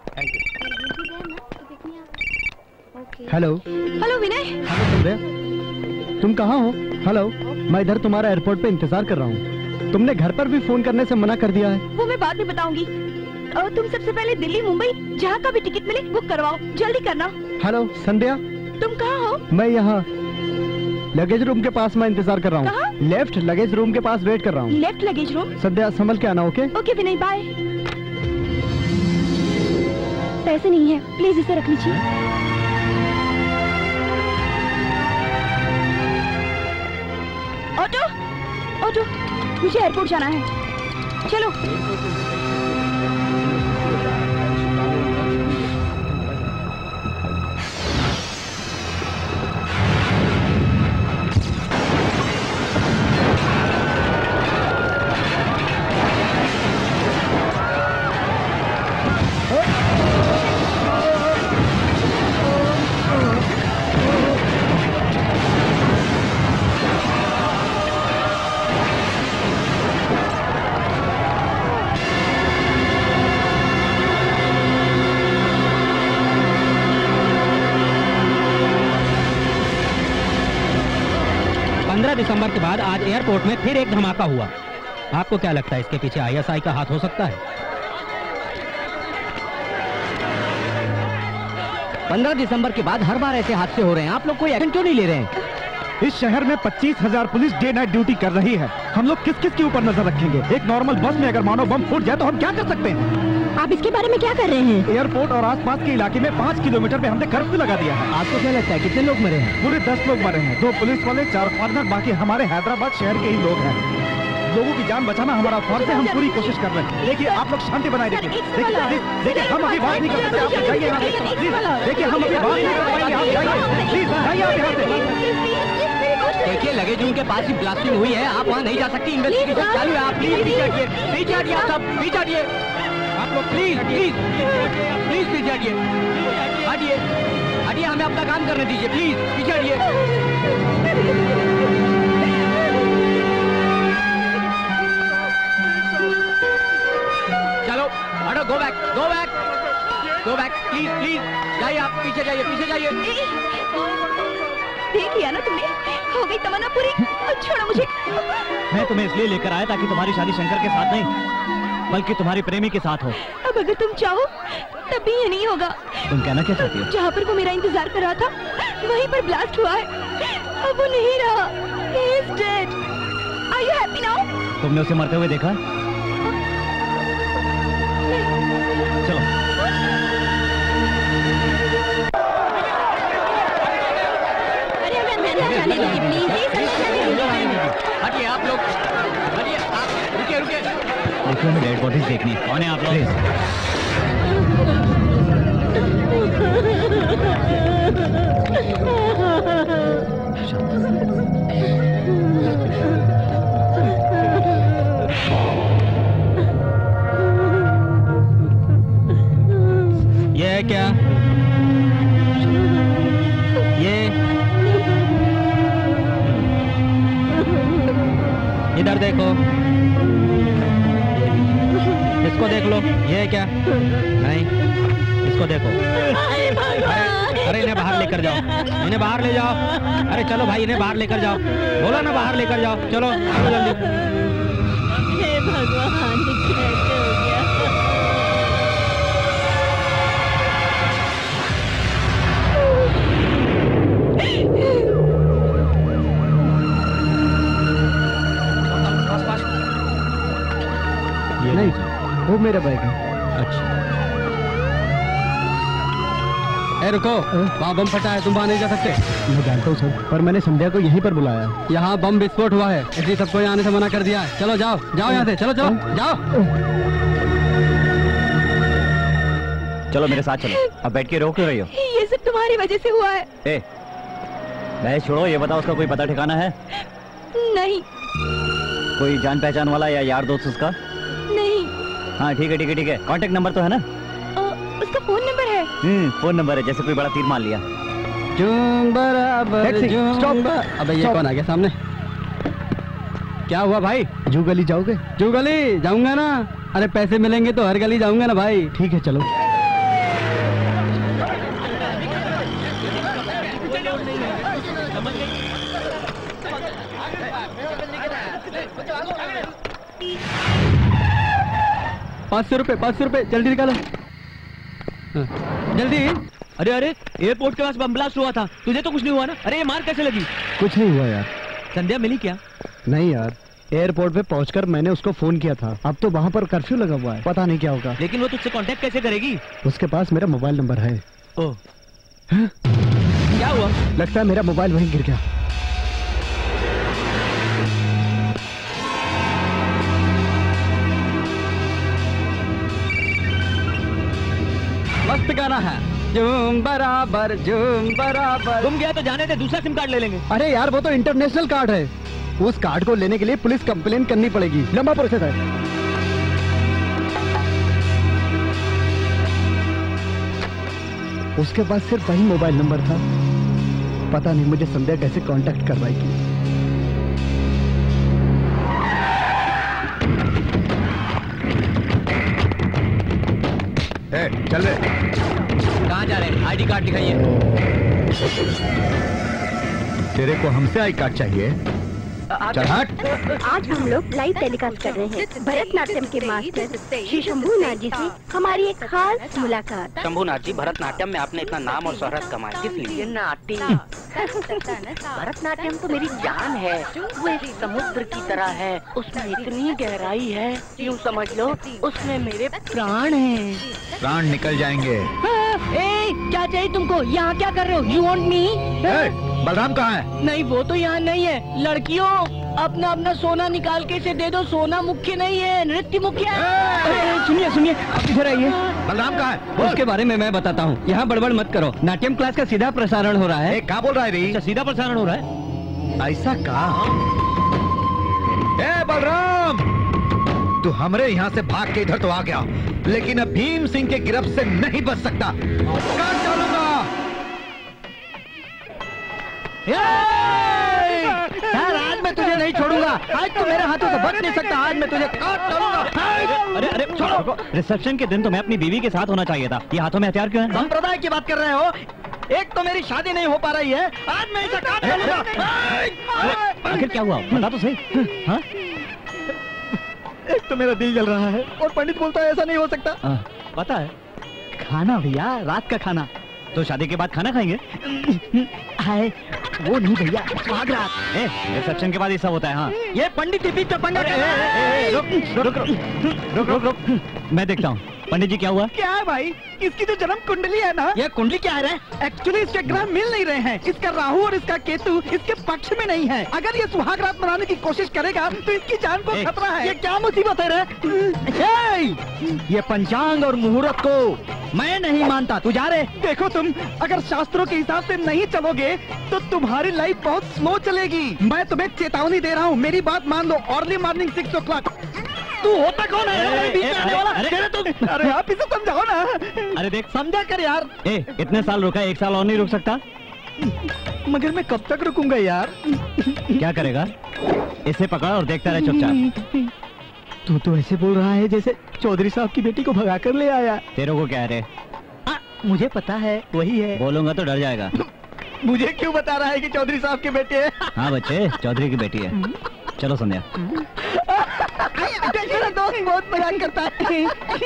Hello hello Vinay. Hello Sandhya, तुम कहाँ हो? हेलो, मैं इधर तुम्हारा एयरपोर्ट पे इंतजार कर रहा हूँ। तुमने घर पर भी फोन करने से मना कर दिया है। वो मैं बाद में बताऊंगी। और तुम सबसे पहले दिल्ली मुंबई जहाँ का भी टिकट मिले बुक करवाओ, जल्दी करना। हेलो संध्या, तुम कहाँ हो? मैं यहाँ लगेज रूम के पास मैं इंतजार कर रहा हूँ। लेफ्ट लगेज रूम के पास वेट कर रहा हूँ। Left luggage room? संध्या संभल के आना। Okay okay Vinay, bye. पैसे नहीं है, प्लीज इसे रख लीजिए। ऑटो ऑटो, मुझे एयरपोर्ट जाना है, चलो। पंद्रह दिसंबर के बाद आज एयरपोर्ट में फिर एक धमाका हुआ। आपको क्या लगता है इसके पीछे आई एस आई का हाथ हो सकता है? पंद्रह दिसंबर के बाद हर बार ऐसे हादसे हो रहे हैं, आप लोग कोई एक्शन क्यों नहीं ले रहे हैं? इस शहर में पच्चीस हजार पुलिस डे नाइट ड्यूटी कर रही है। हम लोग किस किस के ऊपर नजर रखेंगे? एक नॉर्मल बस में अगर मानो बम फूट जाए तो हम क्या कर सकते हैं? आप इसके बारे में क्या कर रहे हैं? एयरपोर्ट और आसपास के इलाके में पाँच किलोमीटर में हमने कर्फ्यू लगा दिया है। आपको क्या लगता है कितने लोग मरे हैं? पूरे दस लोग मरे हैं, दो पुलिस वाले, चार फॉरनर, बाकी हमारे हैदराबाद शहर के ही लोग हैं। लोगों की जान बचाना हमारा फर्ज है, हम पूरी कोशिश कर रहे हैं। देखिए आप लोग शांति बनाए रखिए। देखिए देखिए हम अभी बात नहीं कर सकते, आप जाइए यहाँ से प्लीज। देखिए हम अभी बात नहीं कर पाएंगे, आप जाइए प्लीज, जाइए आप यहाँ से। देखिए लगेज रूम के पास ही ब्लास्टिंग हुई है, आप वहाँ नहीं जा सकती, इन्वेस्टिगेशन चालू है। आप प्लीज पीछे हटिए, पीछे हटिए, आप सब पीछे हटिए, आप लोग प्लीज प्लीज प्लीज पीछे हटिए, हटिए हटिए, हमें अपना काम करने दीजिए, प्लीज पीछे हटिए। चलो हटो, go back go back go back, please please जाइए, आप पीछे जाइए, पीछे जाइए। देख लिया ना तुमने, हो गई तमन्ना पूरी। छोड़ो मुझे। मैं तुम्हें इसलिए लेकर आया ताकि तुम्हारी शादी शंकर के साथ नहीं बल्कि तुम्हारी प्रेमी के साथ हो। अब अगर तुम चाहो तब भी ये नहीं होगा। तुम कहना क्या चाहती हो? जहाँ पर वो मेरा इंतजार कर रहा था वहीं पर ब्लास्ट हुआ है, अब वो नहीं रहा। He is dead. Are you happy now? तुमने उसे मरते हुए देखा? चलो हटिए आप लोग, हटिए आप, रुकिए रुकिए। देखो हमें डेड बॉडीज देखनी है। कौन है आप लोग? ये है क्या? ये इधर देखो, इसको देख लो। ये है क्या? नहीं, इसको देखो। अरे अरे इन्हें बाहर लेकर जाओ, इन्हें बाहर ले जाओ। अरे चलो भाई, इन्हें बाहर लेकर जाओ। बोला ना बाहर लेकर जाओ, चलो चलो जल्दी। हे भगवान, कैसे हो गया? वो मेरा बैग है। अच्छा। ए रुको, वहाँ बम फटा है, तुम वहाँ नहीं जा सकते। मैं जानता हूँ सर, पर मैंने संध्या को यहीं पर बुलाया। यहाँ बम विस्फोट हुआ है, इसलिए सबको यहाँ आने से मना कर दिया है। चलो जाओ, जाओ यहाँ से, चलो चलो जाओ। चलो मेरे साथ चलो। अब बैठ के रो क्यों रही हो? ये सब तुम्हारी वजह से हुआ है। ए, मैं छोड़ो, ये बताओ उसका कोई पता ठिकाना है? नहीं। कोई जान पहचान वाला या यार दोस्त उसका? नहीं। हाँ ठीक है ठीक है ठीक है। कांटेक्ट नंबर तो है ना? उसका फोन नंबर है। हम्म फोन नंबर है, जैसे कोई बड़ा तीर मार लिया। जूम बराबर जूम। अबे ये कौन आ गया सामने? क्या हुआ भाई? जू गली जाओगे? जू गली जाऊंगा ना। अरे पैसे मिलेंगे तो हर गली जाऊंगा ना भाई। ठीक है चलो। पाँच सौ रुपए पाँच सौ रुपए जल्दी निकालो। जल्दी। अरे अरे एयरपोर्ट के पास बम ब्लास्ट हुआ था, तुझे तो कुछ नहीं हुआ ना? अरे ये मार कैसे लगी? कुछ नहीं हुआ यार। संध्या मिली क्या? नहीं यार, एयरपोर्ट पे पहुंचकर मैंने उसको फोन किया था। अब तो वहाँ पर कर्फ्यू लगा हुआ है, पता नहीं क्या होगा। लेकिन वो तुझसे कांटेक्ट कैसे करेगी? उसके पास मेरा मोबाइल नंबर है। ओह, क्या हुआ? लगता है मेरा मोबाइल वहीं गिर गया। मस्त गाना है। जूम बराबर जूम बराबर। तुम गया तो जाने दे, दूसरा सिम कार्ड ले लेंगे। अरे यार वो तो इंटरनेशनल कार्ड है, उस कार्ड को लेने के लिए पुलिस कंप्लेन करनी पड़ेगी, लंबा प्रोसेस है। उसके पास सिर्फ वही मोबाइल नंबर था, पता नहीं मुझे संध्या कैसे कांटेक्ट करवाएगी। ए, चल रहे। कहाँ जा रहे हैं? आईडी कार्ड दिखाइए। तेरे को हमसे आई कार्ड चाहिए? चल हट। आज हम लोग लाइव टेलीकास्ट कर रहे हैं भरतनाट्यम के मास्टर श्री शंभूनाथ जी से हमारी एक खास मुलाकात। शंभूनाथ जी, भरतनाट्यम में आपने इतना नाम और शोहरत कमाई, किस लिए? नाट्यम भरतनाट्यम तो मेरी जान है, वो एक समुद्र की तरह है, उसमें इतनी गहराई है, यूँ समझ लो उसमें मेरे प्राण हैं। प्राण निकल जाएंगे। ए, क्या चाहिए तुमको? यहाँ क्या कर रहे हो? You want me? बलराम कहाँ है? नहीं, वो तो यहाँ नहीं है। लड़कियों, अपना अपना सोना निकाल के इसे दे दो। सोना मुख्य नहीं है, नृत्य मुख्य है। सुनिए सुनिए, आप इधर आइए। बलराम कहाँ है? उसके बारे में मैं बताता हूँ, यहाँ बड़बड़ मत करो। नाट्यम क्लास का सीधा प्रसारण हो रहा है। क्या बोल रहा है री? सीधा प्रसारण हो रहा है? ऐसा कहा? ए बलराम, तू हमरे यहाँ से भाग के इधर तो आ गया, लेकिन अब भीम सिंह के गिरफ्त से नहीं बच सकता। काट डालूंगा। यार आज मैं तुझे नहीं छोड़ूंगा, आज तू मेरे हाथों से बच नहीं सकता, आज मैं तुझे काट डालूंगा। अरे अरे छोड़ो, रिसेप्शन के दिन तो मैं अपनी बीवी के साथ होना चाहिए था, ये हाथों में हथियार क्यों है? संप्रदाय की बात कर रहे हो? एक तो मेरी शादी नहीं हो पा रही है, आज मैं इसे काट डालूंगा। आखिर क्या हुआ, बता तो सही। हाँ? एक तो मेरा दिल जल रहा है और पंडित बोलता है ऐसा नहीं हो सकता। आ, पता है, खाना भैया, रात का खाना। तो शादी के बाद खाना खाएंगे? हाय, वो नहीं भैया, सुहाग रात। ए, रिसेप्शन के बाद ये सब होता है। हाँ, ये पंडित ही बीच में पंगा कर रहा है। रुक रुक रुक रुक रुक, मैं देखता हूँ। पंडित जी क्या हुआ? क्या है भाई, इसकी जो जन्म कुंडली है ना, ये कुंडली क्या है? एक्चुअली इसके ग्रह मिल नहीं रहे हैं, इसका राहु और इसका केतु इसके पक्ष में नहीं है। अगर ये सुहाग रात मनाने की कोशिश करेगा तो इसकी जान को खतरा है। ये क्या मुसीबत है रे? ये पंचांग और मुहूर्त को मैं नहीं मानता, तू जा रे। देखो तुम अगर शास्त्रों के हिसाब से नहीं चलोगे तो तुम्हारी लाइफ बहुत स्लो चलेगी। मैं तुम्हें चेतावनी दे रहा हूँ, मेरी बात मान लो। Early morning six o'clock. तू होता कौन है? बीच में आने वाला? तुम अरे आप इसे समझाओ ना। अरे देख, समझा कर यार। ए, इतने साल रुका, एक साल और नहीं रुक सकता? मगर मैं कब तक रुकूंगा यार? क्या करेगा? इसे पकड़ और देखता रहे चुपचाप। तू तो ऐसे बोल रहा है जैसे चौधरी साहब की बेटी को भगा कर ले आया। तेरे को क्या है रे? मुझे पता है, वही है। बोलूंगा तो डर जाएगा। मुझे क्यों बता रहा है कि चौधरी साहब के बेटे है? हाँ बच्चे, चौधरी की बेटी है। चलो संध्या। मेरा दोस्त बहुत मजाक करता है।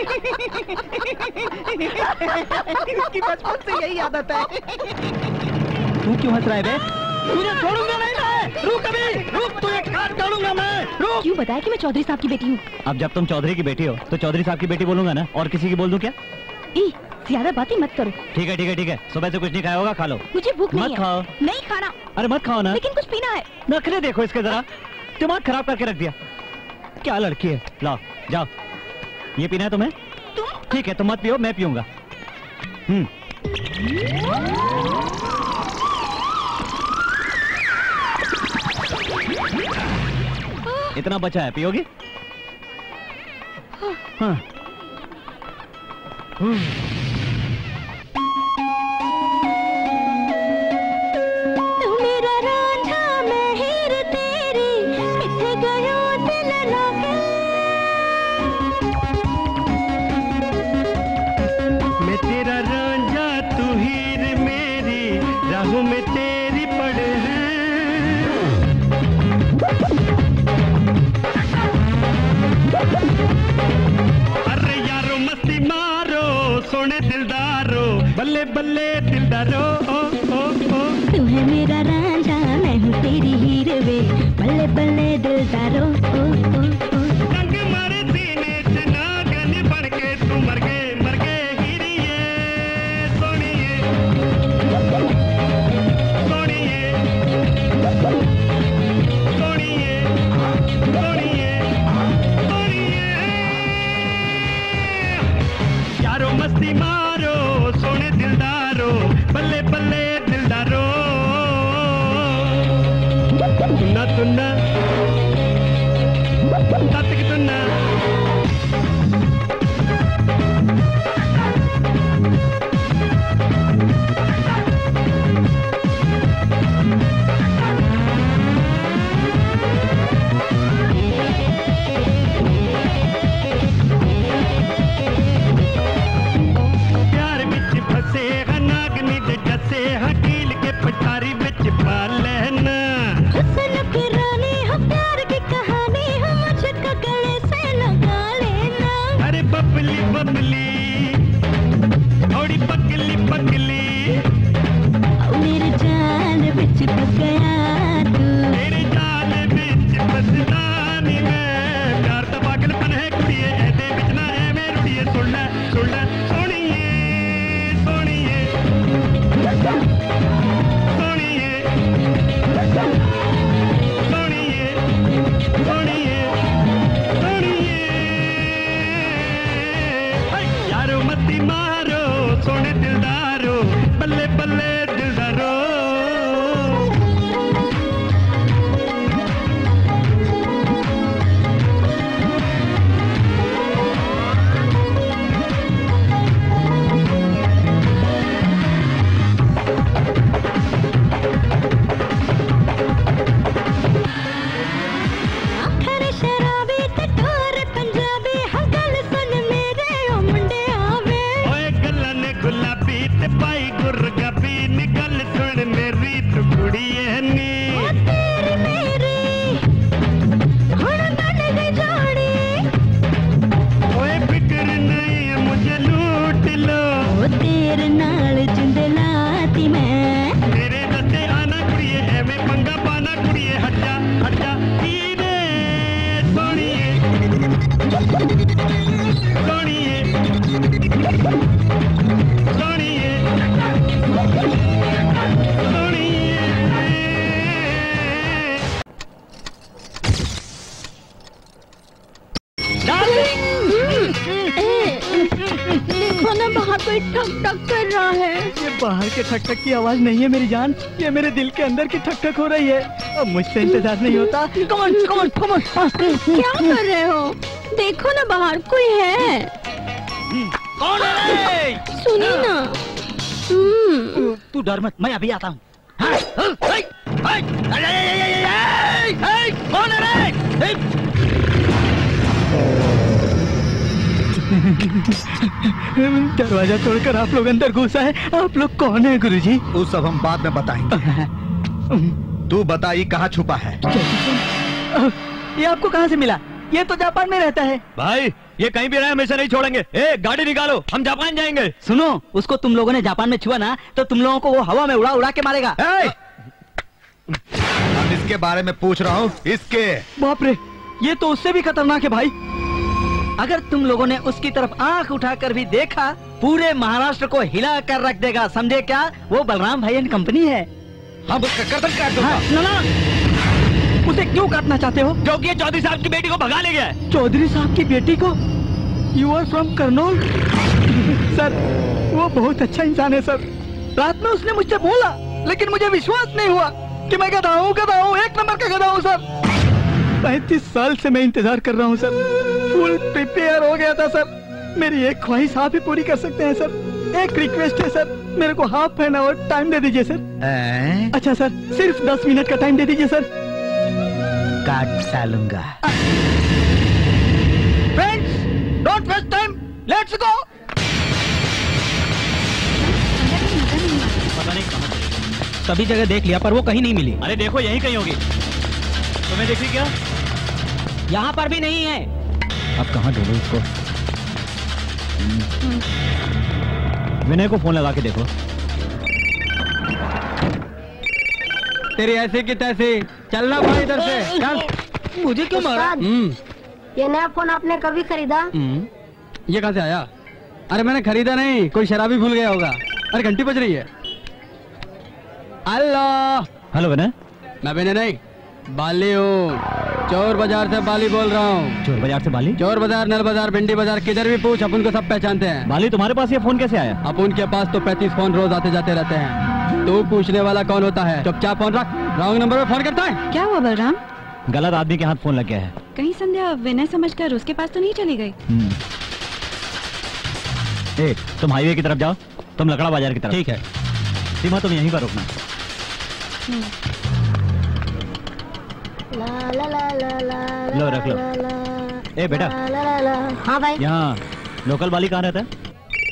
इसकी बचपन से यही आदत है। तू क्यों हंस रहा है बे? तुझे छोड़ूंगा नहीं मैं। रुक अभी, रुक, तुझे काट डालूंगा मैं, रुक। क्यों बताया कि मैं चौधरी साहब की बेटी हूँ? अब जब तुम चौधरी की बेटी हो तो चौधरी साहब की बेटी बोलूंगा ना, और किसी की बोल दूं क्या? ई, ज्यादा बातें मत करो। ठीक है ठीक है ठीक है, सुबह से कुछ नहीं खाया होगा, खा लो। मुझे भूख नहीं मत है। खाओ। नहीं खाना। अरे मत खाओ ना। लेकिन कुछ पीना है। नखरे देखो इसके जरा, दिमाग खराब करके रख दिया। क्या लड़की है, लाओ जाओ। ये पीना है तुम्हें? ठीक है, तुम मत पियो, मैं पीऊंगा। हम्म इतना बचा है, पियोगी? हाँ। तू मेरा रांझा मैं हीर तेरी, किथे गयो दिल लागे। मैं तेरा रांझा तू हीर मेरी, राहों में तेरी पड़े हैं। अरे यारो मस्ती मारो सोने दिलदारो, बल्ले बल्ले दिलदारो। ओ ओ ओ तू है मेरा रांझा मैं हूँ तेरी हीर वे, बल्ले बल्ले दिलदारो। ओ ओ ओ रंग मारे सीने से नागन बन के तू मर गए मर गए हीरिए सोनिए सोनिए सोनिए सोनिए सोनिए। यारो मस्ती मारो सोने दिलदारो, बल्ले बल्ले दिलदारो। तुन्ना तुन्ना ततक तुन्ना। प्यार विच फसे नागनी दे जसे, हकील के पटारी विच पा लेना। हुस्न की रानी हम प्यार की कहानी, हम मुझको गले से लगा लेना। अरे बबली बबली थोड़ी पकली पकली, ओ मेरे जाल बिच फस गया तू, तेरे जाल बिच फसदा नी मैं। प्यार दा पागलपन है कुड़िए, ऐदे बिच ना ऐवें रुड़िए। सुन ले सुन ले सोनिए सोनिए सोनिए सोनिए सोनिए सोनिए। यारो मती मारो सोने दिलदारो, बल्ले बल्ले दिलदारो। खरे शराबी ते टोरे पंजाबी, हम गल सुन मेरे ओ मुंडे आवे। ओए गल्ला ने गुलाबी ते पाई गुरगाबी, निकल सुन मेरी तू कुड़िए नी। ओ तेरी मेरी हुण बन गई जोड़ी। ओए फिक्र नहीं है मुझे लूट लो, ओ तेरे नाल जिंद लाती मैं। तेरे दस्ते आना कुड़िए, एवें पंगा पाना कुड़िए। हट जा हट जा हीरे सोनिए सोनिए सोनिए देखो ना बाहर कोई ठक ठक कर रहा है। ये बाहर के ठक ठक की आवाज नहीं है मेरी जान, ये मेरे दिल के अंदर की ठक ठक हो रही है। अब मुझसे इंतजार नहीं होता। Come on come on come on. क्या कर रहे हो? देखो ना बाहर कोई है। कौन है? सुनिए ना। हम्म। तू डर मत, मैं अभी आता हूँ। कौन है? दरवाजा तोड़कर आप लोग अंदर घुसा है। आप लोग कौन है गुरुजी? वो सब हम बाद में बताएंगे। तू बता ये कहाँ छुपा है? ये आपको कहाँ से मिला? ये तो जापान में रहता है। भाई ये कहीं भी रहे हमेशा नहीं छोड़ेंगे। ए, गाड़ी निकालो, हम जापान जाएंगे। सुनो, उसको तुम लोगों ने जापान में छुआ ना तो तुम लोगों को वो हवा में उड़ा उड़ा के मारेगा। इसके बारे में पूछ रहा हूँ, इसके। बाप रे, ये तो उससे भी खतरनाक है भाई। अगर तुम लोगों ने उसकी तरफ आंख उठाकर भी देखा, पूरे महाराष्ट्र को हिला कर रख देगा, समझे क्या? वो बलराम भाई एंड कंपनी है। हम उसका गर्दन काट दूंगा। हाँ, ना ना, उसे क्यों काटना चाहते हो? क्योंकि ये चौधरी साहब की बेटी को भगा ले गया है। चौधरी साहब की बेटी को? You are from Kurnool? Sir, वो बहुत अच्छा इंसान है सर। रात में उसने मुझसे बोला, लेकिन मुझे विश्वास नहीं हुआ कि मैं गधा हूँ, गधा हूँ, एक नंबर का गधा हूँ सर। पैंतीस साल से मैं इंतजार कर रहा हूँ सर, फुल प्रिपेयर हो गया था सर। मेरी एक ख्वाहिश आप ही पूरी कर सकते हैं सर। एक रिक्वेस्ट है सर, मेरे को हाफ एन आवर टाइम दे दीजिए सर। अच्छा सर, सिर्फ दस मिनट का टाइम दे दीजिए सर। काट डालूंगा। Friends, don't waste time, let's go. पता नहीं कहाँ सभी जगह देख लिया पर वो कहीं नहीं मिली। अरे देखो, यहीं कहीं होगी। तुम्हें देखी क्या? यहाँ पर भी नहीं है। अब कहाँ ढूंढूं इसको? विनय को फोन लगा के देखो। तेरी ऐसे की तैसे, चलना भाई इधर से, चल। मुझे क्यों मारा? ये नया फोन आपने कभी खरीदा? ये कहाँ से आया? अरे मैंने खरीदा नहीं, कोई शराबी भूल गया होगा। अरे घंटी बज रही है। Hello hello Vinay. मैं विनय नहीं, बाली हूँ। चोर बाजार से बाली बोल रहा हूँ। चोर बाजार से बाली? चोर बाजार, नल बाजार, भिंडी बाजार, किधर भी पूछ, अपन को सब पहचानते हैं। बाली, तुम्हारे पास ये फोन कैसे आया? अपन के पास तो पैंतीस फोन रोज आते जाते रहते हैं। तू पूछने वाला कौन होता है? चुपचाप फोन रख। रॉन्ग नंबर पे फोन करता है। क्या हुआ बलराम? गलत आदमी के हाथ फोन लग गया है। कहीं संध्या विनय समझकर उसके पास तो नहीं चली गई? ए, तुम हाईवे की तरफ जाओ, तुम लकड़ा बाजार की तरफ। ठीक है। सीमा, तुम यहीं पर रुकना। ला ला ला ला ला लो, रख लो। ए बेटा। ला ला ला। हाँ भाई। यहाँ लोकल बाली कहाँ रहता है?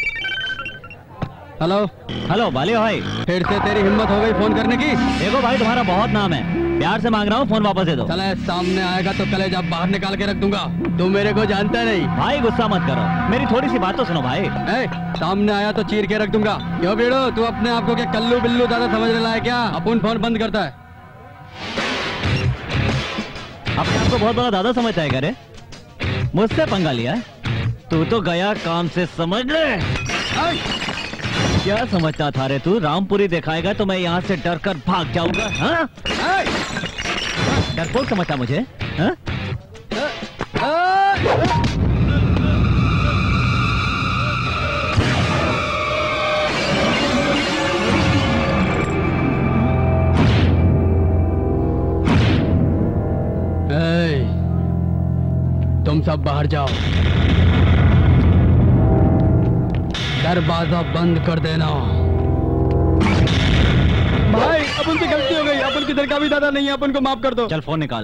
हेलो हेलो बाली भाई, फिर से तेरी हिम्मत हो गई फोन करने की? देखो भाई, तुम्हारा बहुत नाम है, प्यार से मांग रहा हूँ, फोन वापस दे दो। चले, सामने आएगा तो कलेजा बाहर निकाल के रख दूंगा। तू मेरे को जानता नहीं। भाई गुस्सा मत करो, मेरी थोड़ी सी बात तो सुनो भाई। ए, सामने आया तो चीर के रख दूंगा। क्यों बेड़ो, तू अपने आप को क्या कल्लू बिल्लू ज्यादा समझ रहा है क्या? अपन फोन बंद करता है। अपने आपको बहुत बड़ा दादा समझता है क्या रे? मुझसे पंगा लिया? तू तो गया काम से, समझ ले। क्या समझता था रे तू? रामपुरी दिखाएगा तो मैं यहाँ से डर कर भाग जाऊंगा? हाँ? डरपोक समझता मुझे? हाँ? ए, तुम सब बाहर जाओ, दरवाजा बंद कर देना। भाई, अपन से गलती हो गई, अपन किधर का भी दादा नहीं है, अपन को माफ कर दो। चल फोन निकाल।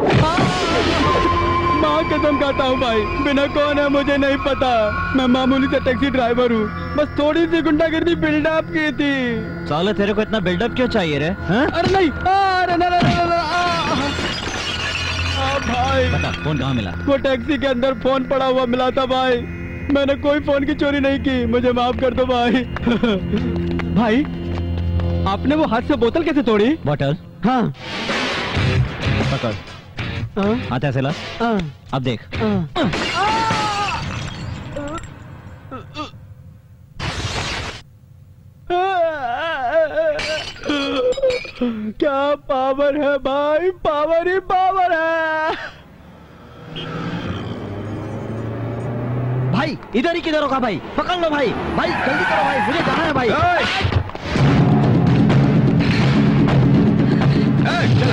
माँ कसम खाता हूँ भाई, बिना कौन है मुझे नहीं पता। मैं मामूली से टैक्सी ड्राइवर हूँ, बस थोड़ी सी गुंडागर्दी बिल्डअप की थी। साले तेरे को इतना बिल्डअप क्यों चाहिए रे? हाँ? अरे नहीं, अरे ना, ना, ना, ना, भाई बता, फोन कहाँ मिला? वो टैक्सी के अंदर फोन पड़ा हुआ मिला था भाई। मैंने कोई फोन की चोरी नहीं की, मुझे माफ कर दो भाई। भाई, आपने वो हाथ से बोतल कैसे तोड़ी? बोतल? हाँ। पकड़। हाथ ऐसे ला। अब देख। क्या पावर है भाई, पावर ही पावर है। भाई इधर ही किधर होगा भाई? पकड़ लो भाई। भाई जल्दी करो भाई, मुझे जाना है भाई। चल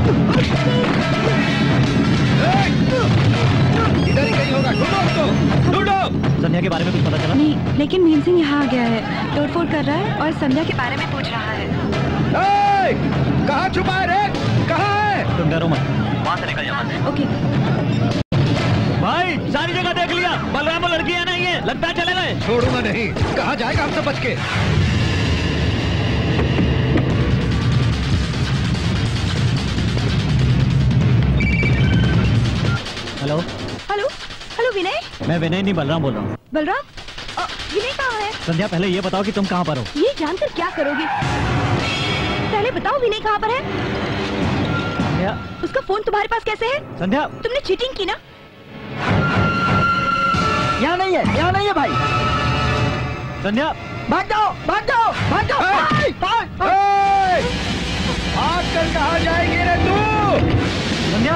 इधर ही कहीं होगा, ढूंढो उसको, ढूंढो। संध्या के बारे में कुछ पता चला? नहीं, लेकिन मीन सिंह यहाँ आ गया है, तोड़फोड़ कर रहा है और संध्या के बारे में पूछ रहा है। कहाँ छुपा है रे? कहाँ है? तुम डरो मत, वहाँ से निकल जाओ। ओके भाई, सारी जगह देख लिया, बलराम वो लड़की है नहीं है, लगता है चले गए। छोड़ूंगा नहीं, कहाँ जाएगा हमसे बच के? Hello hello hello Vinay. मैं विनय नहीं, बलराम बोल रहा हूँ। बलराम, अ, विनय कहाँ है? संध्या, पहले ये बताओ कि तुम कहाँ पर हो? ये जानकर क्या करोगे? पहले बताओ विनय कहाँ पर है? संध्या, उसका फोन तुम्हारे पास कैसे है? संध्या, तुमने चीटिंग की ना? यहाँ नहीं है, यहाँ नहीं है भाई। संध्या, भाग जाओ, भाग जाओ, भाग जाओ। भाग कर कहाँ जाएगी रे तू? संध्या,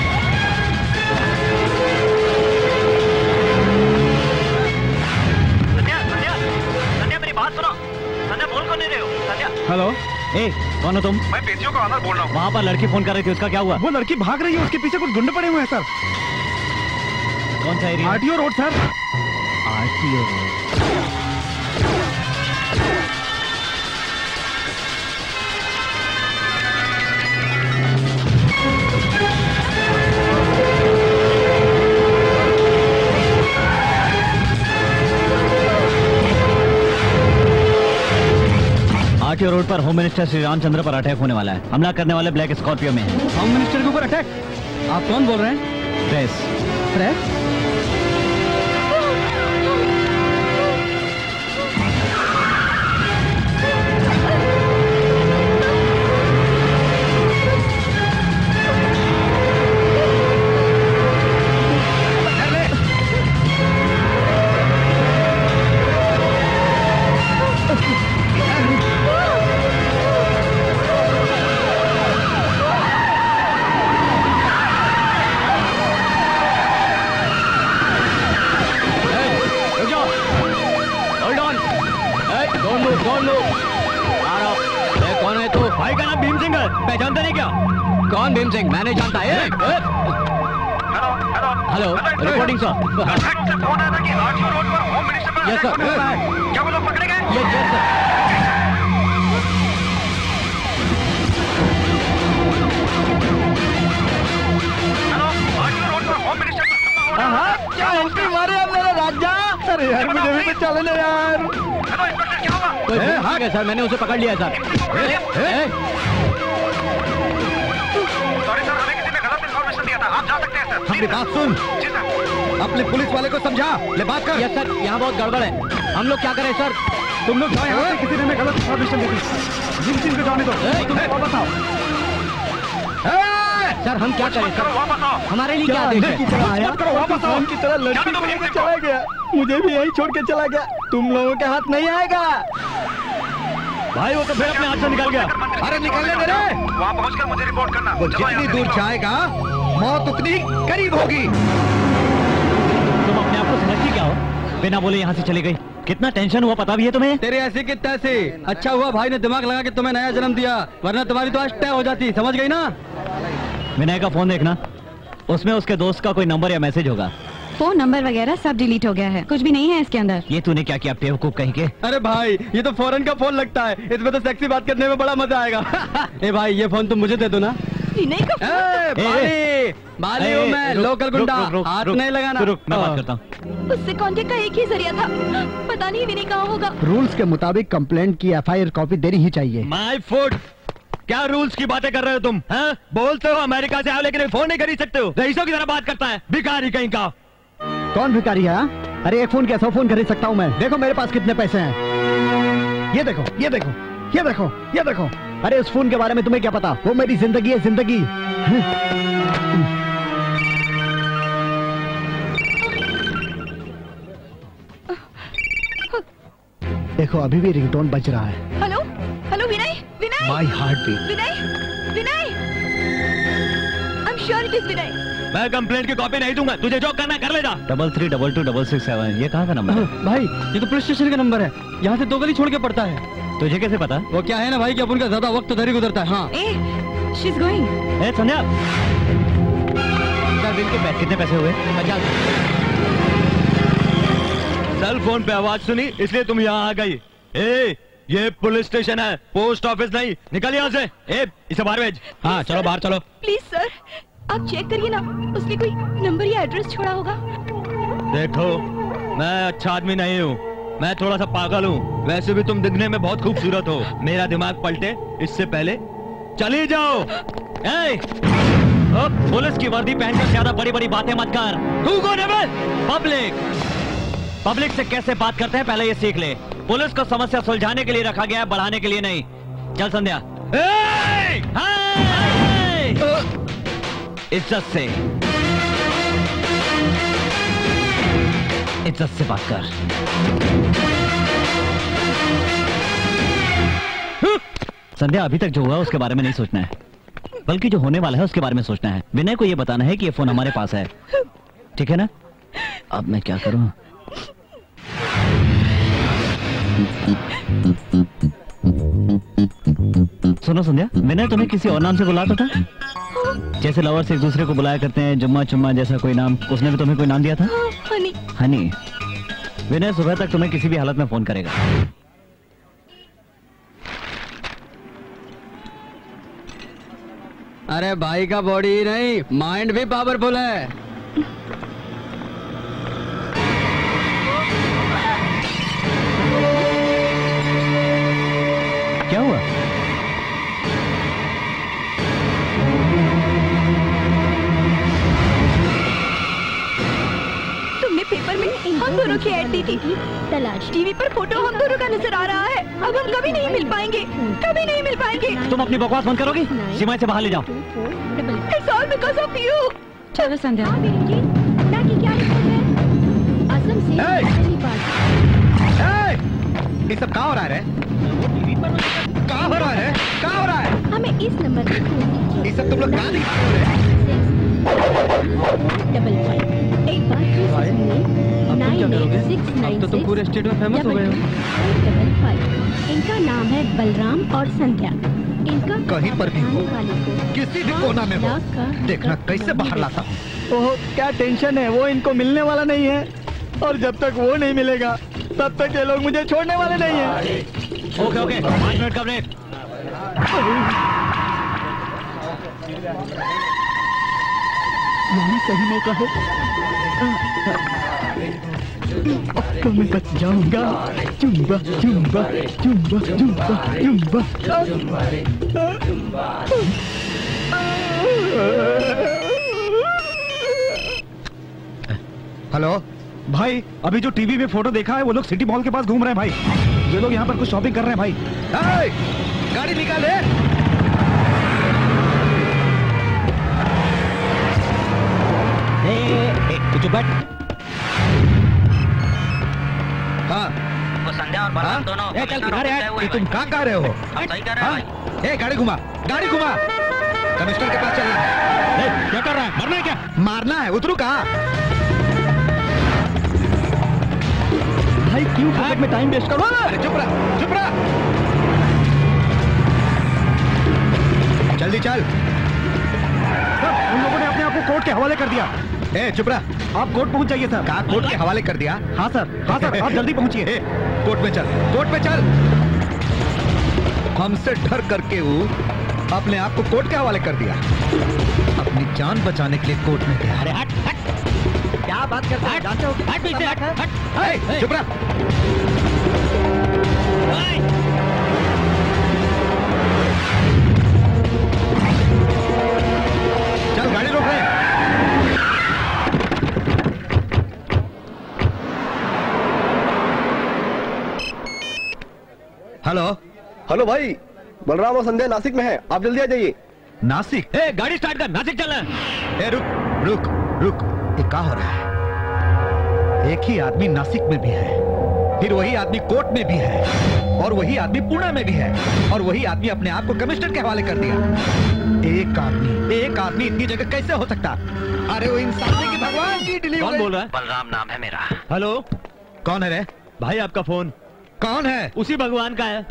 संध्या, संध्या, संध्या मेरी बात सुनो। संध्या बोल कौन नहीं रहे हो? संध्या। हेलो, ए, कौन हो तुम? मैं पेशियों का ऑनर बोल रहा हूँ। वहाँ पर लड़की फोन कर रही थी, उसका क्या हुआ? वो लड़की भाग रही है, उसके पीछे कुछ गुंडे पड़े हुए हैं सर। कौन सा area? RTO road sir. RTO road. RTO road पर होम मिनिस्टर श्री रामचंद्र पर अटैक होने वाला है। हमला करने वाले ब्लैक स्कॉर्पियो में है। होम मिनिस्टर के ऊपर अटैक? आप कौन बोल रहे हैं? प्रेस। प्रेस? पहचानते नहीं क्या? कौन भीम सिंह? मैंने जानता है। Hello, reporting sir. Yes sir. क्या वो लोग पकड़े गए? Yes yes sir. क्या एंट्री मारे अब मेरे राजा? अरे यार मुझे भी तो चलने यार। कोई भाग है सर, मैंने उसे पकड़ लिया सर। आप जा सकते हैं सर। हमारी बात सुन। अपने पुलिस वाले को समझा। ले बात कर। यस सर, यहाँ बहुत गड़बड़ है। हम लोग क्या करें सर? तुम लोग जाओ यहाँ से, किसी ने हमें गलत इन्फॉर्मेशन दी थी। जिन जिन को जाने दो। तुम लोग वापस आओ। सर हम क्या करें सर? हमारे लिए क्या आदेश है? वापस आओ। की तरह लड़की को लेकर चला गया, मुझे भी यही छोड़ के चला गया। तुम लोगों के हाथ नहीं आएगा भाई। वो तो फिर अपने हाथ से निकल गया। अरे निकलने दे रे। वहाँ पहुँचकर मुझे रिपोर्ट करना। वो जितनी दूर जाएगा मौत उतनी करीब होगी। तुम अपने आप को समझती क्या हो? बिना बोले यहाँ से चले गई। कितना टेंशन हुआ पता भी है तुम्हें? तेरे ऐसे की तैसे। अच्छा हुआ भाई ने दिमाग लगा के तुम्हें नया जन्म दिया, वरना तुम्हारी तो आज तय हो जाती। समझ गई ना? विनय का फोन देखना, उसमें उसके दोस्त का कोई नंबर या मैसेज होगा। फोन नंबर वगैरह सब डिलीट हो गया है, कुछ भी नहीं है इसके अंदर। ये तूने क्या किया बेवकूफ कहीं के? अरे भाई ये तो फॉरेन का फोन लगता है, इसमें तो सेक्सी बात करने में बड़ा मजा आएगा। ए भाई ये फोन तुम मुझे दे दो ना। विनय का फोन? ए, बाली हूँ मैं, लोकल गुंडा, हाथ नहीं लगाना। रुक, मैं बात करता हूँ। उससे कांटेक्ट का एक ही जरिया था, पता नहीं विनय कहाँ होगा। रूल्स के मुताबिक कंप्लेंट की एफ आई आर कॉपी देनी ही चाहिए। माय फुट, क्या रूल्स की बातें कर रहे हो तुम? हैं? बोलते हो अमेरिका से आओ लेकिन फोन नहीं खरीद सकते हो। रईसों की तरह बात करता है, भिखारी कहीं का। कौन भिखारी है? अरे एक फोन क्या सौ फोन खरीद सकता हूँ मैं। देखो मेरे पास कितने पैसे हैं। ये देखो, ये देखो, ये देखो, ये देखो। अरे उस फोन के बारे में तुम्हें क्या पता? वो मेरी जिंदगी है, जिंदगी। देखो अभी भी रिंगटोन बज रहा है। Hello hello Vinay, Vinay. My heart beat. Vinay, Vinay. I am sure it is Vinay. मैं कंप्लेंट की कॉपी नहीं दूंगा, तुझे जो करना कर ले जा। Double three double two double six seven, ये कहाँ का नंबर है? भाई ये तो पुलिस स्टेशन का नंबर है, यहाँ से दो गली छोड़ के पड़ता है। तुझे कैसे पता? वो क्या है ना भाई कि अपन का ज्यादा वक्त उधर ही गुजरता है। हाँ ए, शी इज गोइंग। ए संध्या, बिल के पैसे कितने पैसे हुए? पचास। सेल फोन पे आवाज सुनी इसलिए तुम यहाँ आ गई। ए, ये पुलिस स्टेशन है, पोस्ट ऑफिस नहीं। निकल यहाँ से। ए, इसे बाहर भेज। हाँ चलो बाहर चलो। प्लीज सर आप चेक करिए ना, उसने कोई नंबर या एड्रेस छोड़ा होगा। देखो मैं अच्छा आदमी नहीं हूँ, मैं थोड़ा सा पागल हूँ। वैसे भी तुम दिखने में बहुत खूबसूरत हो। मेरा दिमाग पलटे इससे पहले चली जाओ। ए, पुलिस की वर्दी पहनकर ज्यादा बड़ी बड़ी बातें मत कर। तू कौन है बे? पब्लिक पब्लिक से कैसे बात करते हैं पहले ये सीख ले। पुलिस को समस्या सुलझाने के लिए रखा गया है, बढ़ाने के लिए नहीं। चल संध्या। ए, ए, ए, इज्जत से इज्जत से बात कर। संध्या, अभी तक जो हुआ उसके बारे में नहीं सोचना है, बल्कि जो होने वाला है उसके बारे में सोचना है। विनय को ये बताना है कि ये फोन हमारे पास है, ठीक है ना? अब मैं क्या करूं? सुनो संध्या, विनय तुम्हें किसी और नाम से बुलाता था? जैसे लवर्स एक दूसरे को बुलाया करते हैं, जुम्मा चुम्मा जैसा कोई नाम, उसने भी तुम्हें कोई नाम दिया था? हनी। हनी। विनय सुबह तक तुम्हें किसी भी हालत में फोन करेगा। अरे भाई का बॉडी ही नहीं, माइंड भी पावरफुल है। क्या हुआ? तुमने पेपर में हम दोनों की ऐड दी थी, तलाश टीवी पर फोटो हम दोनों का नजर आ रहा है। अब हम कभी नहीं मिल पाएंगे, कभी नहीं मिल पाएंगे। तुम अपनी बकवास बंद करोगी? सीमा से बाहर ले जाओ। It's all because of you। चलो संध्या। ये सब कहाँ हो रहा है? कहाँ हो रहा है? कहाँ हो रहा है? हमें इस नंबर पे फोन ये सब तुम लोग कहाँ दिखा रहे हो? डबल फाइव एक बार फिर से सुनिए। नाइन एट सिक्स नाइन तो तुम पूरे स्टेट में फेमस हो गए हो। Double five. इनका नाम है बलराम और संध्या। इनका कहीं पर भी हो, किसी भी कोना में हो, देखना कैसे बाहर लाता हूँ। ओह, क्या टेंशन है, वो इनको मिलने वाला नहीं है, और जब तक वो नहीं मिलेगा तब तक ये लोग मुझे छोड़ने वाले नहीं हैं। ओके ओके, पाँच मिनट का ब्रेक। यही सही मौका है, अब तो मैं बच जाऊंगा। चुम्बा चुम्बा चुम्बा चुम्बा चुम्बा। हेलो भाई, अभी जो टीवी में फोटो देखा है वो लोग सिटी मॉल के पास घूम रहे हैं भाई। ये लोग यहाँ पर कुछ शॉपिंग कर रहे हैं भाई। ए, गाड़ी निकाले। चुप बैठ। हाँ, वो संध्या और बलराम दोनों ए, चल किनारे हट। ये तुम कहाँ कह रहे हो? हम सही कर रहे हैं भाई। ए, गाड़ी घुमा, गाड़ी घुमा। कमिश्नर के पास चलना है। क्या कर रहा है? मरना है क्या? मारना है। उतरू कहाँ? भाई क्यों फोकट में टाइम वेस्ट करो? अरे चुप रहा, चुप रहा। जल्दी चल। उन लोगों ने अपने आप को कोर्ट के हवाले कर दिया। ए, चुप रहा। आप कोर्ट पहुंच जाइए सर। कहा कोर्ट के हवाले कर दिया? हाँ सर, हाँ सर, आप जल्दी पहुंचिए। कोर्ट में चल, कोर्ट में चल। हमसे डर करके वो अपने आप को कोर्ट के हवाले कर दिया। अपनी जान बचाने के लिए कोर्ट में गया। अरे हट हट, क्या बात करते हैं? जानते हो? हट पीछे, हट हट। ए, चुप रहा। चल गाड़ी रोक रहे। हेलो हेलो भाई, बलराम और संध्या नासिक में है, आप जल्दी आ जाइए। नासिक? ए, गाड़ी स्टार्ट कर, नासिक चलना है। ए, रुक रुक रुक, ये क्या हो रहा है? एक ही आदमी नासिक में भी है, फिर वही आदमी कोर्ट में भी है, और वही आदमी पुणे में भी है, और वही आदमी अपने आप को कमिश्नर के हवाले कर दिया। एक आदमी एक आदमी इतनी जगह कैसे हो सकता? अरे वो इंसान की भगवान की डिलीवरी। कौन बोल रहा है? बलराम नाम है मेरा। हेलो, कौन है रे? भाई आपका फोन। कौन है? उसी भगवान का है।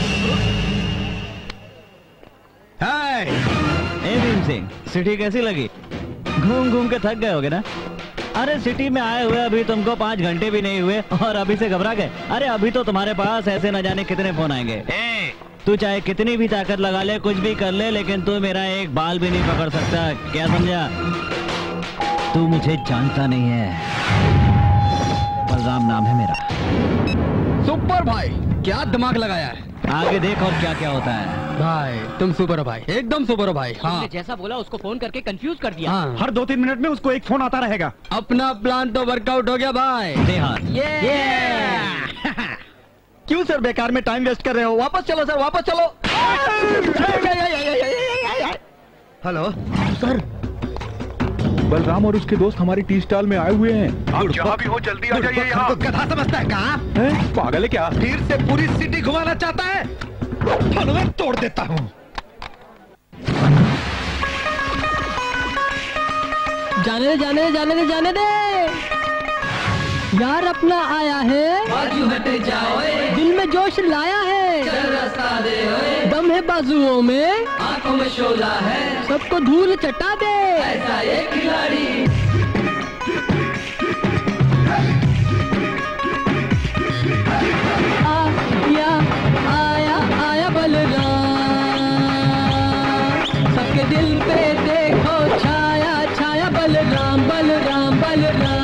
हाय, ए भीम सिंह, सिटी कैसी लगी? घूम घूम के थक गए होगे ना? अरे सिटी में आए हुए अभी तुमको पाँच घंटे भी नहीं हुए और अभी से घबरा गए? अरे अभी तो तुम्हारे पास ऐसे न जाने कितने फोन आएंगे। ए, तू चाहे कितनी भी ताकत लगा ले, कुछ भी कर ले, लेकिन तू मेरा एक बाल भी नहीं पकड़ सकता। क्या समझा? तू मुझे जानता नहीं है। बलराम नाम है मेरा। सुपर भाई, क्या दिमाग लगाया है। आगे देख और क्या क्या होता है। भाई तुम सुपर हो भाई, एकदम सुपर हो भाई। हाँ, जैसा बोला उसको फोन करके कंफ्यूज कर दिया। हाँ। हर दो तीन मिनट में उसको एक फोन आता रहेगा। अपना प्लान तो वर्कआउट हो गया भाई। क्यों सर बेकार में टाइम वेस्ट कर रहे हो? वापस चलो सर, वापस चलो। हेलो सर, बलराम और उसके दोस्त हमारी टी स्टॉल में आए हुए हैं। आप जहाँ भी हो जल्दी आ जाइए यहाँ। गधा समझता है कहाँ? पागल है क्या? तीर से पूरी सिटी घुमाना चाहता है। फलवे तोड़ देता हूँ। जाने दे जाने दे जाने दे जाने दे यार अपना आया है, बाजू हटे जाओ, दिल में जोश लाया है, चल रास्ता दे ओए, दम है बाजुओं में, आंखों में शोला है, सबको धूल चटा दे, ऐसा ये खिलाड़ी। आया आया आया बलराम, सबके दिल पे देखो छाया छाया बलराम बलराम बलराम।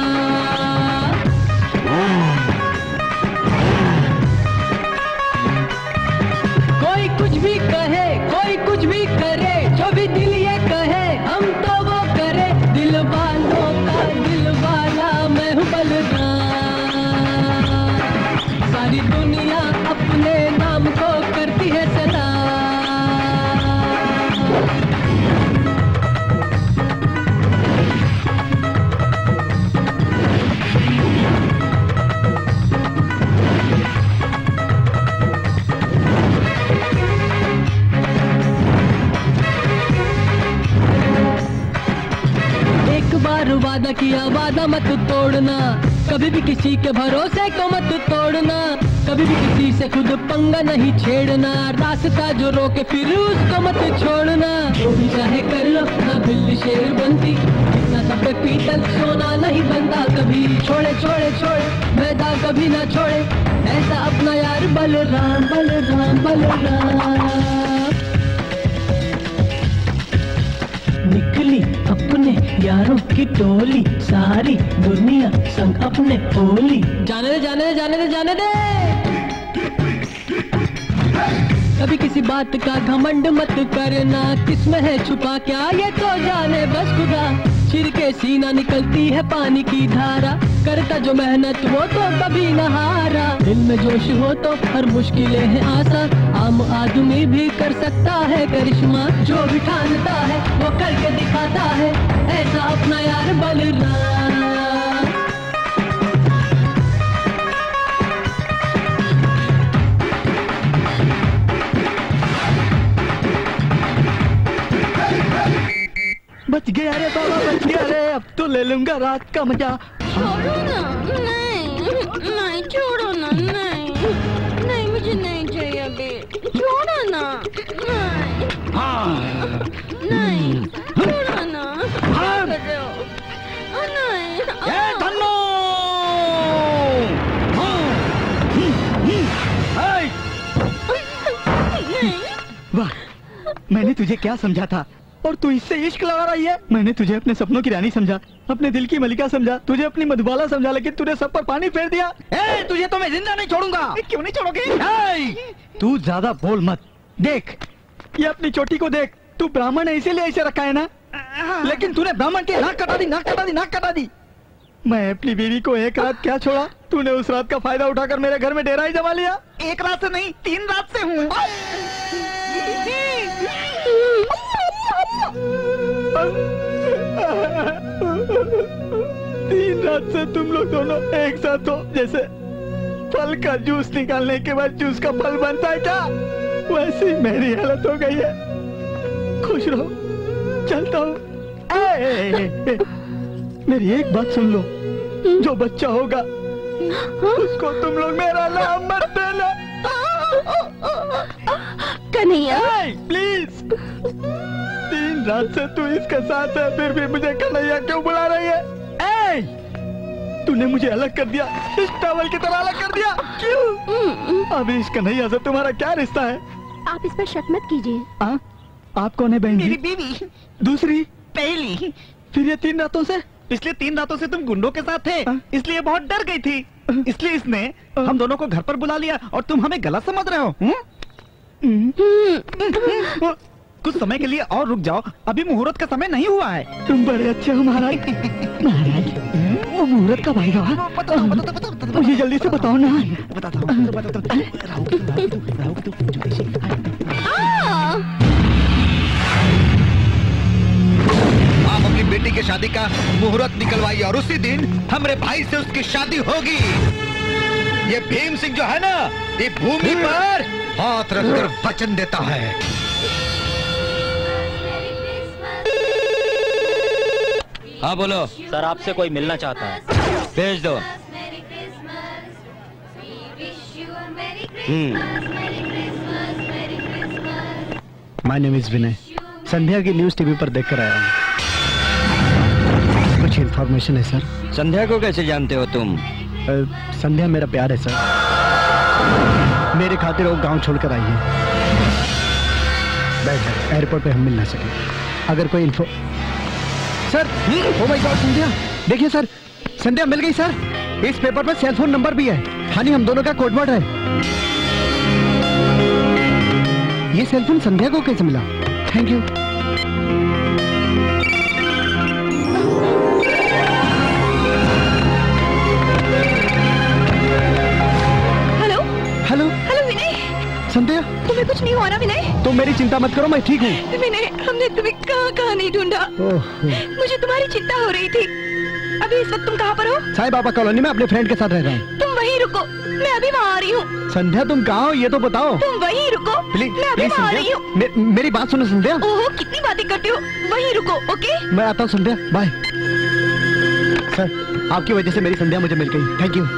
कोई कुछ भी कहे कोई कुछ भी करे, जो भी दिल ये कहे हम तो वो करे, दिल वालों का दिल वाला मैं हूँ बलराम। सारी दुनिया अपने नाम को करती है सदा। एक बार वादा किया वादा मत तोड़ना, कभी भी किसी के भरोसे को मत तोड़ना, कभी भी किसी से खुद पंगा नहीं छेड़ना, रास्ता जो रोके फिर उसको मत छोड़ना। जो भी चाहे कर लो ना बिल्ली शेर बनती, इतना सब पे पीतल सोना नहीं बनता कभी। छोड़े छोड़े छोड़े मैदान कभी ना छोड़े, ऐसा अपना यार बलराम बलराम बलराम। निकली अपने यारों की टोली, सारी दुनिया संग अपने होली। जाने दे जाने दे जाने दे जाने दे, कभी किसी बात का घमंड मत करना, किसमें है छुपा क्या ये तो जाने बस खुदा। चिर के सीना निकलती है पानी की धारा, करता जो मेहनत वो तो कभी न हारा। दिल में जोश हो तो हर मुश्किलें हैं आसान, आम आदमी भी कर सकता है करिश्मा। जो भी ठानता है वो करके दिखाता है, ऐसा अपना यार बलराम। बच गया रे बाबा बच गया रे, अब तो ले लूंगा रात का मजा। छोड़ो ना, नहीं नहीं छोड़ो ना, नहीं नहीं मुझे नहीं चाहिए अभी, छोड़ो ना, नहीं नहीं छोड़ो ना, क्या कर रहे हो? नहीं धन्नो वाह, मैंने तुझे क्या समझा था और तू इससे इश्क लगा रही है। मैंने तुझे अपने सपनों की रानी समझा, अपने दिल की मलिका समझा, तुझे अपनी मधुबाला समझा, लेकिन तूने सब पर पानी फेर दिया। ए, तुझे तो मैं जिंदा नहीं छोड़ूंगा। क्यों नहीं छोड़ोगे? तू ज्यादा बोल मत। देख ये अपनी चोटी को देख, तू ब्राह्मण है इसीलिए ऐसे रखा है ना, लेकिन तूने ब्राह्मण की नाक कटा दी नाक कटा दी नाक कटा दी। मैं अपनी बीवी को एक रात क्या छोड़ा, तूने उस रात का फायदा उठाकर मेरे घर में डेरा ही जमा लिया। एक रात से नहीं तीन रात से हूँ। तीन रात से तुम लोग दोनों एक साथ हो, जैसे फल का जूस निकालने के बाद जूस का फल बनता है क्या, वैसी मेरी हालत हो गई है। खुश रहो, चलता हूँ। मेरी एक बात सुन लो, जो बच्चा होगा उसको तुम लोग मेरा नाम मत देना। कन्हैया प्लीज, तीन रात से तू इसके साथ है, फिर भी मुझे कन्हैया क्यों बुला रही है? ए, तूने मुझे अलग कर दिया, इस टॉवल की तरह अलग कर दिया। क्यों? अभी इस कन्हैया से तुम्हारा क्या रिश्ता है? आप इस पर शक मत कीजिए। हाँ? आप कौन है बहन? मेरी बीवी। दूसरी? पहली। फिर ये तीन रातों से? पिछले तीन रातों से तुम गुंडों के साथ थे, इसलिए बहुत डर गई थी, इसलिए इसने हम दोनों को घर पर बुला लिया और तुम हमें गलत समझ रहे हो। कुछ समय के लिए और रुक जाओ, अभी मुहूर्त का समय नहीं हुआ है। तुम बड़े अच्छे हो महाराज। महाराज वो मुहूर्त कब आएगा? मुझे जल्दी से बताओ ना। बताता हूँ, बताता हूँ। आप अपनी बेटी के के शादी का मुहूर्त निकलवाई और उसी दिन हमारे भाई से उसकी शादी होगी। ये भीम सिंह जो है ना, ये भूमि पर हाथ रखकर वचन देता है। हाँ बोलो। सर आपसे कोई मिलना चाहता है। भेज दो। My name is Vinay. Sandhya की न्यूज टीवी पर देखकर आया हूँ। कुछ इन्फॉर्मेशन है सर। संध्या को कैसे जानते हो तुम? आ, संध्या मेरा प्यार है सर। मेरे खातिर वो गांव छोड़कर आई है। बैठ एयरपोर्ट पे हम मिल ना सके। अगर कोई info sir. Oh my god Sandhya देखिए सर, संध्या मिल गई सर। इस पेपर पर सेल फोन नंबर भी है। हानि हम दोनों का कोड वर्ड है। ये सेल फोन संध्या को कैसे मिला? Thank you. Hello hello hello Vinay. Sandhya तुम्हें कुछ नहीं हुआ ना विनय? तुम मेरी चिंता मत करो, मैं ठीक हूँ। विनय हमने तुम्हें कहाँ कहाँ नहीं ढूंढा। मुझे तुम्हारी चिंता हो रही थी। अभी इस वक्त तुम कहाँ पर हो? साईं बाबा कॉलोनी में अपने फ्रेंड के साथ रह रहा हूँ। तुम वहीं रुको, मैं अभी वहाँ आ रही हूँ। संध्या तुम कहाँ हो ये तो बताओ। तुम वहीं रुको, प्लीज मैं अभी वहाँ आ रही हूँ। मे, मेरी बात सुनो संध्या। ओहो कितनी बातें करते हो, वहीं रुको। ओके मैं आता हूँ संध्या, बाय। सर आपकी वजह से मेरी संध्या मुझे मिल गई, थैंक यू।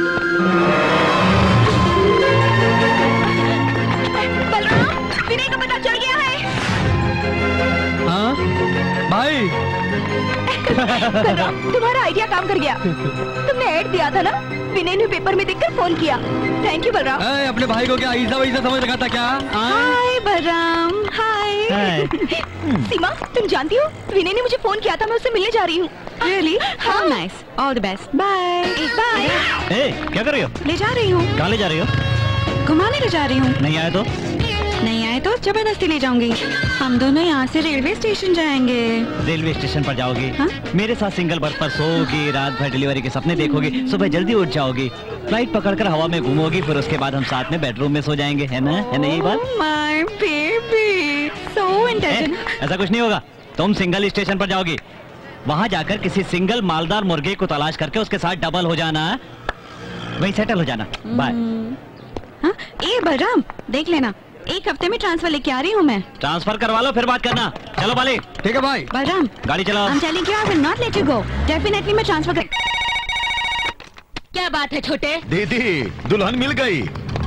बलराम विनय को पता चल गया है। हाँ भाई। बलराम तुम्हारा आइडिया काम कर गया। तुमने ऐड दिया था ना, विनय ने पेपर में देखकर फोन किया। Thank you Balram. ए, अपने भाई को क्या ईसा वैसा समझ रखा था क्या? हाय बलराम। हाय सीमा, तुम जानती हो विनय ने मुझे फोन किया था, मैं उससे मिलने जा रही हूँ। रियली? हाँ nice, all the best, bye bye. ए, क्या कर रही हो? ले जा रही हूँ। कहाँ ले जा रही हो? घुमाने ले जा रही हूँ। नहीं आया तो? नहीं आए तो जबरदस्ती ले जाऊंगी। हम दोनों यहाँ से रेलवे स्टेशन जाएंगे। रेलवे स्टेशन पर जाओगी? हाँ? मेरे साथ सिंगल बर्थ पर सोओगी, रात भर डिलीवरी के सपने देखोगी, सुबह जल्दी उठ जाओगी, फ्लाइट पकड़कर हवा में घूमोगी, फिर उसके बाद हम साथ में बेडरूम में सो जाएंगे, है ना? है ना ये बात? My baby, so intelligent. ऐसा कुछ नहीं होगा। तुम सिंगल स्टेशन पर जाओगी, वहाँ जाकर किसी सिंगल मालदार मुर्गे को तलाश करके उसके साथ डबल हो जाना, वहीं सेटल हो जाना। बाय। हाँ? ए बलराम देख लेना, एक हफ्ते में ट्रांसफर लेके आ रही हूँ मैं। ट्रांसफर करवा लो फिर बात करना। चलो बाली। ठीक है भाई। बलराम गाड़ी चलाओ। I'm telling you, I will not let you go. Definitely मैं ट्रांसफर कर। क्या बात है छोटे? दीदी दुल्हन मिल गई।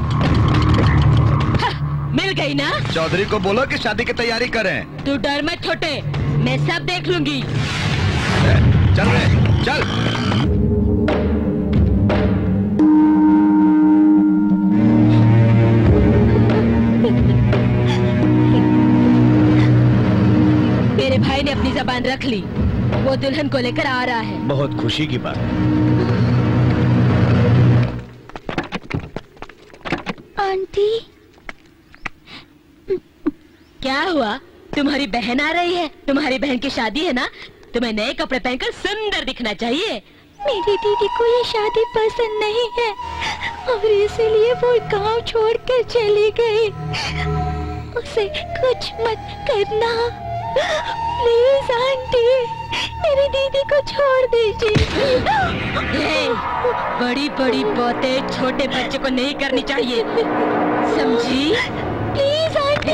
हा, मिल गई ना? चौधरी को बोलो कि शादी की तैयारी करें। तू डर मत छोटे, मैं सब देख लूंगी। चल रे चल। मेरे भाई ने अपनी जबान रख ली, वो दुल्हन को लेकर आ रहा है। बहुत खुशी की बात। आंटी क्या हुआ? तुम्हारी बहन आ रही है। तुम्हारी बहन की शादी है ना, तुम्हें नए कपड़े पहनकर सुंदर दिखना चाहिए। मेरी दीदी को ये शादी पसंद नहीं है और इसीलिए वो गांव छोड़कर चली गई। उसे कुछ मत करना प्लीज आंटी, मेरी दीदी को छोड़ दीजिए। बड़ी बड़ी बातें छोटे बच्चे को नहीं करनी चाहिए, समझी? Please aunty.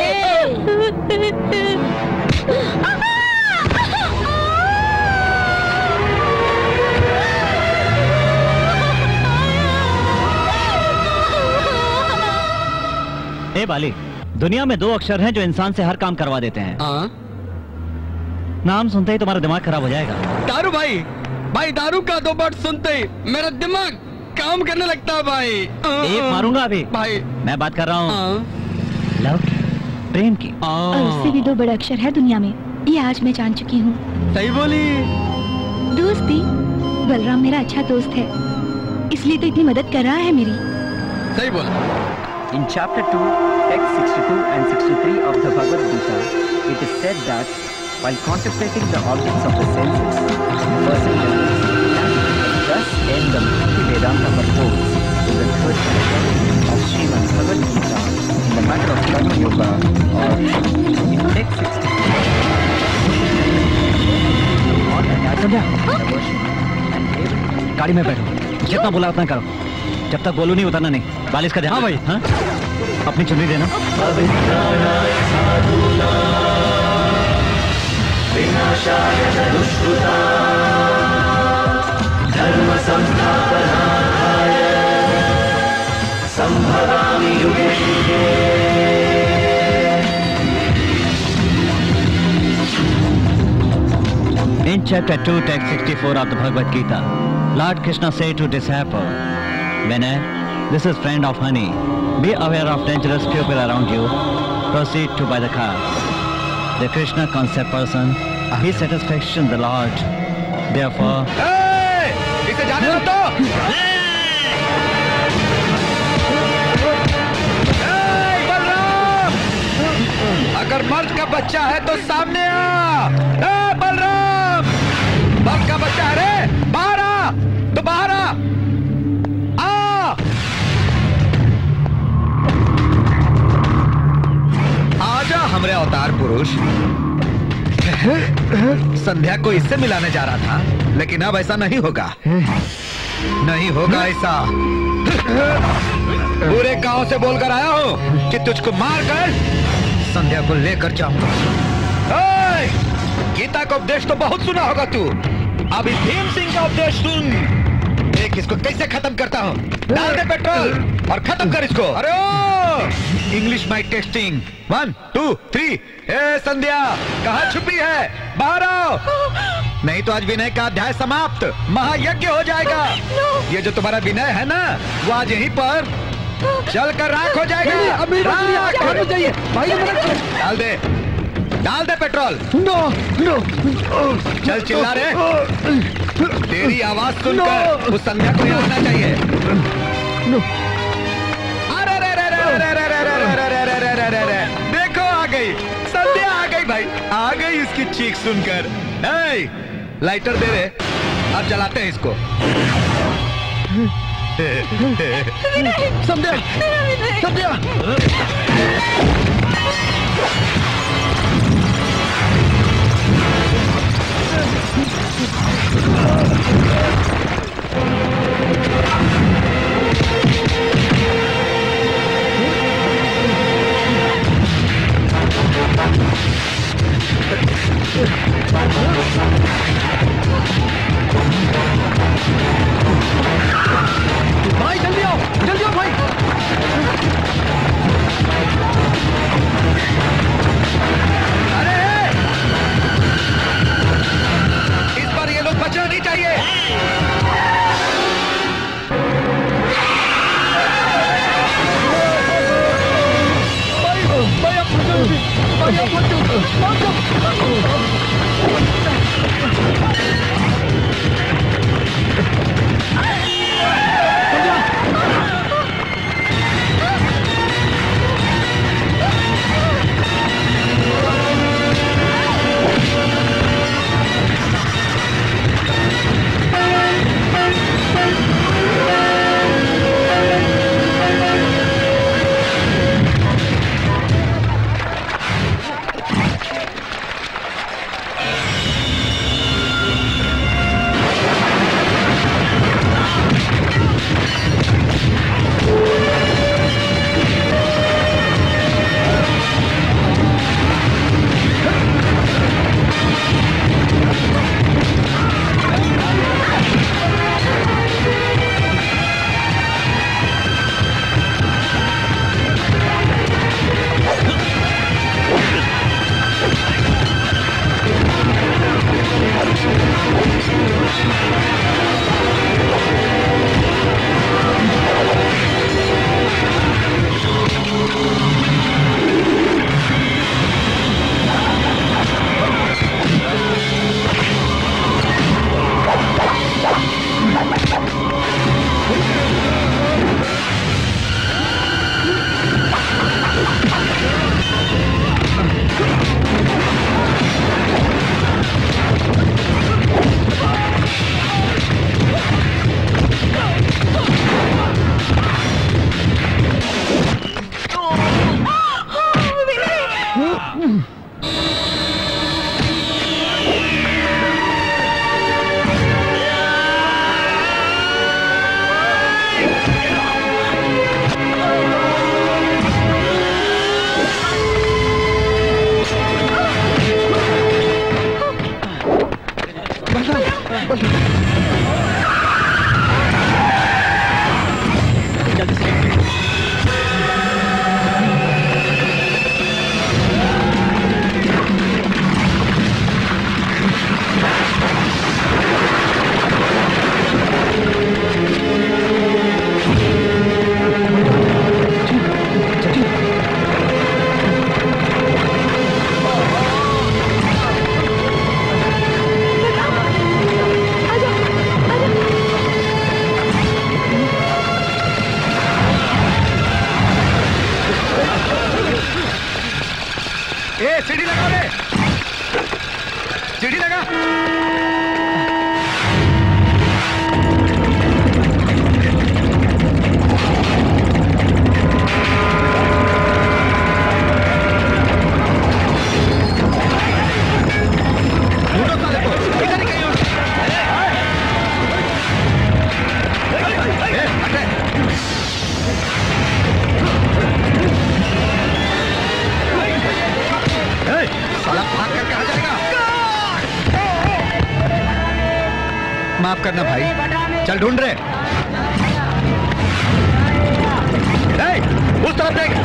ए बाली, दुनिया में दो अक्षर हैं जो इंसान से हर काम करवा देते हैं। हाँ? नाम सुनते ही तुम्हारा दिमाग खराब हो जाएगा। दारू भाई, भाई दारू का दो वर्ड सुनते ही मेरा दिमाग काम करने लगता है भाई। एक मारूंगा अभी भाई। मैं बात कर रहा हूँ लव की, प्रेम की। और उससे भी दो बड़े अक्षर है दुनिया में, ये आज मैं जान चुकी हूँ। सही बोली। दोस्ती। बलराम मेरा अच्छा दोस्त है, इसलिए तो इतनी मदद कर रहा है मेरी। सही बोला। In chapter two, text sixty-two and sixty-three of the Bhagavad Gita, it is said that while contemplating the objects of the senses, the person develops. Thus end the Bhakti Vedanta purports in the third chapter of Srimad Bhagavad Gita in the matter of Karma Yoga, or in text sixty-two, the संध्या, गाड़ी में बैठो, जितना बोला उतना करो, जब तक बोलू नहीं उतरना नहीं। बालिश का ध्यान। हाँ भाई, हाँ अपनी चुन्नी देना। धर्म संस्थापनाय संभवामि युगे युगे। In chapter two, text sixty-four of the Bhagavad Gita, Lord Krishna said to disciple, Vinay, this is friend of honey. Be aware of dangerous people around you. Proceed to buy the car. The Krishna concept person, he satisfaction the Lord. Therefore, hey, इसे जाने दो तो। hey, Balram, अगर मर्द का बच्चा है तो सामने आ। hey, बलराम, मर्द का बच्चा है रे, बाहर आ, तो बाहर आ। आ। आजा हमरे अवतार पुरुष। संध्या को इससे मिलाने जा रहा था, लेकिन अब ऐसा नहीं होगा, नहीं होगा ऐसा। पूरे गांव से बोलकर आया हूं कि तुझको मारकर संध्या को लेकर जाऊंगा। गीता का उपदेश तो बहुत सुना होगा तू, अब इस भीम सिंह का उपदेश सुन। देख इसको कैसे खत्म करता हूं। डाल दे पेट्रोल और खत्म कर इसको। अरे ओ English my testing. One two three. ए संध्या, कहाँ छुपी है? बाहर आओ, नहीं तो आज विनय का अध्याय समाप्त, महायज्ञ हो जाएगा। ये जो तुम्हारा विनय है ना, वो आज यहीं पर चल कर राख हो जाएगा। चाहिए भाई, डाल दे, डाल दे पेट्रोल। नो नो, चल चिल्ला रे, तेरी आवाज सुनकर उस संध्या को यहाँ आना चाहिए। अरे रे रे रे रे रे रे रे रे रे रे रे रे, देखो आ गई संध्या, आ गई भाई, आ गई इसकी चीख सुनकर। ए, लाइटर दे रे, अब जलाते हैं इसको। संध्या, संध्या। भाई जल्दी आओ, जल्दी आओ भाई। अरे इस बार ये लोग बचना नहीं चाहिए। भाई भाई आप जल्दी, भाई आप सीढ़ी लगा ले, सीढ़ी लगा। माफ करना भाई, चल ढूंढ रहे। उस तरफ देख।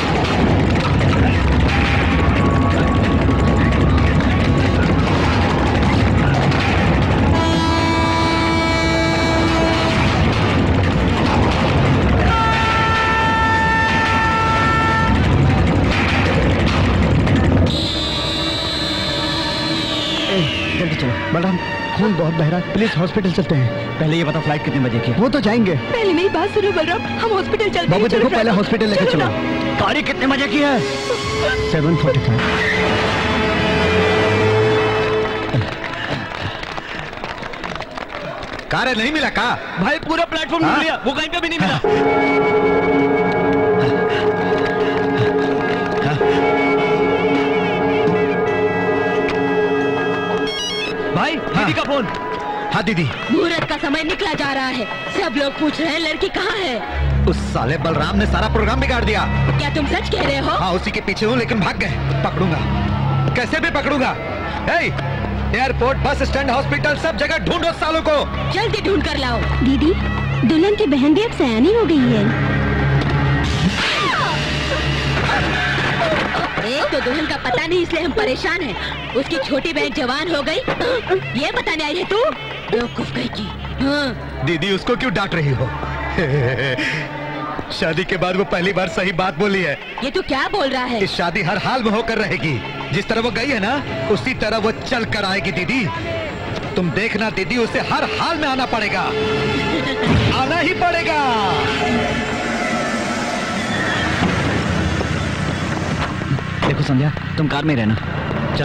जल्दी चलो बलराम, खून बहुत बह रहा है, प्लीज हॉस्पिटल चलते हैं। पहले ये बताओ फ्लाइट कितने बजे की? वो तो जाएंगे। पहले मेरी बात सुनो बलराम, हम हॉस्पिटल चलते हैं। बाबू देखो, पहले हॉस्पिटल लेके चलो। गाड़ी कितने बजे की है? Seven forty five. कार है, नहीं मिला का? भाई पूरा प्लेटफॉर्म ढूंढ लिया, वो कहीं पे भी नहीं मिला। भाई दीदी का फोन। हाँ दीदी। मुहूर्त का समय निकला जा रहा है, सब लोग पूछ रहे हैं लड़की कहाँ है। उस साले बलराम ने सारा प्रोग्राम बिगाड़ दिया। क्या तुम सच कह रहे हो? हाँ उसी के पीछे हूँ, लेकिन भाग गए। पकड़ूंगा, कैसे भी पकड़ूंगा। एयरपोर्ट, बस स्टैंड, हॉस्पिटल, सब जगह ढूंढो सालों को। जल्दी ढूंढ कर लाओ। दीदी, दुल्हन की बहन भी अब सयानी हो गई है। एक तो दुल्हन का पता नहीं, इसलिए हम परेशान हैं। उसकी छोटी बहन जवान हो गई, ये बताने आई है तू? बेवकूफ कहीं की। हाँ। दीदी उसको क्यों डांट रही हो? शादी के बाद वो पहली बार सही बात बोली है। ये तू क्या बोल रहा है? कि शादी हर हाल में होकर रहेगी। जिस तरह वो गई है ना, उसी तरह वो चल कर आएगी दीदी। तुम देखना दीदी, उसे हर हाल में आना पड़ेगा। आना ही पड़ेगा। देखो संध्या, तुम कार में रहना। चलो।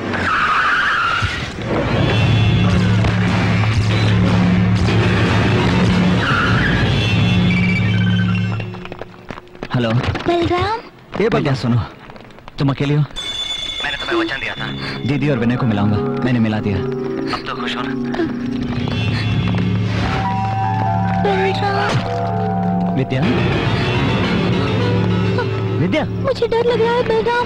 हेलो बलराम। ये बलराम, सुनो, तुम अकेली हो? मैंने तुम्हें वचन दिया था, दीदी और विनय को मिलाऊंगा। मैंने मिला दिया। अब तो खुश हो ना? विद्या, विद्या, मुझे डर लग रहा है बलराम।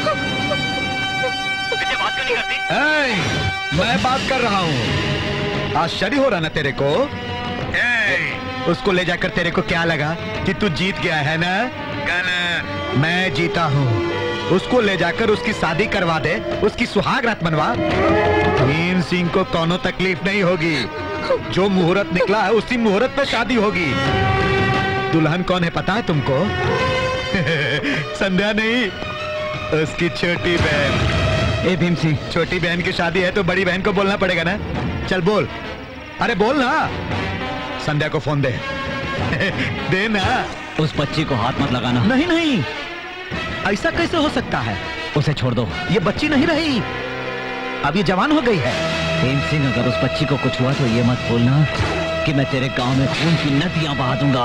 विद्या बात क्यों नहीं करती? ए, मैं बात कर रहा हूँ। आश्चर्य हो रहा ना तेरे को? ए, उसको ले जाकर तेरे को क्या लगा कि तू जीत गया है ना? कहना मैं जीता हूँ। उसको ले जाकर उसकी शादी करवा दे, उसकी सुहाग रात मनवा। भीम सिंह को कोनो तकलीफ नहीं होगी। जो मुहूर्त निकला है उसी मुहूर्त पे शादी होगी। दुल्हन कौन है पता है तुमको? संध्या नहीं, उसकी छोटी बहन। ए भीम सिंह, छोटी बहन की शादी है तो बड़ी बहन को बोलना पड़ेगा ना। चल बोल, अरे बोल ना। संध्या को फोन दे। दे ना। उस बच्ची को हाथ मत लगाना। नहीं नहीं, ऐसा कैसे हो सकता है? उसे छोड़ दो। ये बच्ची नहीं रही, अब ये जवान हो गई है। भीम सिंह, अगर उस बच्ची को कुछ हुआ तो ये मत बोलना कि मैं तेरे गांव में खून की नदियां बहा दूंगा।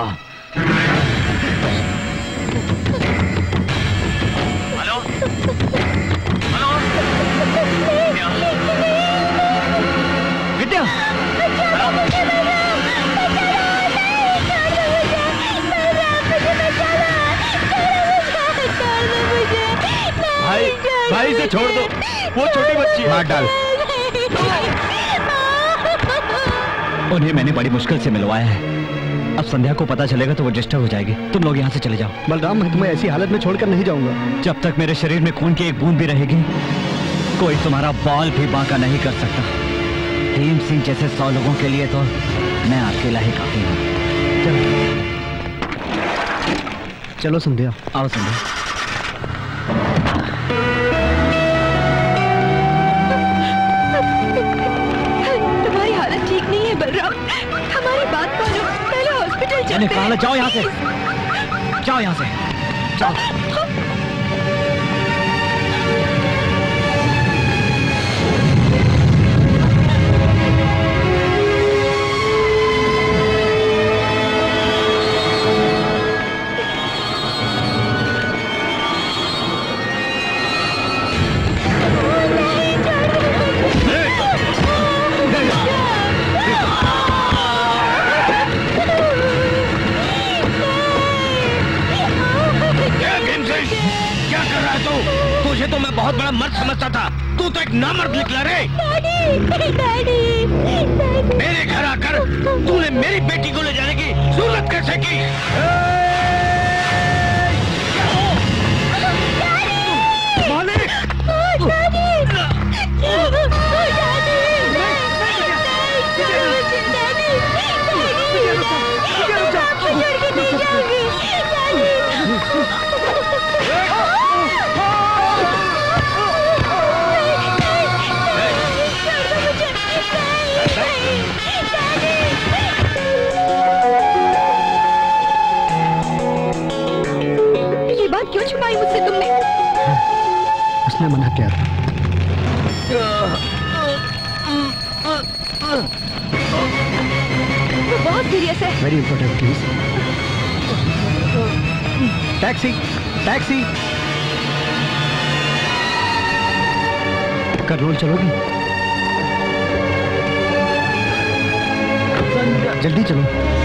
हेलो हेलो विद्या, भाई भाई इसे छोड़ दो, वो छोटी बच्ची है। मार डाल। उन्हें मैंने बड़ी मुश्किल से मिलवाया है। अब संध्या को पता चलेगा तो वो डिस्टर्ब हो जाएगी। तुम लोग यहाँ से चले जाओ। बलराम, मैं तुम्हें ऐसी हालत में छोड़कर नहीं जाऊंगा। जब तक मेरे शरीर में खून की एक बूंद भी रहेगी, कोई तुम्हारा बाल भी बांका नहीं कर सकता। भीम सिंह जैसे सौ लोगों के लिए तो मैं अकेला ही काफी हूँ। चलो चलो संध्या। आओ संध्या। तुम्हारी हालत ठीक नहीं है बलराम, हमारी बात मानो, पहले हॉस्पिटल चलते हैं। जाओ यहाँ से, जाओ यहाँ से, जाओ। तुझे तो मैं बहुत बड़ा मर्द समझता था, तू तो एक नामर्द निकला रे। डैडी, डैडी, मेरे घर आकर तूने मेरी बेटी को ले जाने की जरूरत कैसे की? मालिक! डैडी! ये बात क्यों छुपाई मुझसे तुमने? उसने मना किया था। वो बहुत सीरियस है। Very important please. Taxi, taxi. Kurnool चलोगी? जल्दी चलो।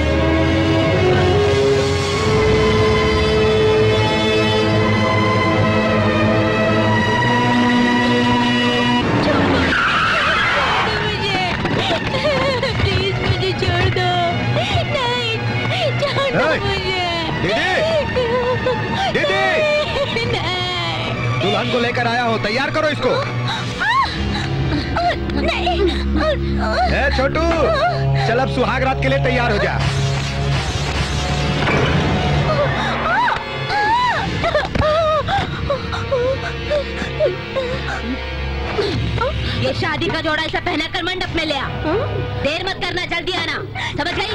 दुल्हन को लेकर आया हो, तैयार करो इसको। नहीं। ए छोटू, चल अब सुहाग रात के लिए तैयार हो जा। ये शादी का जोड़ा ऐसा पहना कर मंडप में ले आ। देर मत करना, जल्दी आना, समझ गई?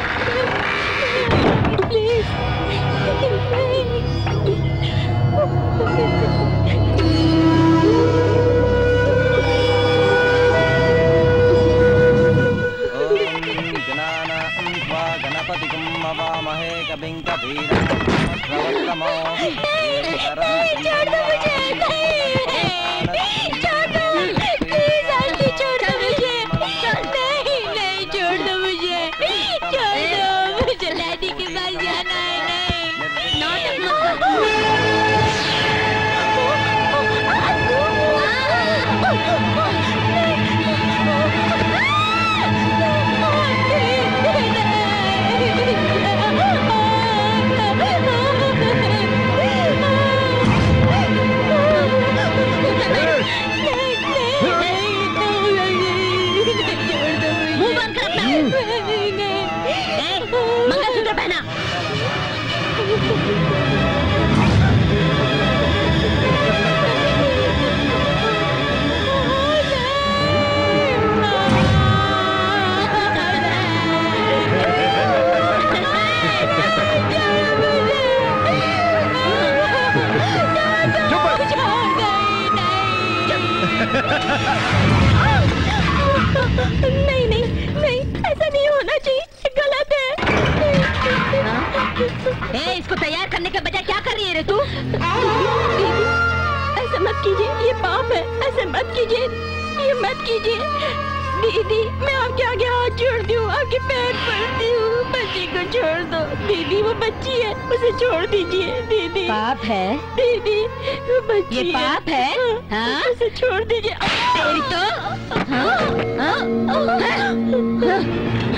मंगलसूत्र पहना। नहीं नहीं नहीं, ऐसा नहीं होना चाहिए, गलत है। ए, इसको तैयार करने के बजाय क्या कर रही है रे तू? ऐसा मत कीजिए, ये पाप है, ऐसा मत कीजिए, ये मत कीजिए। दीदी, मैं आपके आगे हाथ जोड़ती हूँ, आपके पैर पड़ती हूँ, बच्ची को छोड़ दो। दीदी, वो बच्ची है, उसे छोड़ दीजिए। दीदी, पाप है? दीदी, वो बच्ची ये पाप है? हाँ? उसे छोड़ दीजिए। तेरी तो हाँ? हाँ? हाँ?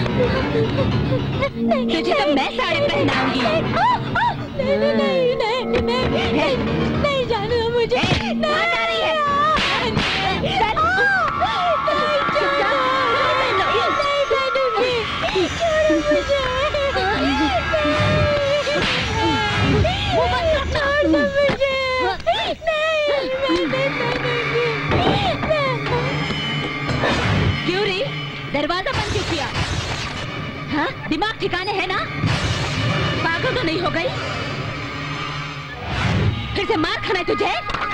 तुझे तो मैं साड़ी पहनाऊंगी। नहीं नहीं नहीं नहीं नहीं नहीं जानो मुझे। कहाँ जा रही है? क्यों रे? दरवाजा बंद क्यों किया? हाँ, दिमाग ठिकाने है ना? पागल तो नहीं हो गई? फिर से मार खाना है तुझे?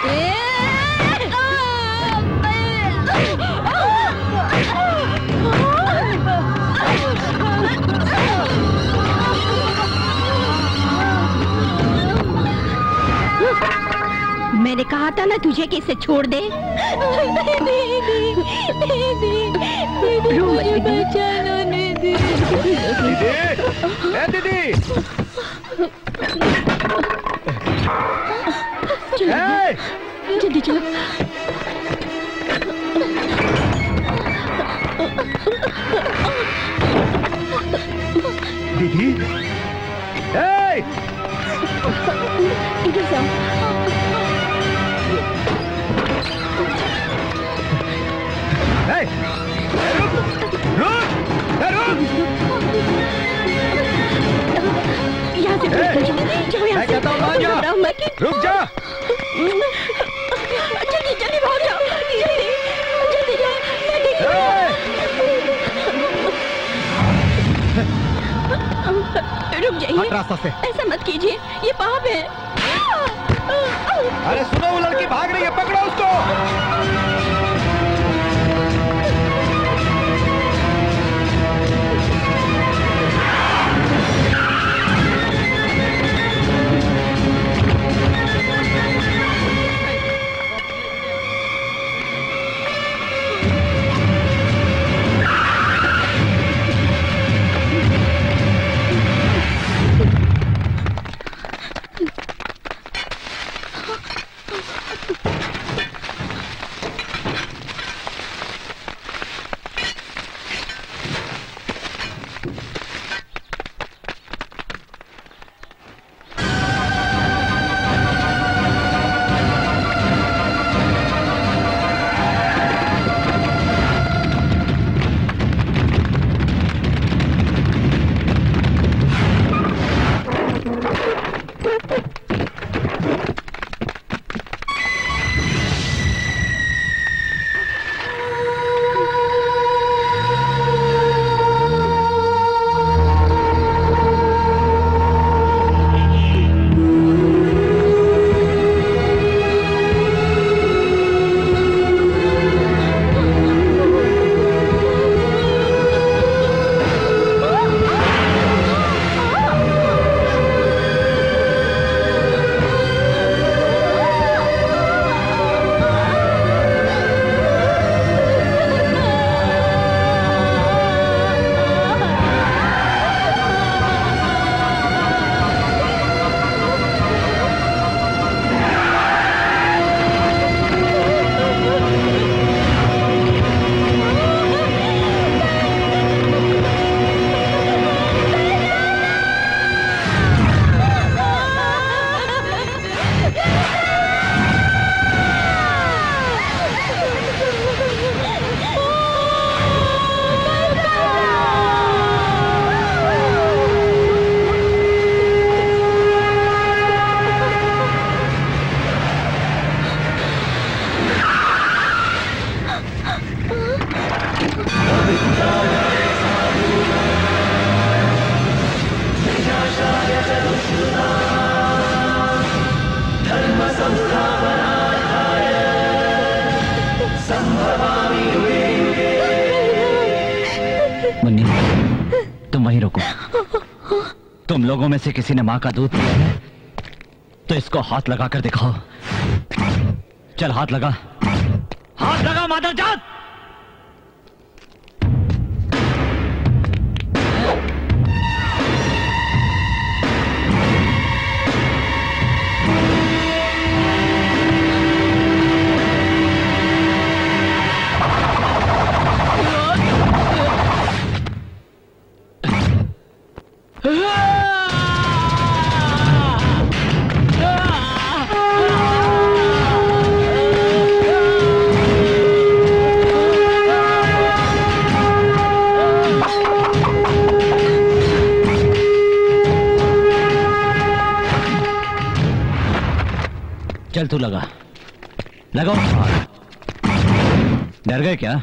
मैंने कहा था ना तुझे कि इसे छोड़ दे। नहीं नहीं नहीं दीदी, मुझे बचा लो दीदी। दीदी, ए दीदी, जल्दी चलो। दीदी, ए, इधर जाओ। Hey! रुक! रुक! रुक! यहाँ से जाओ, यहाँ मैं कहता हूँ मान जा! रुक जा! जल्दी जल्दी भाग जाओ, जल्दी जल्दी जाओ, मैं देखती हूँ। रुक जाइए। हट रास्ता से। ऐसा मत कीजिए, ये पाप है। अरे सुनो, वो लड़की भाग रही है, पकड़ो उसको। तुम लोगों में से किसी ने माँ का दूध पिया है तो इसको हाथ लगा कर दिखाओ। चल हाथ लगा, हाथ लगा मादरजात। लगा लगाओ हाथ। डर गए क्या?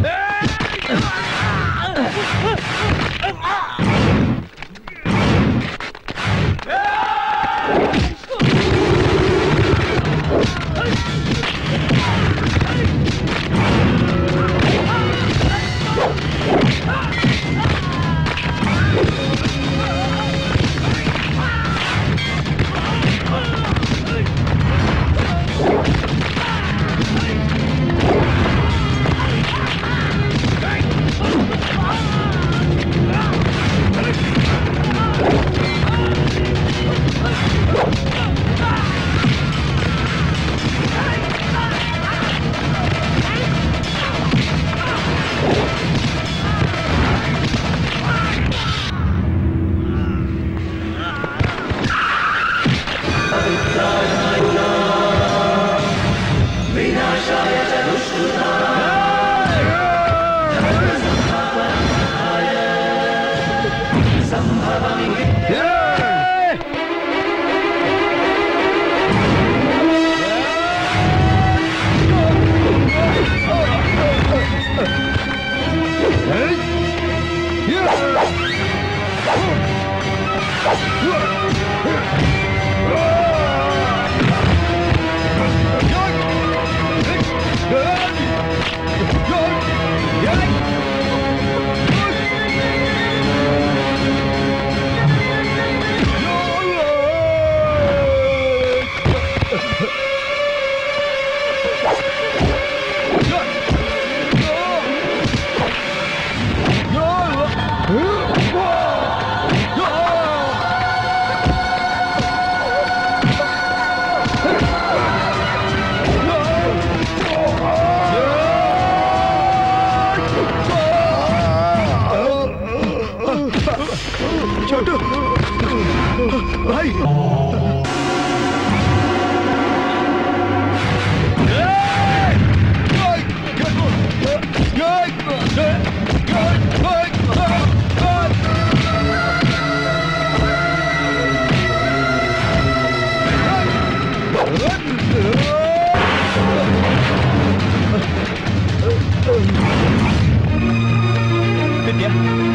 विद्या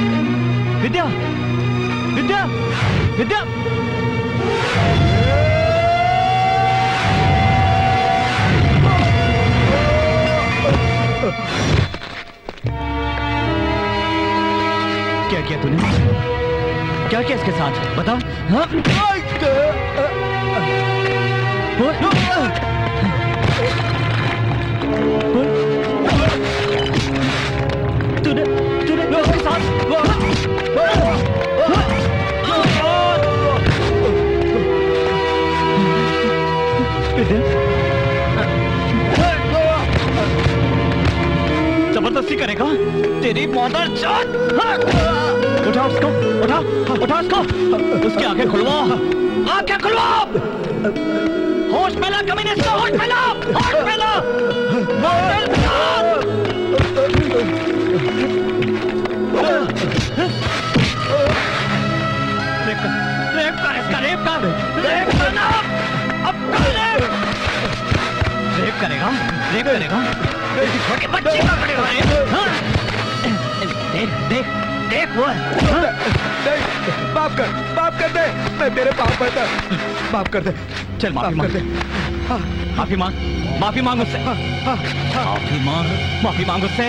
विद्या विद्या विद्या क्या किया तूने? क्या किया इसके साथ बताओ? हाँ? तूने तूने उसके साथ जबरदस्ती करेगा तेरी मदर जान। उठा उसको, उठा उठा उसको, उसकी आंखें खुलवा, आंखें खुलवा, होश में ला कमीने, इसको होश में ला, होश में ला। रेप कर, रेप कर इसका, रेप कर, रेप करना, अब कर रेप, रेप करेगा, रेप करेगा, छोटे बच्चे का करेगा रेप। देख देख देख वो है। माफ कर, माफ कर दे, मैं तेरे पाप पड़ता, माफ कर दे, चल माफी मांग, माफी मांग, माफी मांग उससे, माफी मांग, माफी मांग उससे।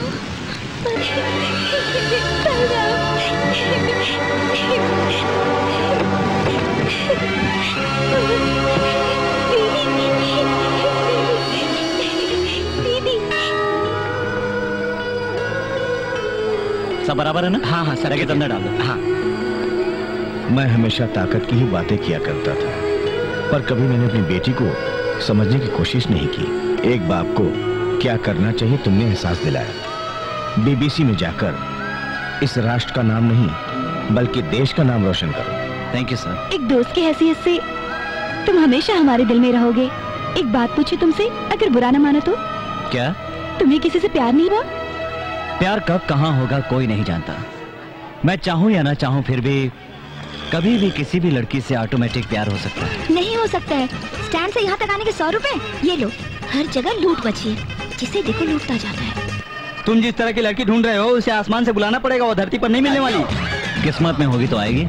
सब बराबर है ना? हाँ हाँ सर के अंदर डाल दो। हाँ। मैं हमेशा ताकत की ही बातें किया करता था, पर कभी मैंने अपनी बेटी को समझने की कोशिश नहीं की। एक बाप को क्या करना चाहिए तुमने एहसास दिलाया। बीबीसी में जाकर इस राष्ट्र का नाम नहीं बल्कि देश का नाम रोशन करो। Thank you sir. एक दोस्त की हैसियत से तुम हमेशा हमारे दिल में रहोगे। एक बात पूछी तुमसे, अगर बुरा न मानो तो? क्या? तुम्हें किसी से प्यार नहीं हुआ? प्यार कब कहाँ होगा कोई नहीं जानता। मैं चाहूँ या ना चाहूँ फिर भी कभी भी किसी भी लड़की से ऑटोमेटिक प्यार हो सकता है। नहीं हो सकता है। स्टैंड से यहाँ तक आने के सौ रुपए ये लो। हर जगह लूट मची है, जिसे देखो लूटता जाता है। तुम जिस तरह की लड़की ढूंढ रहे हो उसे आसमान से बुलाना पड़ेगा, वो धरती पर नहीं मिलने वाली। किस्मत में होगी तो आएगी।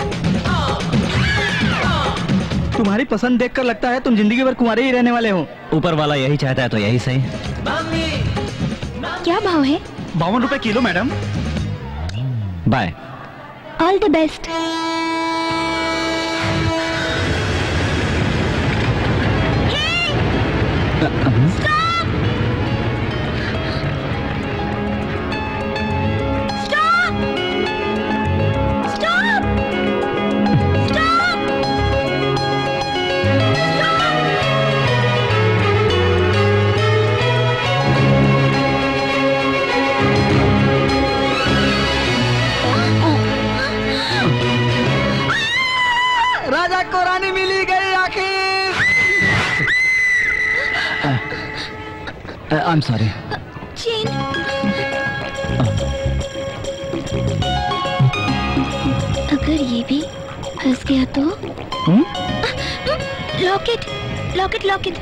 तुम्हारी पसंद देखकर लगता है तुम जिंदगी भर कुंवारे ही रहने वाले हो। ऊपर वाला यही चाहता है तो यही सही। क्या भाव है? बावन रुपए kilo madam. Bye. All the best. राजा को रानी मिली गई आखिर। I am sorry. चेन। अगर ये भी फंस गया तो? Locket, locket, locket.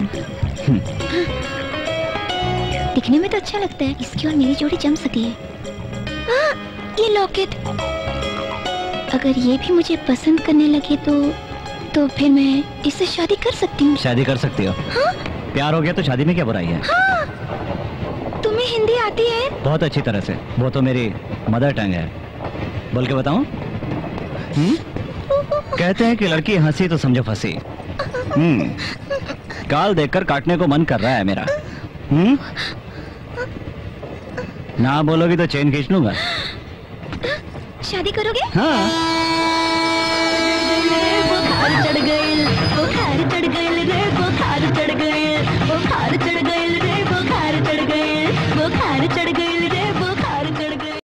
दिखने में तो अच्छा लगता है, इसकी और मेरी जोड़ी जम सकी है। आ, ये लॉकेट। अगर ये भी मुझे पसंद करने लगे तो तो फिर मैं इससे शादी कर सकती हूँ। शादी कर सकती हो? हाँ? प्यार हो गया तो शादी में क्या बुराई है? हाँ। तुम्हें हिंदी आती है? बहुत अच्छी तरह से। वो तो मेरी मदर टंग है। बोल के बताऊं? हम्म? कहते हैं कि लड़की हंसी तो समझो फंसी। हम्म। गाल देखकर काटने को मन कर रहा है मेरा। हम्म? ना बोलोगी तो चेन खींच लूंगा। शादी करोगे? हाँ। बुखार चढ़ गई।